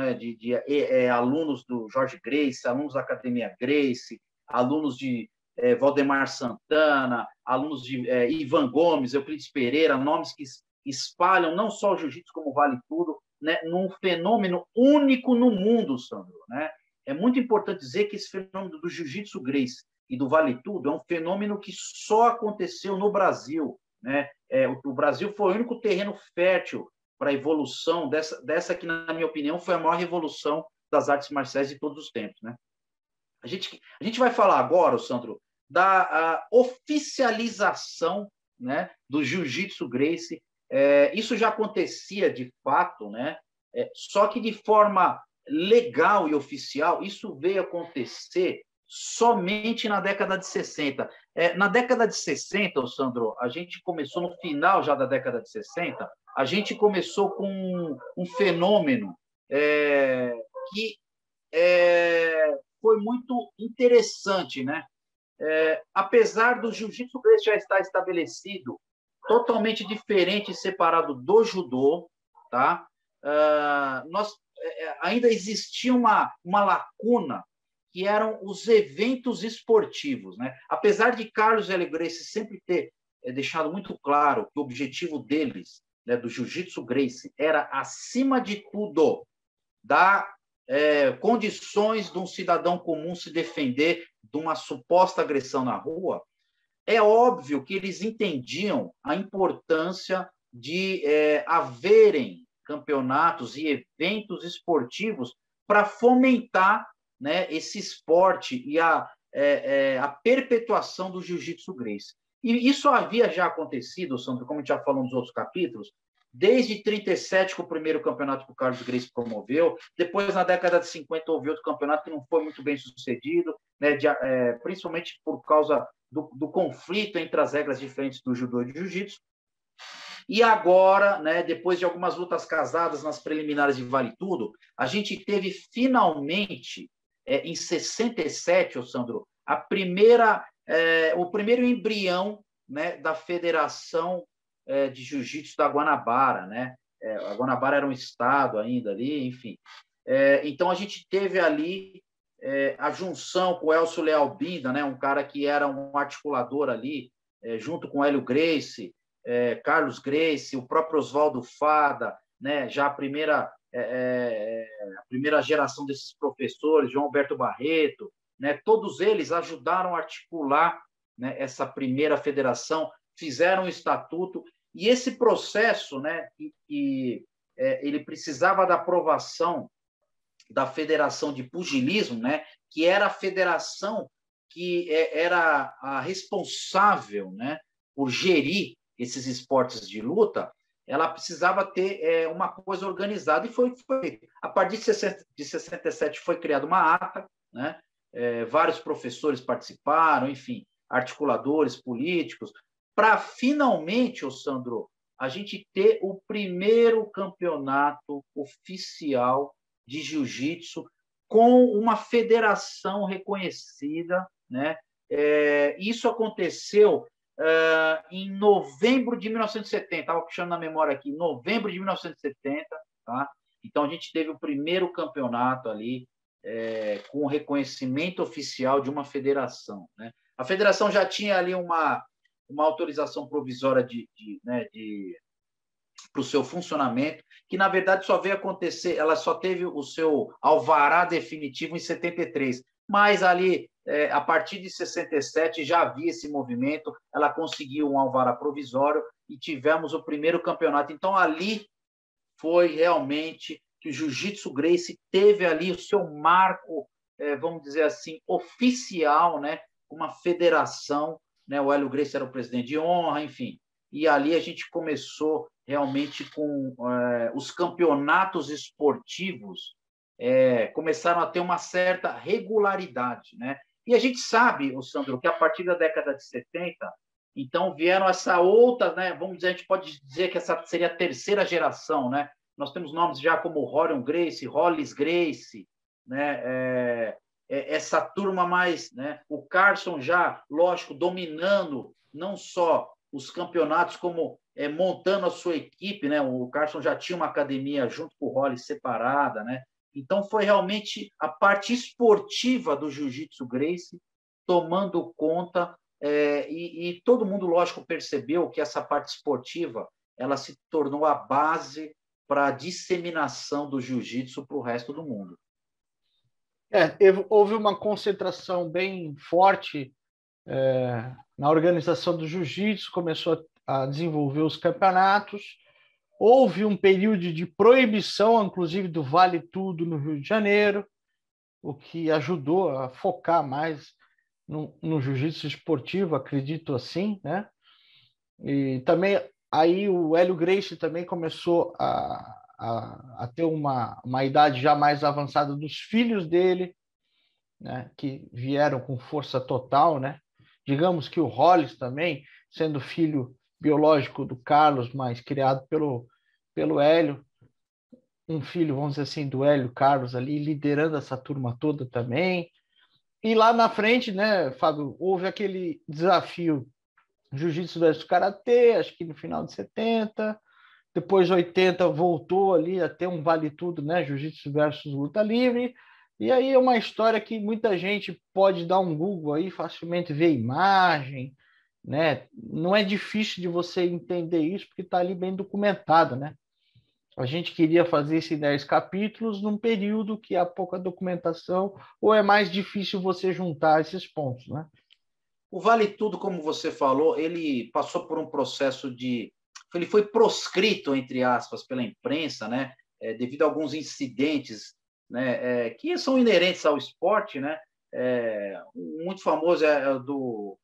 de alunos do Jorge Gracie, alunos da Academia Gracie, alunos de Valdemar Santana, alunos de Ivan Gomes, Euclides Pereira, nomes que espalham não só o jiu-jitsu como o Vale Tudo, né, num fenômeno único no mundo, Sandro, né? É muito importante dizer que esse fenômeno do jiu-jitsu Gracie e do Vale Tudo é um fenômeno que só aconteceu no Brasil, né? O Brasil foi o único terreno fértil para a evolução dessa que, na minha opinião, foi a maior revolução das artes marciais de todos os tempos, né? A gente vai falar agora, Sandro, da oficialização, né, do jiu-jitsu Gracie. Isso já acontecia de fato, né? Só que de forma legal e oficial, isso veio acontecer somente na década de 60. Na década de 60, Sandro, a gente começou, no final já da década de 60, a gente começou com um fenômeno que foi muito interessante, né? Apesar do jiu-jitsu já estar estabelecido, totalmente diferente e separado do judô, tá? Ainda existia uma lacuna, que eram os eventos esportivos, né? Apesar de Carlos Hélio Gracie sempre ter deixado muito claro que o objetivo deles, né, do jiu-jitsu Gracie, era, acima de tudo, dar condições de um cidadão comum se defender de uma suposta agressão na rua, é óbvio que eles entendiam a importância de haverem campeonatos e eventos esportivos para fomentar, né, esse esporte e a perpetuação do jiu-jitsu Gracie. E isso havia já acontecido, Sandro, como a gente já falou nos outros capítulos, desde 37, com o primeiro campeonato que o Carlos Gracie promoveu. Depois, na década de 50, houve outro campeonato que não foi muito bem sucedido, né, principalmente por causa do conflito entre as regras diferentes do judô e do jiu-jitsu. E agora, né, depois de algumas lutas casadas nas preliminares de Vale Tudo, a gente teve finalmente, em 67, Sandro, o primeiro embrião, né, da Federação de Jiu-Jitsu da Guanabara, né? A Guanabara era um estado ainda ali, enfim. Então, a gente teve ali a junção com o Elcio Leal Binda, né? Um cara que era um articulador ali, junto com Hélio Gracie, Carlos Gracie, o próprio Oswaldo Fada, né? Já a primeira a primeira geração desses professores, João Alberto Barreto, né, todos eles ajudaram a articular, né, essa primeira federação, fizeram um estatuto, e esse processo, né, ele precisava da aprovação da Federação de Pugilismo, né, que era a federação que era a responsável, né, por gerir esses esportes de luta. Ela precisava ter uma coisa organizada, e foi feito. A partir de 67 foi criada uma ata, né, vários professores participaram, enfim, articuladores políticos, para finalmente, ô Sandro, a gente ter o primeiro campeonato oficial de jiu-jitsu com uma federação reconhecida, né? Isso aconteceu em novembro de 1970, estava puxando na memória aqui, novembro de 1970, tá? Então a gente teve o primeiro campeonato ali com o reconhecimento oficial de uma federação, né? A federação já tinha ali uma autorização provisória para o seu funcionamento, que na verdade só veio acontecer, ela só teve o seu alvará definitivo em 73, mas ali, a partir de 67, já havia esse movimento, ela conseguiu um alvará provisório e tivemos o primeiro campeonato. Então, ali foi realmente que o Jiu-Jitsu Gracie teve ali o seu marco, vamos dizer assim, oficial, né? Uma federação, né? O Hélio Gracie era o presidente de honra, enfim. E ali a gente começou realmente com os campeonatos esportivos, começaram a ter uma certa regularidade, né? E a gente sabe, Sandro, que a partir da década de 70, então vieram essa outra, né? Vamos dizer, a gente pode dizer que essa seria a terceira geração, né? Nós temos nomes já como Rorion Gracie, Hollis Gracie, né? Essa turma mais, né? O Carson já, lógico, dominando não só os campeonatos, como montando a sua equipe, né? O Carson já tinha uma academia junto com o Hollis separada, né? Então foi realmente a parte esportiva do Jiu-Jitsu Gracie tomando conta, e todo mundo, lógico, percebeu que essa parte esportiva ela se tornou a base para a disseminação do jiu-jitsu para o resto do mundo. Houve uma concentração bem forte na organização do jiu-jitsu, começou a desenvolver os campeonatos, houve um período de proibição, inclusive, do Vale Tudo no Rio de Janeiro, o que ajudou a focar mais no jiu-jitsu esportivo, acredito assim, né? E também aí o Hélio Gracie também começou a ter uma idade já mais avançada dos filhos dele, né? Que vieram com força total, né? Digamos que o Hollis também, sendo filho biológico do Carlos, mas criado pelo Hélio, um filho, vamos dizer assim, do Hélio Carlos ali, liderando essa turma toda também. E lá na frente, né, Fábio, houve aquele desafio Jiu-Jitsu versus Karatê, acho que no final de 70, depois 80 voltou ali a ter um vale tudo, né, Jiu-Jitsu versus luta livre, e aí é uma história que muita gente pode dar um Google aí, facilmente ver imagem, né, não é difícil de você entender isso, porque está ali bem documentado, né. A gente queria fazer isso em 10 capítulos num período que há pouca documentação, ou é mais difícil você juntar esses pontos, né? O Vale Tudo, como você falou, ele passou por um processo ele foi proscrito, entre aspas, pela imprensa, né? Devido a alguns incidentes, né? Que são inerentes ao esporte, né? Muito famoso do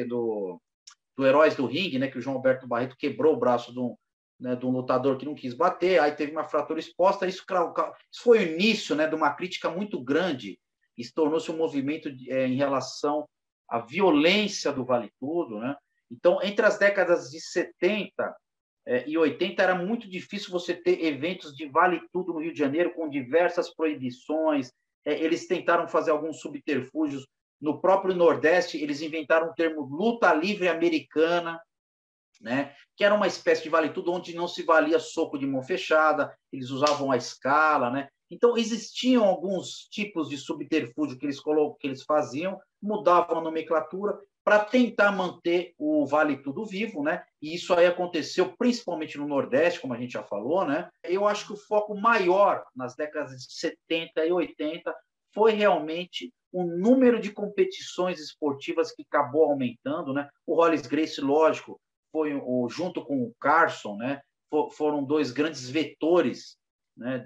Heróis do Ringue, né? Que o João Alberto Barreto quebrou o braço de um lutador que não quis bater, aí teve uma fratura exposta. Isso foi o início, né? De uma crítica muito grande, e se tornou-se um movimento em relação a violência do Vale Tudo, né? Então, entre as décadas de 70 e 80, era muito difícil você ter eventos de Vale Tudo no Rio de Janeiro, com diversas proibições. Eles tentaram fazer alguns subterfúgios. No próprio Nordeste, eles inventaram o termo luta livre americana, né? Que era uma espécie de Vale Tudo onde não se valia soco de mão fechada, eles usavam a escala, né? Então, existiam alguns tipos de subterfúgio que eles faziam, mudavam a nomenclatura para tentar manter o Vale Tudo vivo, né? E isso aí aconteceu principalmente no Nordeste, como a gente já falou, né? Eu acho que o foco maior nas décadas de 70 e 80 foi realmente o número de competições esportivas que acabou aumentando, né? O Hollis Gracie, lógico, foi junto com o Carson, né? Foram dois grandes vetores, né?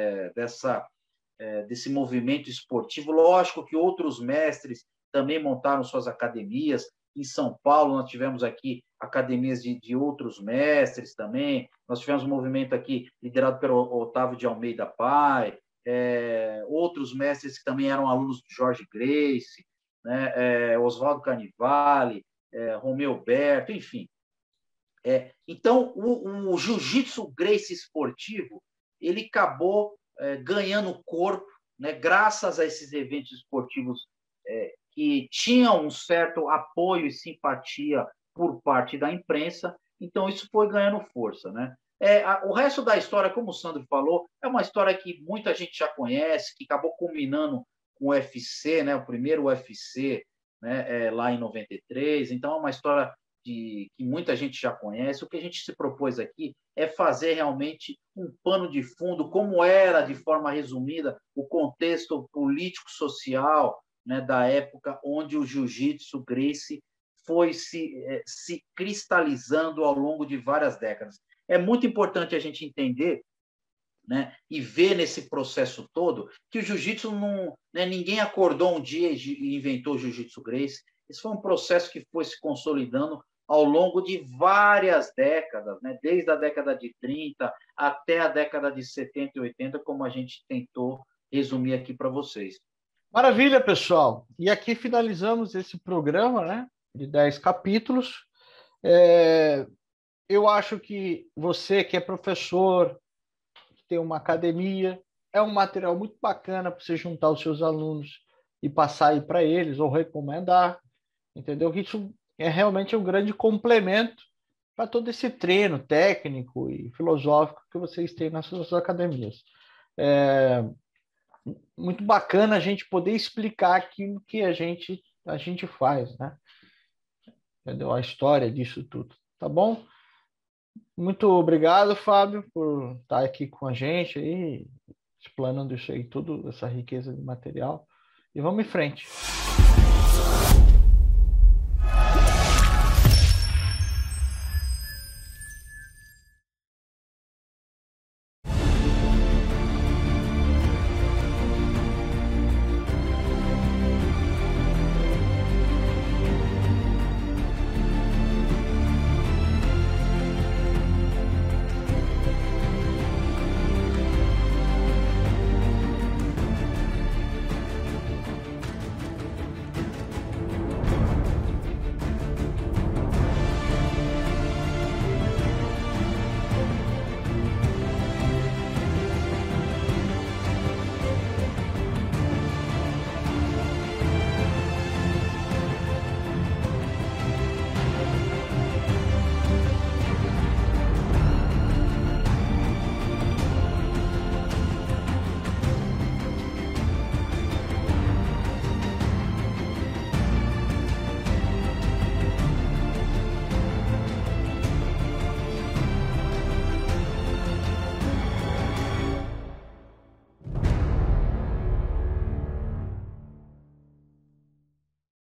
Desse movimento esportivo. Lógico que outros mestres também montaram suas academias. Em São Paulo, nós tivemos aqui academias de outros mestres também. Nós tivemos um movimento aqui liderado pelo Otávio de Almeida Pai, outros mestres que também eram alunos de Jorge Gracie, né? Oswaldo Carnivale, Romeu Berto, enfim. Então, o jiu-jitsu Gracie esportivo, ele acabou ganhando corpo, né? Graças a esses eventos esportivos que tinham um certo apoio e simpatia por parte da imprensa, então isso foi ganhando força, né? O resto da história, como o Sandro falou, é uma história que muita gente já conhece, que acabou culminando com o UFC, né? O primeiro UFC, né? Lá em 93, então é uma história que muita gente já conhece. O que a gente se propôs aqui é fazer realmente um pano de fundo, como era, de forma resumida, o contexto político-social, né, da época onde o jiu-jitsu Gracie foi se cristalizando ao longo de várias décadas. É muito importante a gente entender, né, e ver nesse processo todo que o jiu-jitsu não, né, ninguém acordou um dia e inventou o jiu-jitsu Gracie. Esse foi um processo que foi se consolidando ao longo de várias décadas, né, desde a década de 30 até a década de 70 e 80, como a gente tentou resumir aqui para vocês. Maravilha, pessoal. E aqui finalizamos esse programa, né, de 10 capítulos. Eu acho que você que é professor, que tem uma academia, é um material muito bacana para você juntar os seus alunos e passar aí para eles, ou recomendar, entendeu? Isso é realmente um grande complemento para todo esse treino técnico e filosófico que vocês têm nas suas academias. Muito bacana a gente poder explicar aquilo que a gente faz, né? Entendeu? A história disso tudo, tá bom? Muito obrigado, Fábio, por estar aqui com a gente aí, explanando isso aí, tudo, essa riqueza de material. E vamos em frente.